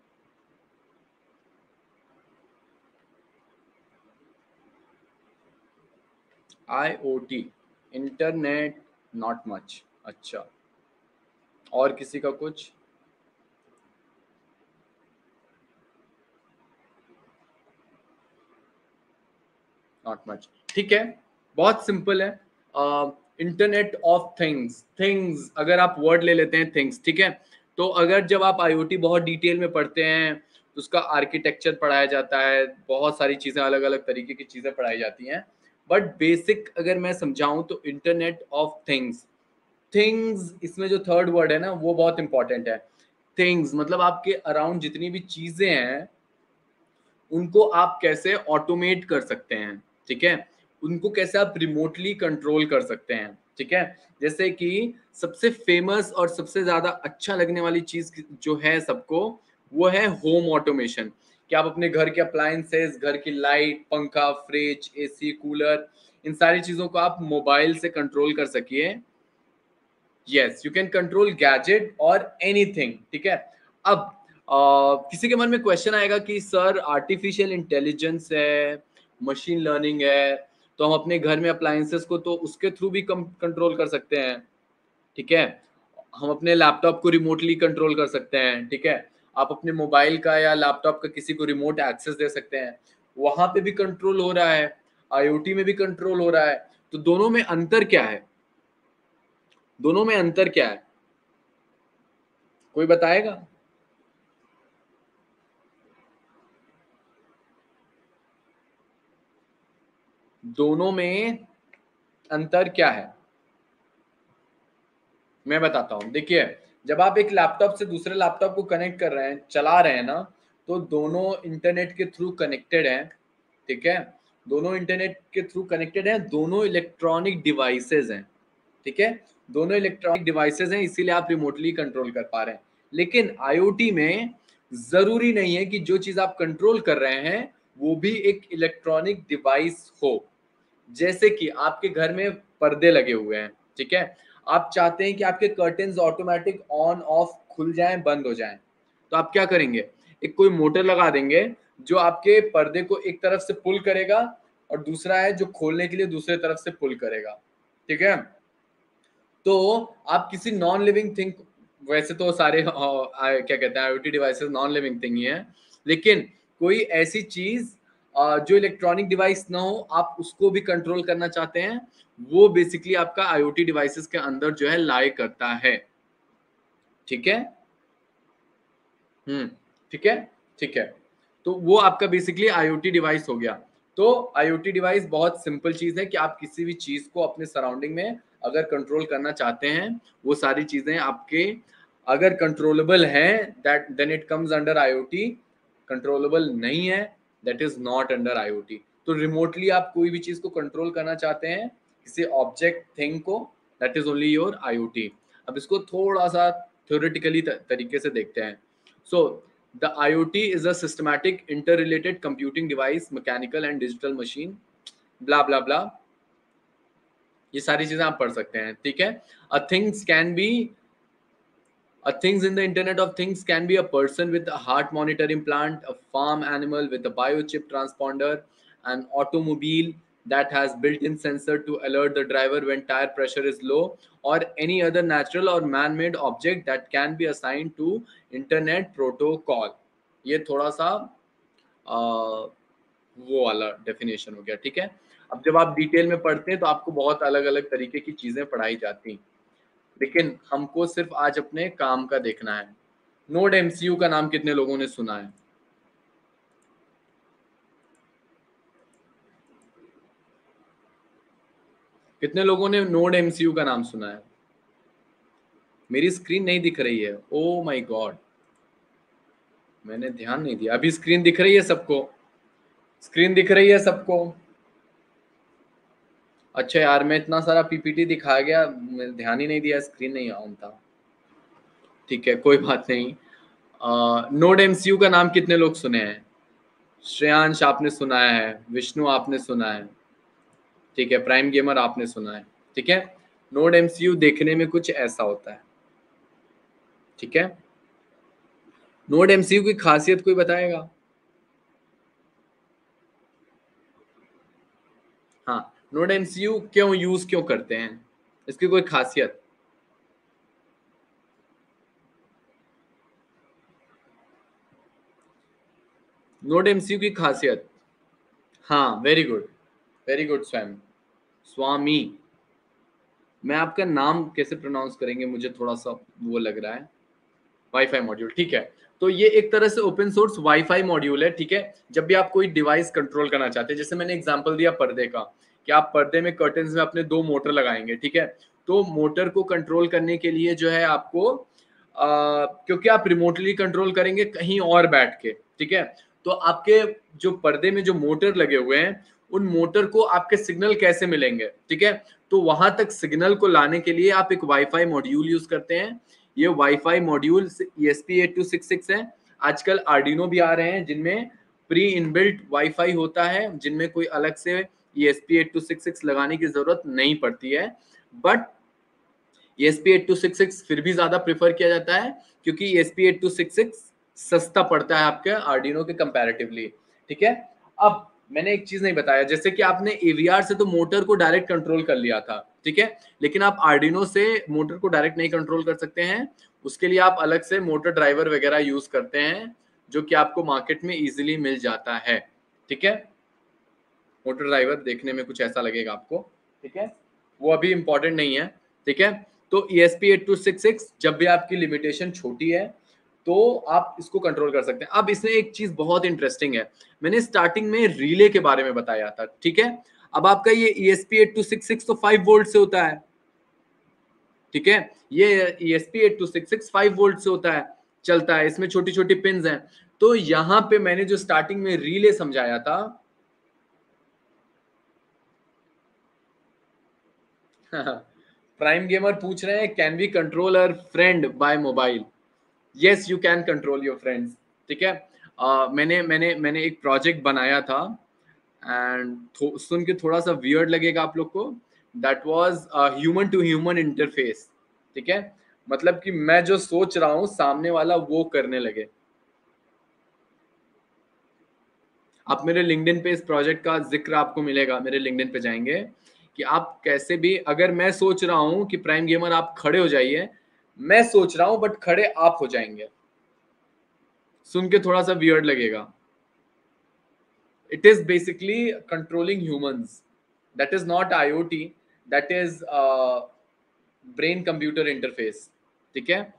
IoT, internet, not much. अच्छा, और किसी का कुछ? नॉट मच, ठीक है। बहुत सिंपल है। इंटरनेट ऑफ थिंग्स, थिंग्स अगर आप वर्ड ले लेते हैं थिंग्स, ठीक है। तो अगर जब आप आईओटी बहुत डिटेल में पढ़ते हैं तो उसका आर्किटेक्चर पढ़ाया जाता है, बहुत सारी चीजें, अलग अलग तरीके की चीजें पढ़ाई जाती हैं। बट बेसिक अगर मैं समझाऊं तो इंटरनेट ऑफ थिंग्स, थिंग्स इसमें जो थर्ड वर्ड है ना वो बहुत इंपॉर्टेंट है। थिंग्स मतलब आपके अराउंड जितनी भी चीजें हैं उनको आप कैसे ऑटोमेट कर सकते हैं, ठीक है। उनको कैसे आप रिमोटली कंट्रोल कर सकते हैं, ठीक है। जैसे कि सबसे फेमस और सबसे ज्यादा अच्छा लगने वाली चीज जो है सबको, वो है होम ऑटोमेशन। कि आप अपने घर के अप्लायंसेस, घर की लाइट, पंखा, फ्रिज, एसी, कूलर, इन सारी चीजों को आप मोबाइल से कंट्रोल कर सकिए। Yes, you can control gadget और एनीथिंग, ठीक है। अब Uh, किसी के मन में क्वेश्चन आएगा कि सर आर्टिफिशियल इंटेलिजेंस है, मशीन लर्निंग है, तो हम अपने घर में अप्लायंसेस को तो उसके थ्रू भी कंट्रोल कर सकते हैं, ठीक है। हम अपने लैपटॉप को रिमोटली कंट्रोल कर सकते हैं, ठीक है। आप अपने मोबाइल का या लैपटॉप का किसी को रिमोट एक्सेस दे सकते हैं, वहां पे भी कंट्रोल हो रहा है। आईओटी में भी कंट्रोल हो रहा है। तो दोनों में अंतर क्या है? दोनों में अंतर क्या है? कोई बताएगा? दोनों में अंतर क्या है? मैं बताता हूं। देखिए, जब आप एक लैपटॉप से दूसरे लैपटॉप को कनेक्ट कर रहे हैं, चला रहे हैं ना, तो दोनों इंटरनेट के थ्रू कनेक्टेड हैं, ठीक है? दोनों इंटरनेट के थ्रू कनेक्टेड हैं, दोनों इलेक्ट्रॉनिक डिवाइसेस हैं, ठीक है? दोनों इलेक्ट्रॉनिक डिवाइसेस हैं, इसीलिए आप रिमोटली कंट्रोल कर पा रहे हैं। लेकिन आईओटी में जरूरी नहीं है कि जो चीज आप कंट्रोल कर रहे हैं वो भी एक इलेक्ट्रॉनिक डिवाइस हो। जैसे कि आपके घर में पर्दे लगे हुए हैं, ठीक है? आप चाहते हैं कि आपके कर्टेन्स ऑटोमेटिक ऑन ऑफ खुल जाएं, बंद हो जाएं, तो आप क्या करेंगे? एक कोई मोटर लगा देंगे जो आपके पर्दे को एक तरफ से पुल करेगा और दूसरा है जो खोलने के लिए दूसरे तरफ से पुल करेगा, ठीक है? तो आप किसी नॉन लिविंग थिंग, वैसे तो सारे आ, आ, क्या कहते हैं IoT devices non living thing ही है, लेकिन कोई ऐसी चीज जो इलेक्ट्रॉनिक डिवाइस ना हो, आप उसको भी कंट्रोल करना चाहते हैं, वो बेसिकली आपका आईओटी डिवाइसेस के अंदर जो है लाई करता है, ठीक है? हम्म ठीक है, ठीक है। तो वो आपका बेसिकली आईओटी डिवाइस हो गया। तो आईओटी डिवाइस बहुत सिंपल चीज है कि आप किसी भी चीज को अपने सराउंडिंग में अगर कंट्रोल करना चाहते हैं, वो सारी चीजें आपके अगर कंट्रोलेबल हैं, that then it comes under IoT. Controllable नहीं है, that is not under IoT. तो रिमोटली आप कोई भी चीज को कंट्रोल करना चाहते हैं, किसी ऑब्जेक्ट थिंग को, that is only your IoT. अब इसको थोड़ा सा थ्योरेटिकली तरीके से देखते हैं। So the IoT is a systematic interrelated computing device, mechanical and digital machine, blah blah blah. ये सारी चीजें आप पढ़ सकते हैं, ठीक है? A things can be a things in the Internet of Things can be a person with a heart monitor implant, a farm animal with a biochip transponder, an automobile that has built-in sensor to alert the driver when tire pressure is low, or any other natural or man-made object that can be assigned to internet protocol. ये थोड़ा सा आ, वो वाला definition हो गया, ठीक है? अब जब आप डिटेल में पढ़ते हैं तो आपको बहुत अलग अलग तरीके की चीजें पढ़ाई जाती, लेकिन हमको सिर्फ आज अपने काम का देखना है। नोड एमसीयू का नाम कितने लोगों ने सुना है? कितने लोगों ने नोड एमसीयू का नाम सुना है? मेरी स्क्रीन नहीं दिख रही है, ओ माय गॉड, मैंने ध्यान नहीं दिया। अभी स्क्रीन दिख रही है सबको? स्क्रीन दिख रही है सबको? अच्छा यार, मैं इतना सारा पीपीटी दिखा गया, मैं ध्यान ही नहीं दिया, स्क्रीन नहीं ऑन था। ठीक है, कोई बात नहीं। नोड एमसीयू का नाम कितने लोग सुने हैं? श्रेयांश आपने सुनाया है, विष्णु आपने सुना है, ठीक है, प्राइम गेमर आपने सुना है, ठीक है। नोड एमसीयू देखने में कुछ ऐसा होता है, ठीक है। नोड एमसीयू की खासियत कोई बताएगा? हाँ, नोड एमसीयू क्यों यूज क्यों करते हैं, इसकी कोई खासियत? नोड एमसीयू की खासियत, हाँ, वेरी गुड, वेरी गुड स्वयं स्वामी। मैं आपका नाम कैसे प्रोनाउंस करेंगे, मुझे थोड़ा सा वो लग रहा है। वाईफाई मॉड्यूल, ठीक है। तो ये एक तरह से ओपन सोर्स वाईफाई मॉड्यूल है, ठीक है। जब भी आप कोई डिवाइस कंट्रोल करना चाहते हैं, जैसे मैंने एग्जांपल दिया पर्दे का, कि आप पर्दे में कर्टन्स में अपने दो मोटर लगाएंगे, ठीक है। तो मोटर को कंट्रोल करने के लिए जो है आपको आ, क्योंकि आप रिमोटली कंट्रोल करेंगे कहीं और बैठ के, ठीक है, तो आपके जो पर्दे में जो मोटर लगे हुए हैं, उन मोटर को आपके सिग्नल कैसे मिलेंगे, ठीक है। तो वहां तक सिग्नल को लाने के लिए आप एक वाईफाई मॉड्यूल यूज करते हैं। ये WiFi module E S P eight two six six है। आजकल आर्डिनो भी आ रहे हैं जिनमें प्री इनबिल्ट वाईफाई होता है, जिनमें कोई अलग से E S P eight two six six लगाने की जरूरत नहीं पड़ती है। But E S P eight two six six फिर भी ज्यादा प्रेफर किया जाता है, क्योंकि E S P eight two six six सस्ता पड़ता है आपके आर्डिनो के कंपैरेटिवली, ठीक है। अब मैंने एक चीज नहीं बताया, जैसे कि आपने ए वी आर से तो मोटर को डायरेक्ट कंट्रोल कर लिया था, ठीक है, लेकिन आप आर्डिनो से मोटर को डायरेक्ट नहीं कंट्रोल कर सकते हैं। उसके लिए आप अलग से मोटर ड्राइवर वगैरह यूज करते हैं, जो कि आपको मार्केट में इजीली मिल जाता है, ठीक है। मोटर ड्राइवर देखने में कुछ ऐसा लगेगा आपको, ठीक है, वो अभी इंपॉर्टेंट नहीं है, ठीक है। तो E S P eight two six six जब भी आपकी लिमिटेशन छोटी है तो आप इसको कंट्रोल कर सकते हैं। अब इसमें एक चीज बहुत इंटरेस्टिंग है, मैंने स्टार्टिंग में रिले के बारे में बताया था, ठीक है। अब आपका ये E S P eight two six six तो फाइव वोल्ट से होता है, ठीक है, ये E S P eight two six six five volt से होता है, चलता है, इसमें छोटी छोटी पिन्स हैं। तो यहां पे मैंने जो स्टार्टिंग में रिले समझाया था, प्राइम गेमर पूछ रहे हैं can we control our friend by mobile? Yes you can control your friends, ठीक है। uh, मैंने मैंने मैंने एक प्रोजेक्ट बनाया था एंड सुन के थोड़ा सा वियर्ड लगेगा आप लोग को, that was human to human interface, ठीक है। मतलब कि मैं जो सोच रहा हूं सामने वाला वो करने लगे। आप मेरे लिंक्डइन पे इस प्रोजेक्ट का जिक्र आपको मिलेगा, मेरे लिंक्डइन पे जाएंगे कि आप कैसे भी, अगर मैं सोच रहा हूं कि प्राइम गेमर आप खड़े हो जाइए, मैं सोच रहा हूं बट खड़े आप हो जाएंगे, सुन के थोड़ा सा वियर्ड लगेगा। It is basically controlling humans, that is not I O T, that is brain computer interface, ठीक है।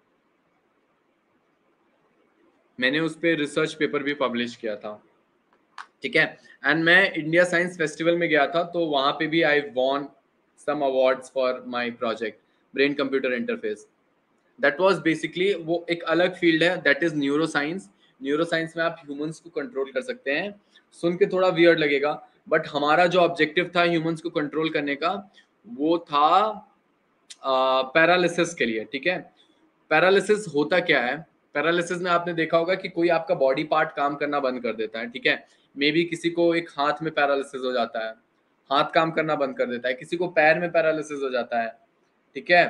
मैंने उस पर रिसर्च पेपर भी पब्लिश किया था, ठीक है। एंड मैं इंडिया साइंस फेस्टिवल में गया था, तो वहां पे भी I won some awards for my project brain computer interface. That was basically, वो एक अलग फील्ड है, that is neuroscience. Neuroscience में आप ह्यूमंस को कंट्रोल कर सकते हैं। सुन के थोड़ा वियर्ड लगेगा बट हमारा जो ऑब्जेक्टिव था ह्यूमंस को कंट्रोल करने का, वो था पैरालिसिस uh, के लिए, ठीक है। पैरालिसिस होता क्या है? पैरालिसिस में आपने देखा होगा कि कोई आपका बॉडी पार्ट काम करना बंद कर देता है, ठीक है। मे बी किसी को एक हाथ में पैरालिसिस हो जाता है, हाथ काम करना बंद कर देता है, किसी को पैर में पैरालिसिस हो जाता है, ठीक है।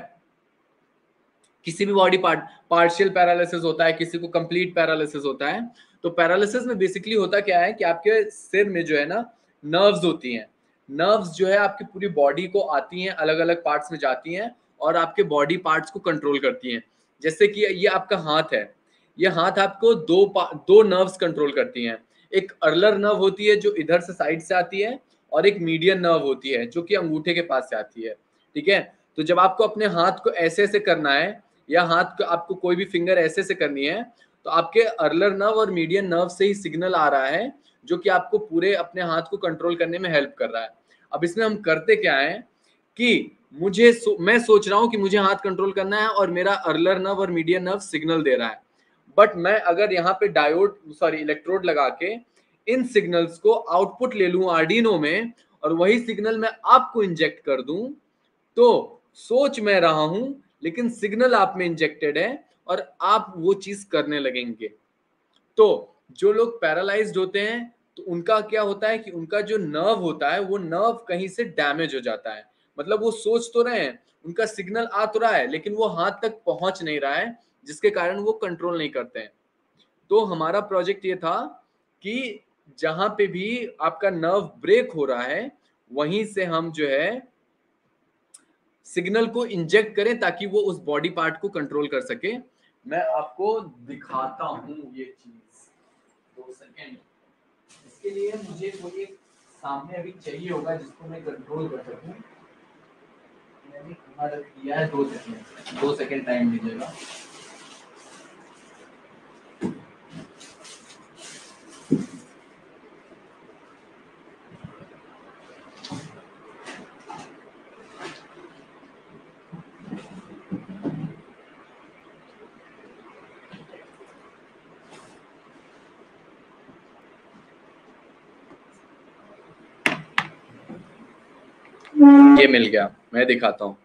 किसी भी बॉडी पार्ट पार्शियल पैरालिसिस होता है, किसी को कंप्लीट पैरालिसिस होता है। तो पैरालिसिस में बेसिकली होता क्या है कि आपके सिर में जो है ना नर्व्स होती हैं, नर्व्स जो है आपकी पूरी बॉडी को आती हैं, अलग अलग पार्ट्स में जाती हैं और आपके बॉडी पार्ट्स को कंट्रोल करती हैं। जैसे कि ये आपका हाथ है, ये हाथ आपको दो दो नर्व्स कंट्रोल करती हैं। एक अर्लर नर्व होती है जो इधर से साइड से आती है, और एक मीडियन नर्व होती है जो कि अंगूठे के पास से आती है, ठीक है। तो जब आपको अपने हाथ को ऐसे ऐसे करना है, या हाथ को आपको कोई भी फिंगर ऐसे से करनी है, तो आपके अर्लर नर्व और मीडियन नर्व से ही सिग्नल आ रहा है जो कि आपको पूरे अपने हाथ को कंट्रोल करने में हेल्प कर रहा है। अब इसमें हम करते क्या है कि मुझे सो, मैं सोच रहा हूं कि मुझे हाथ कंट्रोल करना है और मेरा अर्लर नर्व और मीडियन नर्व सिग्नल दे रहा है, बट मैं अगर यहाँ पे डायोड सॉरी इलेक्ट्रोड लगा के इन सिग्नल्स को आउटपुट ले लूं आर्डिनो में और वही सिग्नल मैं आपको इंजेक्ट कर दूं, तो सोच मैं रहा हूं लेकिन सिग्नल आप में इंजेक्टेड है और आप वो चीज करने लगेंगे। तो जो लोग पैरालाइज्ड होते हैं तो उनका क्या होता है कि उनका जो नर्व होता है वो नर्व कहीं से डैमेज हो जाता है। मतलब वो सोच तो रहे हैं, उनका सिग्नल आ तो रहा है लेकिन वो हाथ तक पहुंच नहीं रहा है, जिसके कारण वो कंट्रोल नहीं करते हैं। तो हमारा प्रोजेक्ट ये था कि जहां पे भी आपका नर्व ब्रेक हो रहा है वहीं से हम जो है सिग्नल को इंजेक्ट करें ताकि वो उस बॉडी पार्ट को कंट्रोल कर सके। मैं आपको दिखाता हूं ये चीज, दो सेकेंड। इसके लिए मुझे कोई एक सामने अभी चाहिए होगा जिसको मैं कंट्रोल कर सकूं। मैंने कहाँ रख दिया है, दो सेकेंड दो सेकेंड टाइम दीजिएगा। ये मिल गया, मैं दिखाता हूं।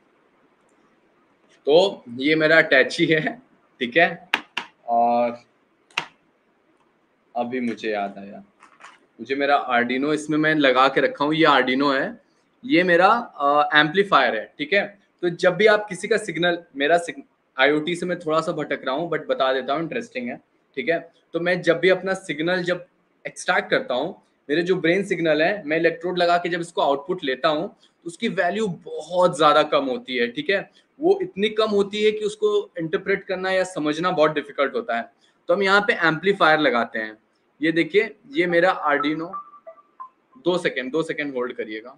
तो ये मेरा अटैची है, ठीक है। और अभी मुझे याद आया, मुझे मेरा आर्डिनो इसमें मैं लगा के रखा हूँ, ये आर्डिनो है, ये मेरा एम्पलीफायर है, ठीक है। तो जब भी आप किसी का सिग्नल, मेरा आईओटी से मैं थोड़ा सा भटक रहा हूँ बट बता देता हूँ, इंटरेस्टिंग है, ठीक है। तो मैं जब भी अपना सिग्नल जब एक्सट्रैक्ट करता हूँ, मेरे जो ब्रेन सिग्नल है, मैं इलेक्ट्रोड लगा के जब इसको आउटपुट लेता हूँ तो उसकी वैल्यू बहुत ज्यादा कम होती है, ठीक है। वो इतनी कम होती है कि उसको इंटरप्रेट करना या समझना बहुत डिफिकल्ट होता है। तो हम यहाँ पे एम्पलीफायर लगाते हैं। ये देखिए, ये मेरा आर्डिनो, दो सेकेंड दो सेकेंड होल्ड करिएगा.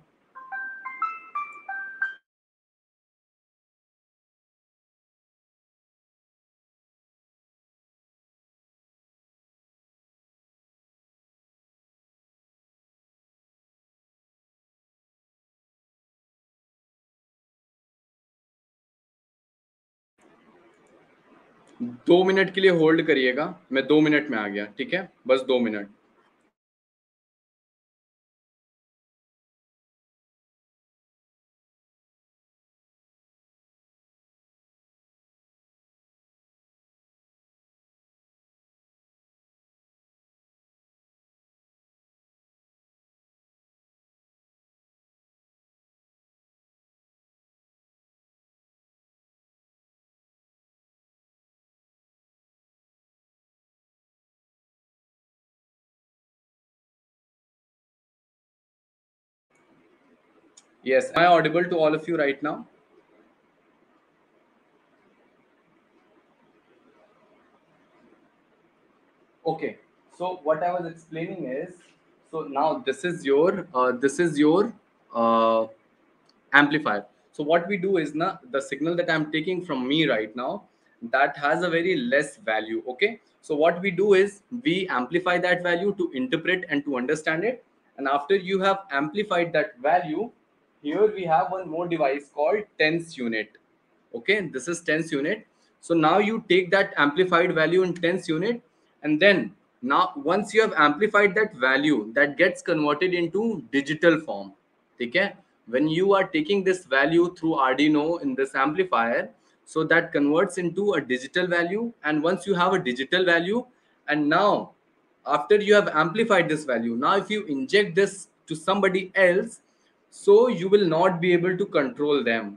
दो मिनट के लिए होल्ड करिएगा. मैं दो मिनट में आ गया. ठीक है, बस दो minute. Yes, am I audible to all of you right now? Okay, so what I was explaining is, so now this is your uh, this is your uh, amplifier. So what we do is na, the signal that I'm taking from me right now, that has a very less value. Okay, so what we do is we amplify that value to interpret and to understand it. And after you have amplified that value, here we have one more device called tense unit. Okay, this is tense unit. So now you take that amplified value in tense unit, and then now once you have amplified that value, that gets converted into digital form. Okay, when you are taking this value through Arduino in this amplifier, so that converts into a digital value. And once you have a digital value, and now after you have amplified this value, now if you inject this to somebody else, so you will not be able to control them.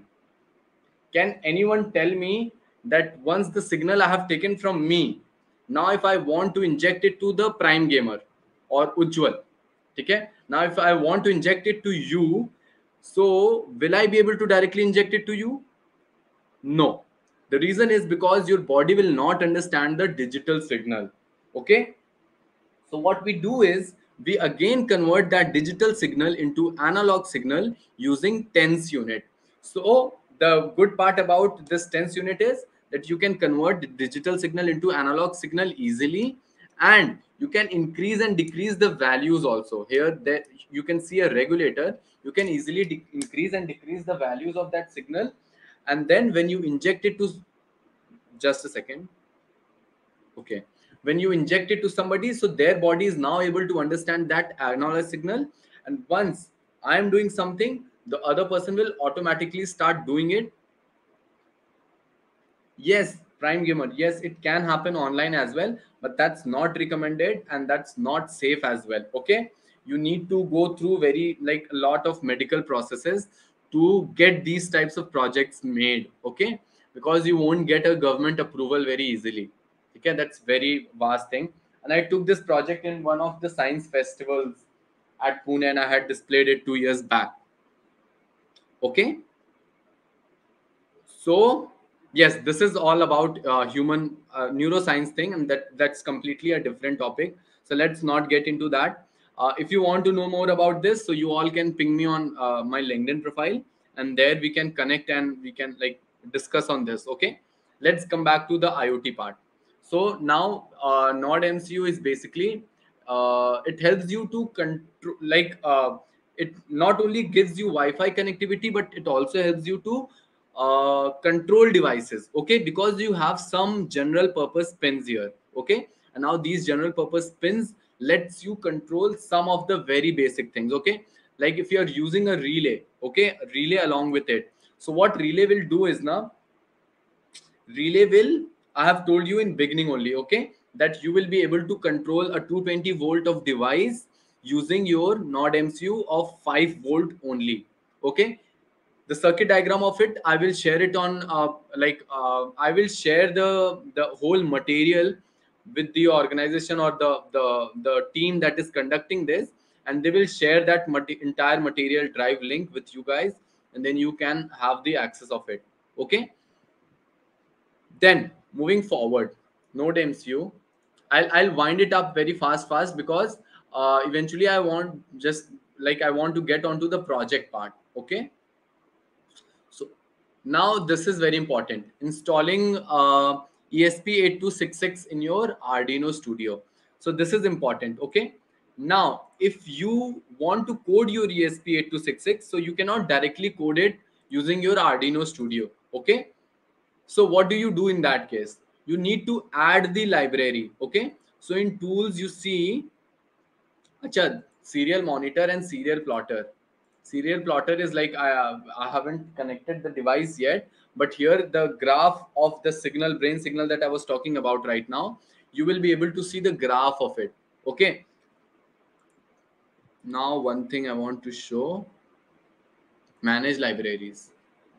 Can anyone tell me that once the signal I have taken from me, now if I want to inject it to the Prime Gamer or Ujjwal, okay? Now if I want to inject it to you, so will I be able to directly inject it to you? No. The reason is because your body will not understand the digital signal. Okay? So what we do is we again convert that digital signal into analog signal using tense unit. So the good part about this tense unit is that you can convert the digital signal into analog signal easily, and you can increase and decrease the values also. Here that you can see a regulator, you can easily increase and decrease the values of that signal. And then when you inject it to, just a second. Okay, when you inject it to somebody, so their body is now able to understand that analog signal, and once I am doing something, the other person will automatically start doing it. Yes, Prime Gamer, yes, it can happen online as well, but that's not recommended and that's not safe as well. Okay, you need to go through very like a lot of medical processes to get these types of projects made. Okay, because you won't get a government approval very easily. Okay, that's very vast thing. And I took this project in one of the science festivals at Pune, and I had displayed it two years back. Okay, so yes, this is all about uh, human uh, neuroscience thing, and that that's completely a different topic. So let's not get into that. Uh, if you want to know more about this, so you all can ping me on uh, my LinkedIn profile, and there we can connect and we can like discuss on this. Okay, let's come back to the IoT part. So now uh, Node M C U is basically uh, it helps you to control, like uh, it not only gives you Wi-Fi connectivity, but it also helps you to uh, control devices. Okay, because you have some general purpose pins here. Okay, and now these general purpose pins lets you control some of the very basic things. Okay, like if you are using a relay, okay, a relay along with it. So what relay will do is now relay will, I have told you in beginning only, okay, that you will be able to control a two hundred twenty volt of device using your Node M C U of five volt only. Okay, the circuit diagram of it I will share it on uh, like uh, I will share the the whole material with the organization or the the the team that is conducting this, and they will share that mat- entire material drive link with you guys, and then you can have the access of it. Okay, then moving forward, Node M C U, I'll, I'll wind it up very fast, fast because uh, eventually I want just like I want to get onto the project part. Okay, so now this is very important, installing uh, E S P eight two six six in your Arduino Studio. So this is important. Okay, now if you want to code your E S P eight two six six, so you cannot directly code it using your Arduino Studio. Okay, so what do you do in that case? You need to add the library. Okay, so in tools you see, acha, serial monitor and serial plotter. Serial plotter is like I, I haven't connected the device yet, but here the graph of the signal, brain signal that I was talking about right now, you will be able to see the graph of it. Okay, now one thing I want to show, manage libraries.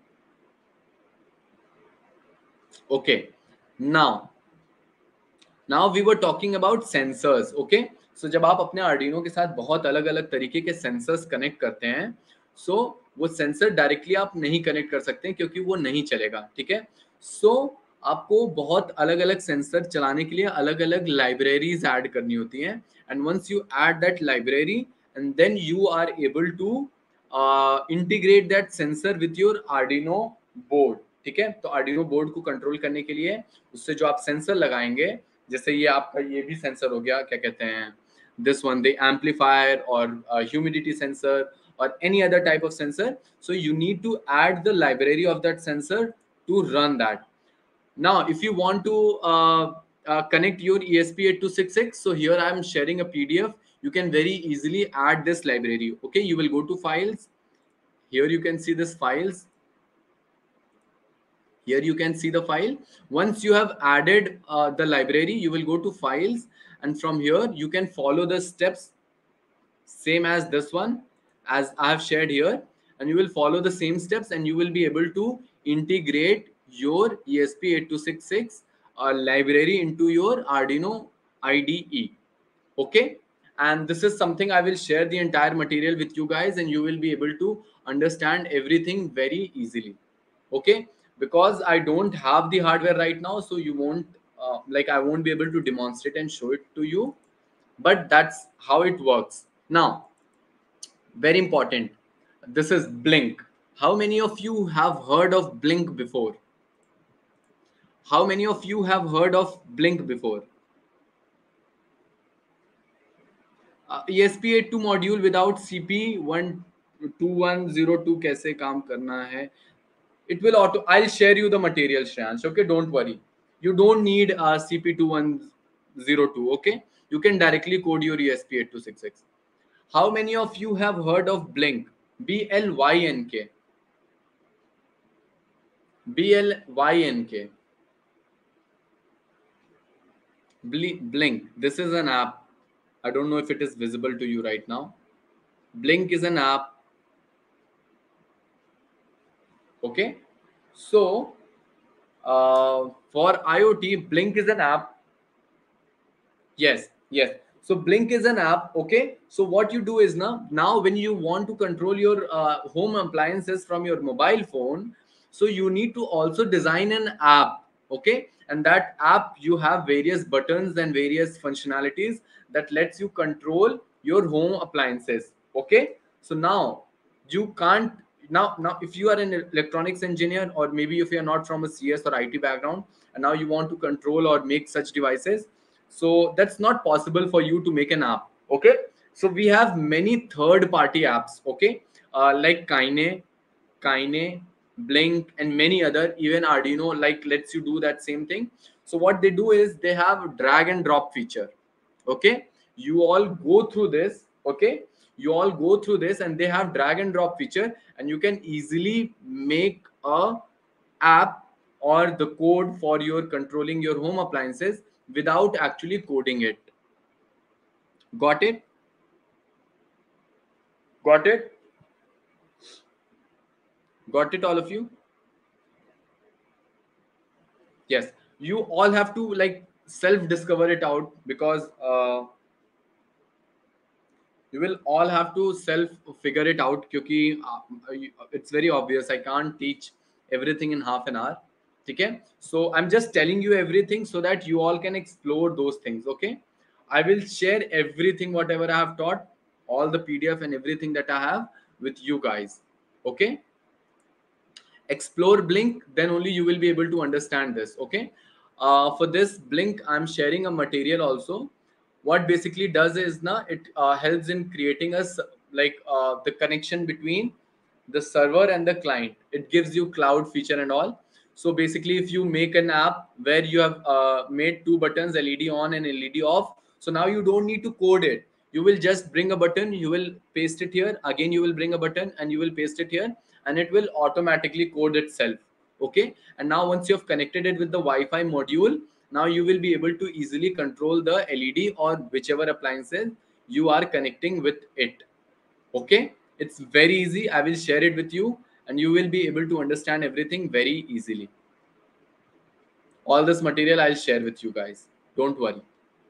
Okay, now now we were talking about sensors. Okay, so जब आप अपने Arduino के साथ बहुत अलग अलग तरीके के sensors connect करते हैं, so वो sensor directly आप नहीं connect कर सकते क्योंकि वो नहीं चलेगा. ठीक है, so आपको बहुत अलग अलग sensor चलाने के लिए अलग अलग libraries add करनी होती हैं, and once you add that library and then you are able to uh, integrate that sensor with your Arduino board. ठीक है, तो Arduino board को कंट्रोल करने के लिए उससे जो आप सेंसर लगाएंगे, जैसे ये आपका ये भी सेंसर हो गया, क्या कहते हैं, this one, the amplifier or uh, humidity sensor or any other type of sensor. So you need to add the library of that sensor to run that. Now, if you want to uh, uh, connect your E S P eight two six six, so here I am sharing a P D F. You can very easily add this library. Okay, you will go to files. Here you can see this files. Here you can see the file. Once you have added uh, the library, you will go to files, and from here you can follow the steps same as this one, as I have shared here, and you will follow the same steps and you will be able to integrate your E S P eight two six six uh, library into your Arduino I D E. Okay, and this is something I will share the entire material with you guys, and you will be able to understand everything very easily. Okay, because I don't have the hardware right now, so you won't uh, like I won't be able to demonstrate and show it to you, but that's how it works. Now, very important, this is Blink. How many of you have heard of Blink before? How many of you have heard of Blink before? Uh, E S P eight two module without C P one two one zero two कैसे काम करना है? It will auto. I'll share you the material, Shreyansh. Okay, don't worry. You don't need uh, C P two one zero two. Okay, you can directly code your E S P eight two six six. How many of you have heard of Blink? B L Y N K. B L Y N K. Blink. This is an app. I don't know if it is visible to you right now. Blink is an app. Okay, so uh, for IoT, Blink is an app. Yes, yes. So Blink is an app. Okay, so what you do is now, now when you want to control your uh, home appliances from your mobile phone, so you need to also design an app. Okay, and that app you have various buttons and various functionalities that lets you control your home appliances. Okay, so now you can't. Now, now, if you are an electronics engineer, or maybe if you are not from a C S or I T background, and now you want to control or make such devices, so that's not possible for you to make an app. Okay, so we have many third-party apps. Okay, uh, like Kine, Kine, Blink, and many other. Even Arduino like lets you do that same thing. So what they do is they have a drag and drop feature. Okay, you all go through this. Okay, you all go through this, and they have drag and drop feature, and you can easily make a app or the code for your controlling your home appliances without actually coding it. Got it? Got it? Got it, all of you? Yes, you all have to like self-discover it out, because uh, you will all have to self figure it out, because uh, it's very obvious. I can't teach everything in half an hour. Okay, so I'm just telling you everything so that you all can explore those things. Okay, I will share everything whatever I have taught all the P D F and everything that I have with you guys. Okay. Explore Blink, then only you will be able to understand this. Okay. Uh, for this Blink, I'm sharing a material also. What basically does is now it uh, helps in creating us like uh, the connection between the server and the client. It gives you cloud feature and all. So basically, if you make an app where you have uh, made two buttons, L E D on and L E D off, so now you don't need to code it. You will just bring a button, you will paste it here. Again, you will bring a button and you will paste it here, and it will automatically code itself. Okay. And now once you have connected it with the Wi-Fi module, now you will be able to easily control the L E D or whichever appliances you are connecting with it. Okay. It's very easy. I will share it with you and you will be able to understand everything very easily. All this material I'll share with you guys. Don't worry.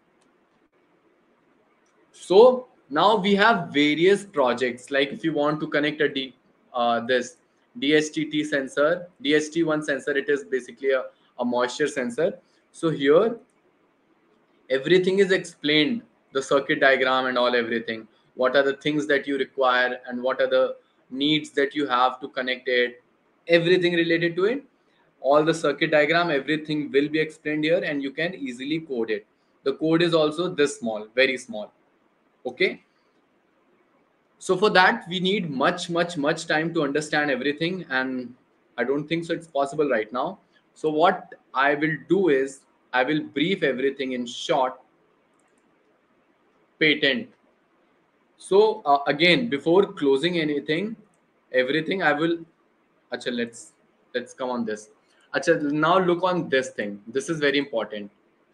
So now we have various projects. Like if you want to connect a D, uh, this D H T sensor, D H T one sensor, it is basically a, a moisture sensor. So here everything is explained, the circuit diagram and all, everything. What are the things that you require and what are the needs that you have to connect it, everything related to it. All the circuit diagram, everything will be explained here and you can easily code it. The code is also this small, very small. Okay. So for that, we need much, much, much time to understand everything. And I don't think so it's possible right now. So what I will do is I will brief everything in short. Patent. So uh, again, before closing anything, everything I will, Achha, let's, let's come on this. Achha, now look on this thing. This is very important.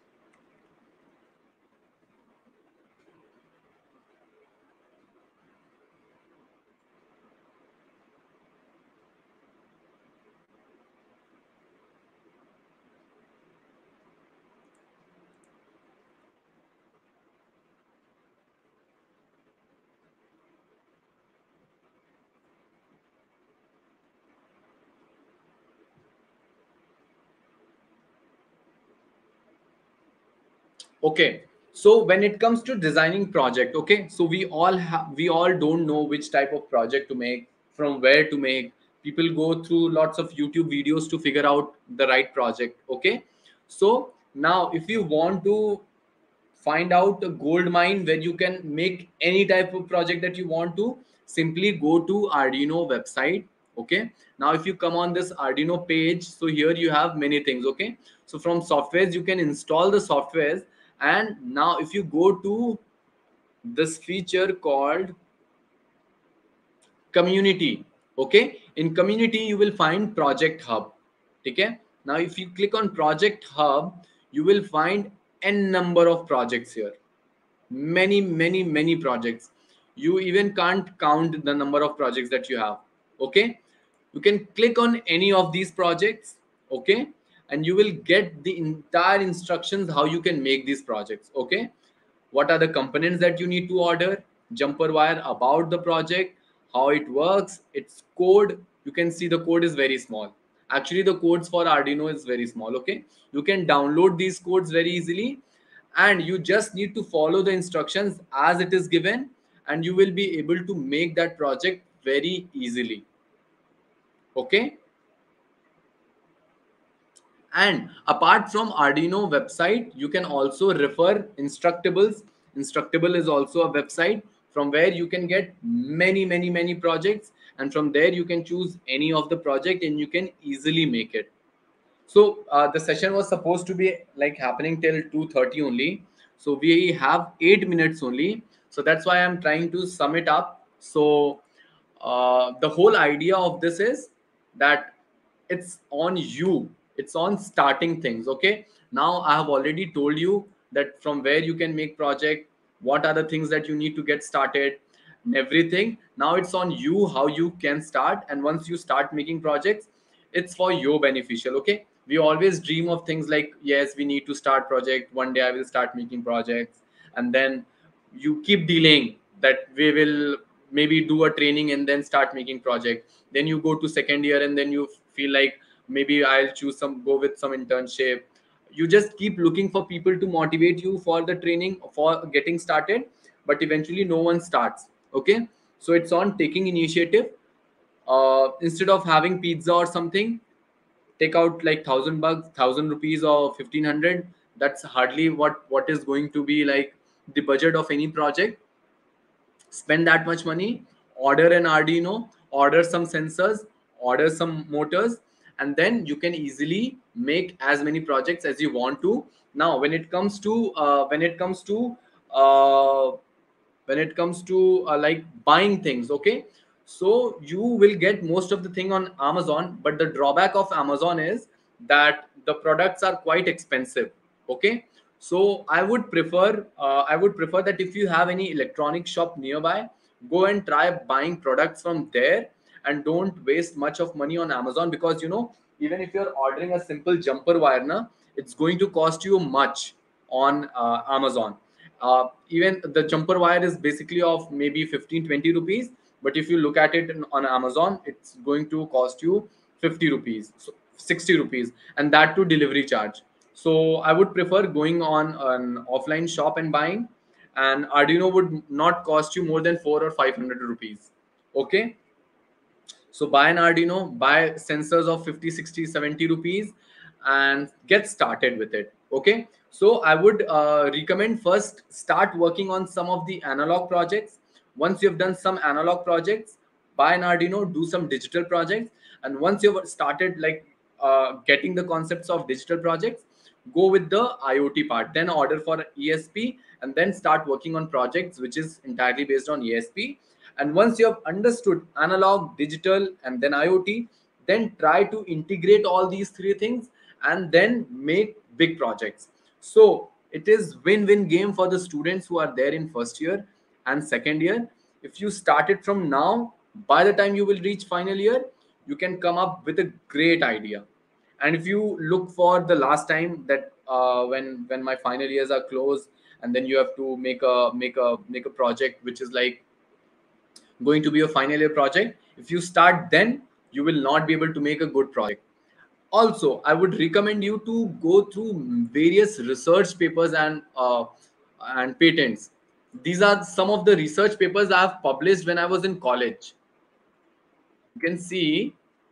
Okay. So when it comes to designing project, okay, so we all have, we all don't know which type of project to make, from where to make. People go through lots of YouTube videos to figure out the right project. Okay. So now if you want to find out a gold mine where you can make any type of project that you want to, simply go to Arduino website. Okay. Now if you come on this Arduino page, so here you have many things. Okay. So from softwares, you can install the softwares. And now if you go to this feature called community, okay, in community you will find project hub. Okay. Now if you click on project hub, you will find n number of projects here. Many, many, many projects. You even can't count the number of projects that you have. Okay. You can click on any of these projects. Okay. And you will get the entire instructions how you can make these projects. Okay. What are the components that you need to order, jumper wire, about the project, how it works, its code. You can see the code is very small. Actually, the codes for Arduino is very small. Okay. You can download these codes very easily and you just need to follow the instructions as it is given and you will be able to make that project very easily. Okay. And apart from Arduino website, you can also refer Instructables. Instructable is also a website from where you can get many, many, many projects. And from there, you can choose any of the project and you can easily make it. So uh, the session was supposed to be like happening till two thirty only. So we have eight minutes only. So that's why I'm trying to sum it up. So uh, the whole idea of this is that it's on you. It's on starting things. Okay. Now I have already told you that from where you can make project, what are the things that you need to get started and everything. Now it's on you how you can start. And once you start making projects, it's for your beneficial. Okay. We always dream of things like, yes, we need to start project. One day I will start making projects. And then you keep delaying that we will maybe do a training and then start making project. Then you go to second year and then you feel like maybe I'll choose some, go with some internship. You just keep looking for people to motivate you for the training, for getting started, but eventually no one starts. Okay, so it's on taking initiative. Uh, instead of having pizza or something, take out like thousand bucks, thousand rupees or fifteen hundred. That's hardly what what is going to be like the budget of any project. Spend that much money, order an Arduino, order some sensors, order some motors, and then you can easily make as many projects as you want to. Now when it comes to uh, when it comes to uh, when it comes to uh, like buying things, okay, so you will get most of the thing on Amazon, but the drawback of Amazon is that the products are quite expensive. Okay, so I would prefer uh, I would prefer that if you have any electronic shop nearby, go and try buying products from there, and don't waste much of money on Amazon, because you know, even if you're ordering a simple jumper wire na, it's going to cost you much on uh, Amazon. Uh, even the jumper wire is basically of maybe fifteen twenty rupees, but if you look at it on Amazon, it's going to cost you fifty rupees, so sixty rupees, and that to delivery charge. So I would prefer going on an offline shop and buying, and Arduino would not cost you more than four or five hundred rupees. Okay, so buy an Arduino, buy sensors of fifty, sixty, seventy rupees, and get started with it. Okay, so I would uh, recommend first start working on some of the analog projects. Once you've done some analog projects, buy an Arduino, do some digital projects, and once you've started like uh, getting the concepts of digital projects, go with the IoT part, then order for E S P, and then start working on projects which is entirely based on E S P. And once you have understood analog, digital, and then IoT, then try to integrate all these three things and then make big projects. So it is win-win game for the students who are there in first year and second year. If you start it from now, by the time you will reach final year, you can come up with a great idea. And if you look for the last time that uh, when when my final years are closed, and then you have to make a make a make a project which is like going to be a final year project, if you start then, you will not be able to make a good project. Also, I would recommend you to go through various research papers and uh, and patents. These are some of the research papers I have published when I was in college. You can see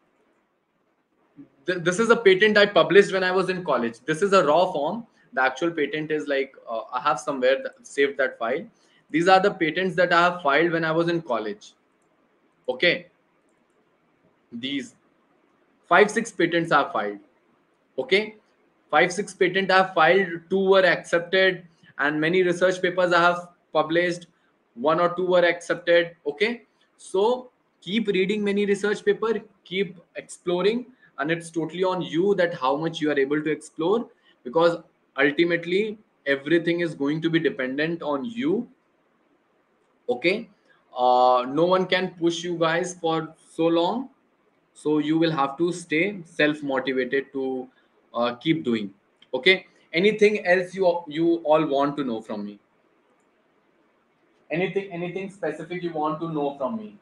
th- this is a patent I published when I was in college. This is a raw form. The actual patent is like uh, I have somewhere that, saved that file. These are the patents that I have filed when I was in college. Okay, these five six patents are filed. Okay, five six patent I have filed, two were accepted, and many research papers I have published, one or two were accepted. Okay, so keep reading many research paper, keep exploring, and it's totally on you that how much you are able to explore, because ultimately everything is going to be dependent on you. Okay, uh, no one can push you guys for so long, so you will have to stay self motivated to uh, keep doing. Okay, anything else you you all want to know from me? Anything anything specific you want to know from me?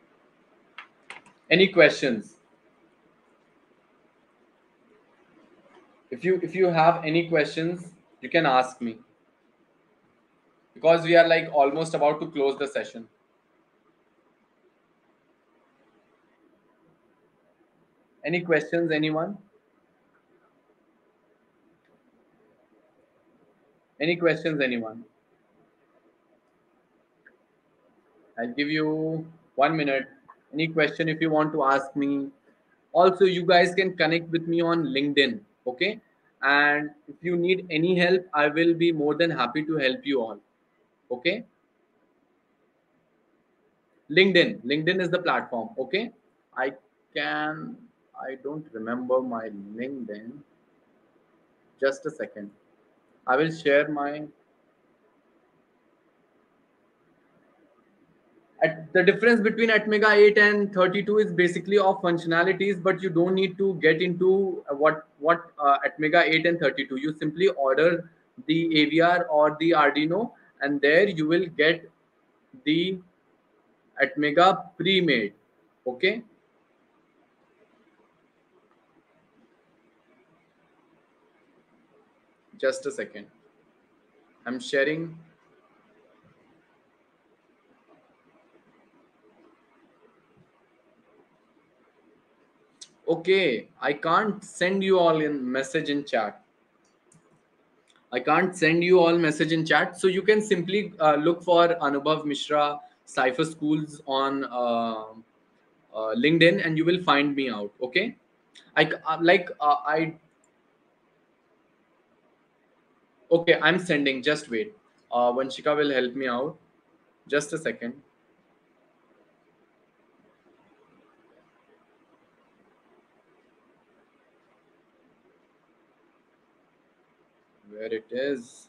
Any questions? If you if you have any questions, you can ask me, because we are like almost about to close the session. Any questions, anyone? Any questions, anyone? I'll give you one minute. Any question if you want to ask me. Also, you guys can connect with me on LinkedIn. Okay. And if you need any help, I will be more than happy to help you all. Okay. LinkedIn. LinkedIn is the platform. Okay. I can, I don't remember my LinkedIn. Just a second. I will share my At the difference between Atmega eight and thirty-two is basically of functionalities, but you don't need to get into uh, what what uh, Atmega eight and thirty-two. You simply order the A V R or the Arduino, and there you will get the Atmega pre-made. Okay, just a second. I'm sharing. Okay, I can't send you all in message in chat. I can't send you all message in chat. So you can simply uh, look for Anubhav Mishra Cypher Schools on uh, uh, LinkedIn, and you will find me out. Okay, I c- uh, like uh, I. Okay, I'm sending. Just wait. Uh, Vanshika will help me out. Just a second. Where it is?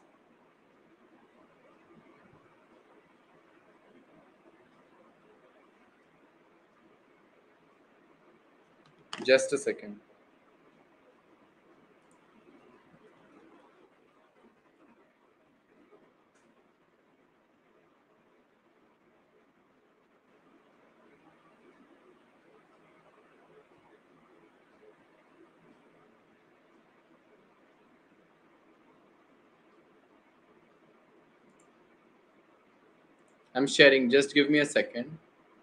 Just a second. I'm sharing. Just give me a second.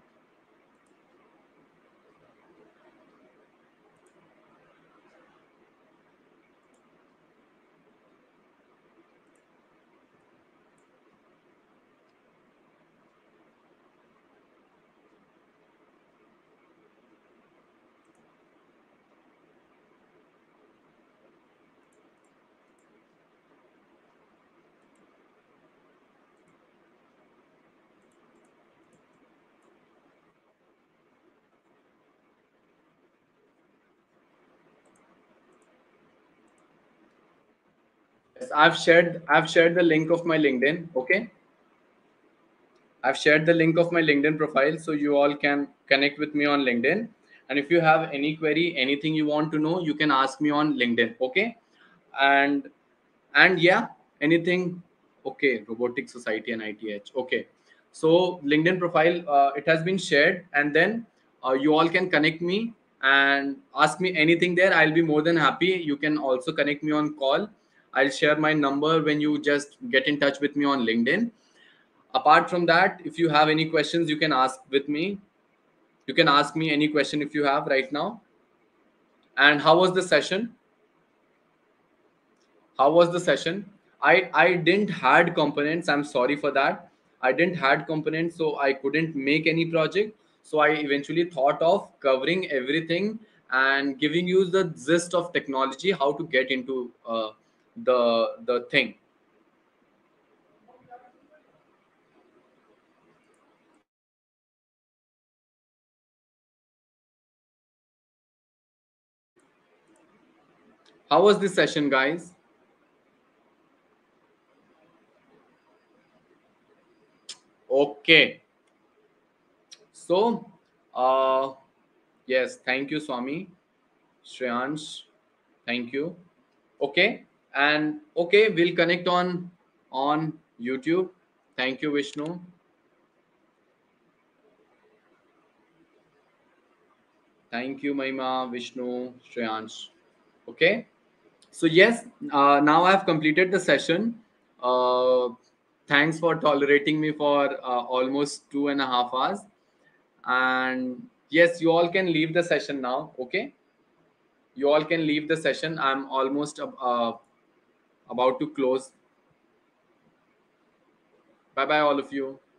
Yes, I've shared. I've shared the link of my LinkedIn. Okay. I've shared the link of my LinkedIn profile so you all can connect with me on LinkedIn. And if you have any query, anything you want to know, you can ask me on LinkedIn. Okay. And and yeah, anything. Okay. Robotic Society and I T H. Okay. So LinkedIn profile, uh, it has been shared, and then uh, you all can connect me and ask me anything there. I'll be more than happy. You can also connect me on call. I'll share my number when you just get in touch with me on LinkedIn. Apart from that, if you have any questions, you can ask with me. You can ask me any question if you have right now. And how was the session? How was the session? I i didn't had components. I'm sorry for that. I didn't had components, so I couldn't make any project. So I eventually thought of covering everything and giving you the gist of technology, how to get into uh, the the thing. How was this session, guys? Okay. So, uh, yes, thank you, Swami. Shreyansh, thank you. Okay, and okay, we'll connect on on YouTube. Thank you, Vishnu. Thank you, Mahima, Vishnu, Shreyansh. Okay, so yes, uh, now I have completed the session. Uh, Thanks for tolerating me for uh, almost two and a half hours. And yes, you all can leave the session now. Okay, you all can leave the session. I'm almost uh, about to close. Bye bye, all of you.